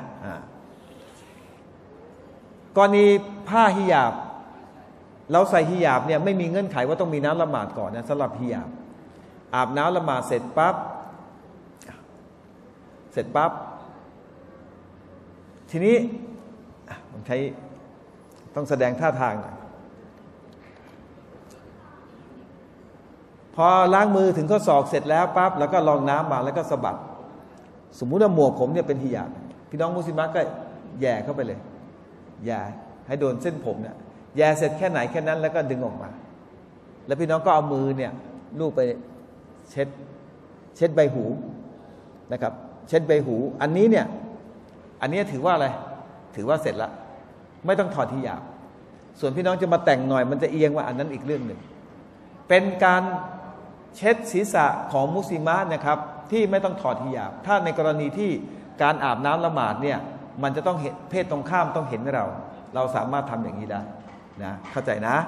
กรณีผ้าฮิญาบเราใส่ฮิญาบเนี่ยไม่มีเงื่อนไขว่าต้องมีน้ำละหมาดก่อนนะสำหรับฮิญาบอาบน้ำละหมาดเสร็จปั๊บทีนี้ผมใช้ต้องแสดงท่าทางหน่อยพอล้างมือถึงข้อศอกเสร็จแล้วปั๊บแล้วก็ลองน้ำมาแล้วก็สะบัดสมมุติว่าหมวกผมเนี่ยเป็นฮิญาบพี่น้องมุสลิมก็แย่เข้าไปเลยแย่ให้โดนเส้นผมเนี่ยแย่เสร็จแค่ไหนแค่นั้นแล้วก็ดึงออกมาแล้วพี่น้องก็เอามือเนี่ยลูบไปเช็ดใบหูนะครับเช็ดใบหูอันนี้ถือว่าอะไรถือว่าเสร็จละไม่ต้องถอดฮิญาบส่วนพี่น้องจะมาแต่งหน่อยมันจะเอียงว่าอันนั้นอีกเรื่องหนึ่งเป็นการเช็ดศีรษะของมุสลิมะนะครับที่ไม่ต้องถอดฮิญาบถ้าในกรณีที่การอาบน้ำละหมาดเนี่ยมันจะต้องเห็นเพศตรงข้ามต้องเห็นเราสามารถทำอย่างนี้ได้นะเข้าใจนะ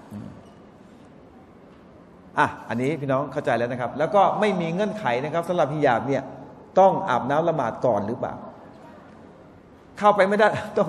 อันนี้พี่น้องเข้าใจแล้วนะครับแล้วก็ไม่มีเงื่อนไขนะครับสำหรับฮิญาบเนี่ยต้องอาบน้ำละหมาดก่อนหรือเปล่าเข้าไปไม่ได้ต้อง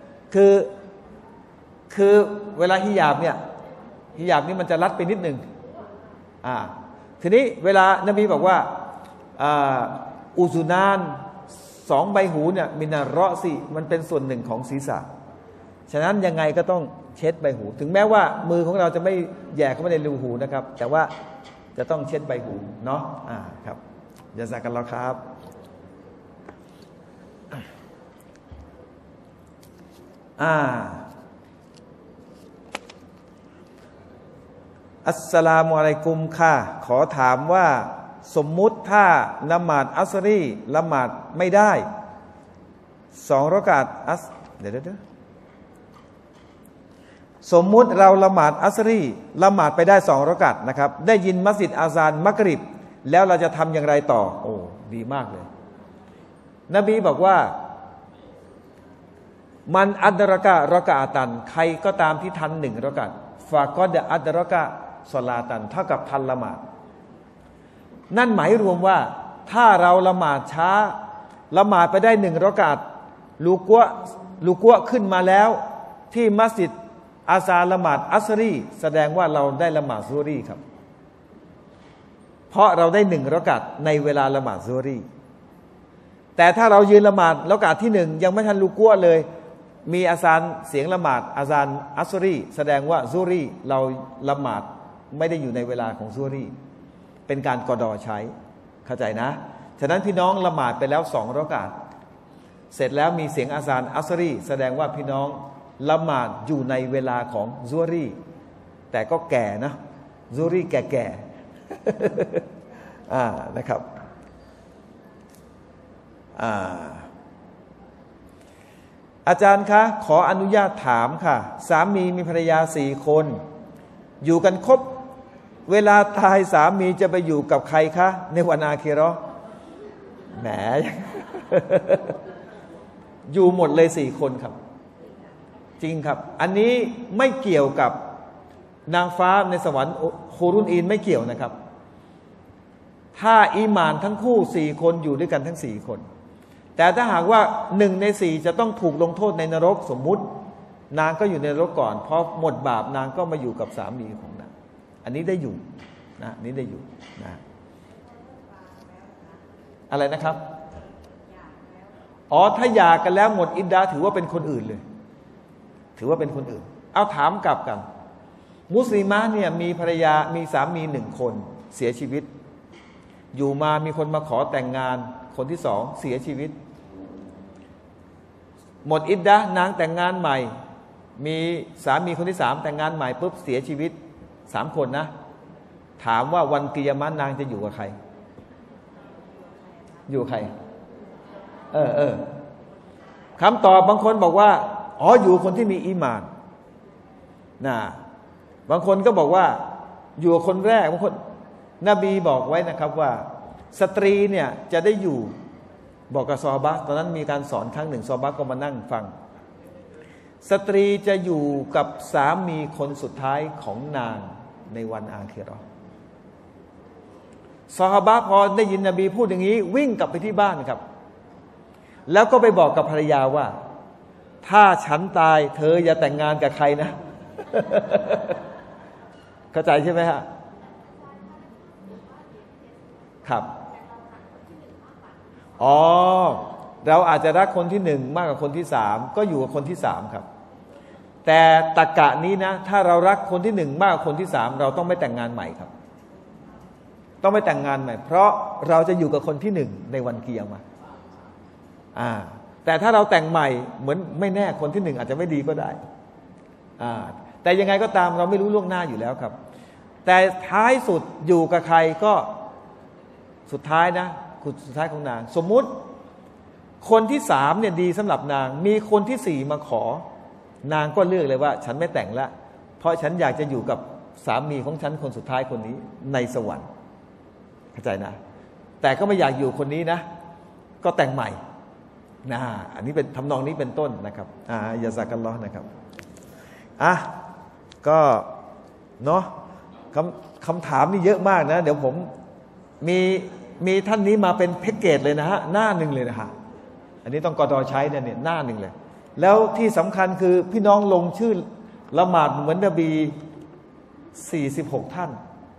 คือเวลาฮิญาบเนี่ยฮิญาบนี่มันจะรัดไปนิดนึงทีนี้เวลานบีบอกว่าอุซุนาน2 ใบหูเนี่ยมินาเราะซิมันเป็นส่วนหนึ่งของศีรษะฉะนั้นยังไงก็ต้องเช็ดใบหูถึงแม้ว่ามือของเราจะไม่แย่เข้าไปในรูหูนะครับแต่ว่าจะต้องเช็ดใบหูเนาะครับยะซากัลลอฮ์ครับอัสสลามุอะลัยกุมค่ะขอถามว่าสมมุติถ้าละหมาดอัสรีละหมาดไม่ได้2 รอกาตเดี๋ยวสมมุติเราละหมาดอัสรีละหมาดไปได้2 รอกาตนะครับได้ยินมัสยิดอาซานมักริบแล้วเราจะทำอย่างไรต่อโอ้ดีมากเลยนบีบอกว่ามันอัดรอกะรอกะตันใครก็ตามที่ทัน1 รอกาตฟาก็ดะอัดรอกะศอลาตันเท่ากับทันละหมาดนั่นหมายรวมว่าถ้าเราละหมาดช้าละหมาดไปได้1 รอกาตลูกัวขึ้นมาแล้วที่มัสยิดอาซานละหมาดอัสรีแสดงว่าเราได้ละหมาดซุฮรีครับเพราะเราได้1 รอกาตในเวลาละหมาดซุฮรีแต่ถ้าเรายืนละหมาดรอกาตที่1ยังไม่ทันลูกัวเลยมีอาซานเสียงละหมาดอาซานอัสรีแสดงว่าซุฮรีเราละหมาดไม่ได้อยู่ในเวลาของซุฮรีเป็นการกอดอใช้เข้าใจนะฉะนั้นพี่น้องละหมาดไปแล้ว2 รอกาตเสร็จแล้วมีเสียงอาซานอัสรีแสดงว่าพี่น้องละหมาดอยู่ในเวลาของซุฮรีแต่ก็แก่นะซุฮรีแก่ๆนะครับอาจารย์คะขออนุญาตถามค่ะสามีมีภรรยา4 คนอยู่กันครบเวลาตายสามีจะไปอยู่กับใครคะในวันอาคิเราะห์แหม อยู่หมดเลย4 คนครับจริงครับอันนี้ไม่เกี่ยวกับนางฟ้าในสวรรค์โฮรุนอีนไม่เกี่ยวนะครับถ้าอีหม่านทั้งคู่4 คนอยู่ด้วยกันทั้ง4 คนแต่ถ้าหากว่า1 ใน 4จะต้องถูกลงโทษในนรกสมมุตินางก็อยู่ในนรกก่อนพอหมดบาปนางก็มาอยู่กับสามีของนางอันนี้ได้อยู่นะนี้ได้อยู่นะอะไรนะครับถ้าหย่ากันแล้วหมดอิดดาถือว่าเป็นคนอื่นเลยถือว่าเป็นคนอื่นเอาถามกลับกันมุสลิมะเนี่ยมีภรรยามีสามี1 คนเสียชีวิตอยู่มามีคนมาขอแต่งงานคนที่2เสียชีวิตหมดอิดดะนางแต่งงานใหม่มีสามีคนที่3แต่งงานใหม่ปุ๊บเสียชีวิต3 คนนะถามว่าวันกิยามะห์นางจะอยู่กับใครอยู่ใครคำตอบบางคนบอกว่าอยู่คนที่มีอีหม่านนะบางคนก็บอกว่าอยู่คนแรกบางคนนบีบอกไว้นะครับว่าสตรีเนี่ยจะได้อยู่บอกกับซอฮาบะห์ตอนนั้นมีการสอนครั้งหนึ่งซอฮาบะห์ก็มานั่งฟังสตรีจะอยู่กับสามีคนสุดท้ายของนางในวันอาคิเราะห์ซอฮาบะห์พอได้ยินนบีพูดอย่างนี้วิ่งกลับไปที่บ้านครับแล้วก็ไปบอกกับภรรยาว่าถ้าฉันตายเธออย่าแต่งงานกับใครนะเข้าใจใช่ไหมฮะครับเราอาจจะรักคนที่1มากกว่าคนที่3ก็อยู่กับคนที่3ครับแต่ตรรกะนี้นะถ้าเรารักคนที่1มากกว่าคนที่3เราต้องไม่แต่งงานใหม่ครับต้องไม่แต่งงานใหม่เพราะเราจะอยู่กับคนที่1ในวันกิยามะห์แต่ถ้าเราแต่งใหม่เหมือนไม่แน่คนที่1อาจจะไม่ดีก็ได้แต่ยังไงก็ตามเราไม่รู้ล่วงหน้าอยู่แล้วครับแต่ท้ายสุดอยู่กับใครก็สุดท้ายนะสุดท้ายของนางสมมุติคนที่3เนี่ยดีสำหรับนางมีคนที่4มาขอนางก็เลือกเลยว่าฉันไม่แต่งละเพราะฉันอยากจะอยู่กับสามีของฉันคนสุดท้ายคนนี้ในสวรรค์เข้าใจนะแต่ก็ไม่อยากอยู่คนนี้นะก็แต่งใหม่นะอันนี้เป็นทำนองนี้เป็นต้นนะครับยาซากัลลอฮ์นะครับก็เนาะคำถามนี่เยอะมากนะเดี๋ยวผมมีท่านนี้มาเป็นแพ็กเกจเลยนะฮะหน้าหนึ่งเลยนะฮะอันนี้ต้องกดใช้เนี่ยหน้าหนึ่งเลยแล้วที่สำคัญคือพี่น้องลงชื่อละหมาดเหมือนนบี46ท่าน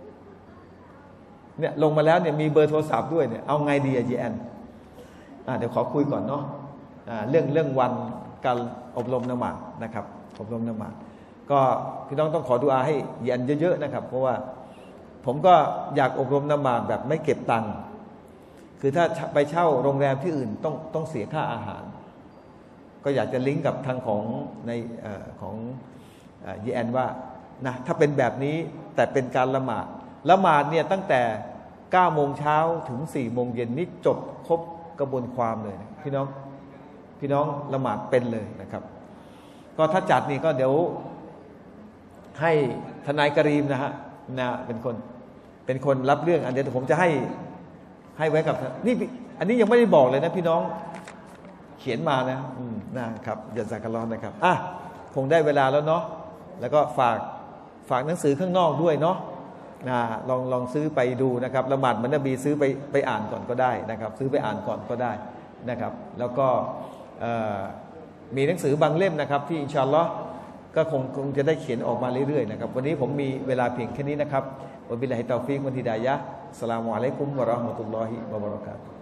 เนี่ยลงมาแล้วเนี่ยมีเบอร์โทรศัพท์ด้วยเนี่ยเอาไงดีอะJNเดี๋ยวขอคุยก่อนเนาะเรื่องวันการอบรมละหมาดนะครับอบรมละหมาดก็พี่น้องต้องขอดุอาให้JNเยอะๆนะครับเพราะว่าผมก็อยากอบรมละหมาดแบบไม่เก็บตังค์คือถ้าไปเช่าโรงแรมที่อื่นต้องเสียค่าอาหารก็อยากจะลิงก์กับทางของในของJNว่านะถ้าเป็นแบบนี้แต่เป็นการละหมาดเนี่ยตั้งแต่9โมงเช้าถึง4โมงเย็นนี่จบครบกระบวนความเลยนะพี่น้องละหมาดเป็นเลยนะครับก็ถ้าจัดนี่ก็เดี๋ยวให้ทนายกรีมนะฮะเป็นคนรับเรื่องอันเดี๋ยวผมจะให้ไว้กับนี่อันนี้ยังไม่ได้บอกเลยนะพี่น้องเขียนมานะครับยาซากัลลอฮ์นะครับคงได้เวลาแล้วเนาะแล้วก็ฝากหนังสือข้างนอกด้วยเนาะลองซื้อไปดูนะครับละหมาดเหมือนนบีซื้อไปอ่านก่อนก็ได้นะครับซื้อไปอ่านก่อนก็ได้นะครับแล้วก็มีหนังสือบางเล่มนะครับที่อินชาอัลลอฮ์ก็คงจะได้เขียนออกมาเรื่อยๆนะครับวันนี้ผมมีเวลาเพียงแค่นี้นะครับวะบิลลาฮิตอฟิกวัลฮิดายะฮ์อัสสลามุอะลัยกุมวะเราะห์มะตุลลอฮิวะบะเราะกาตุฮ์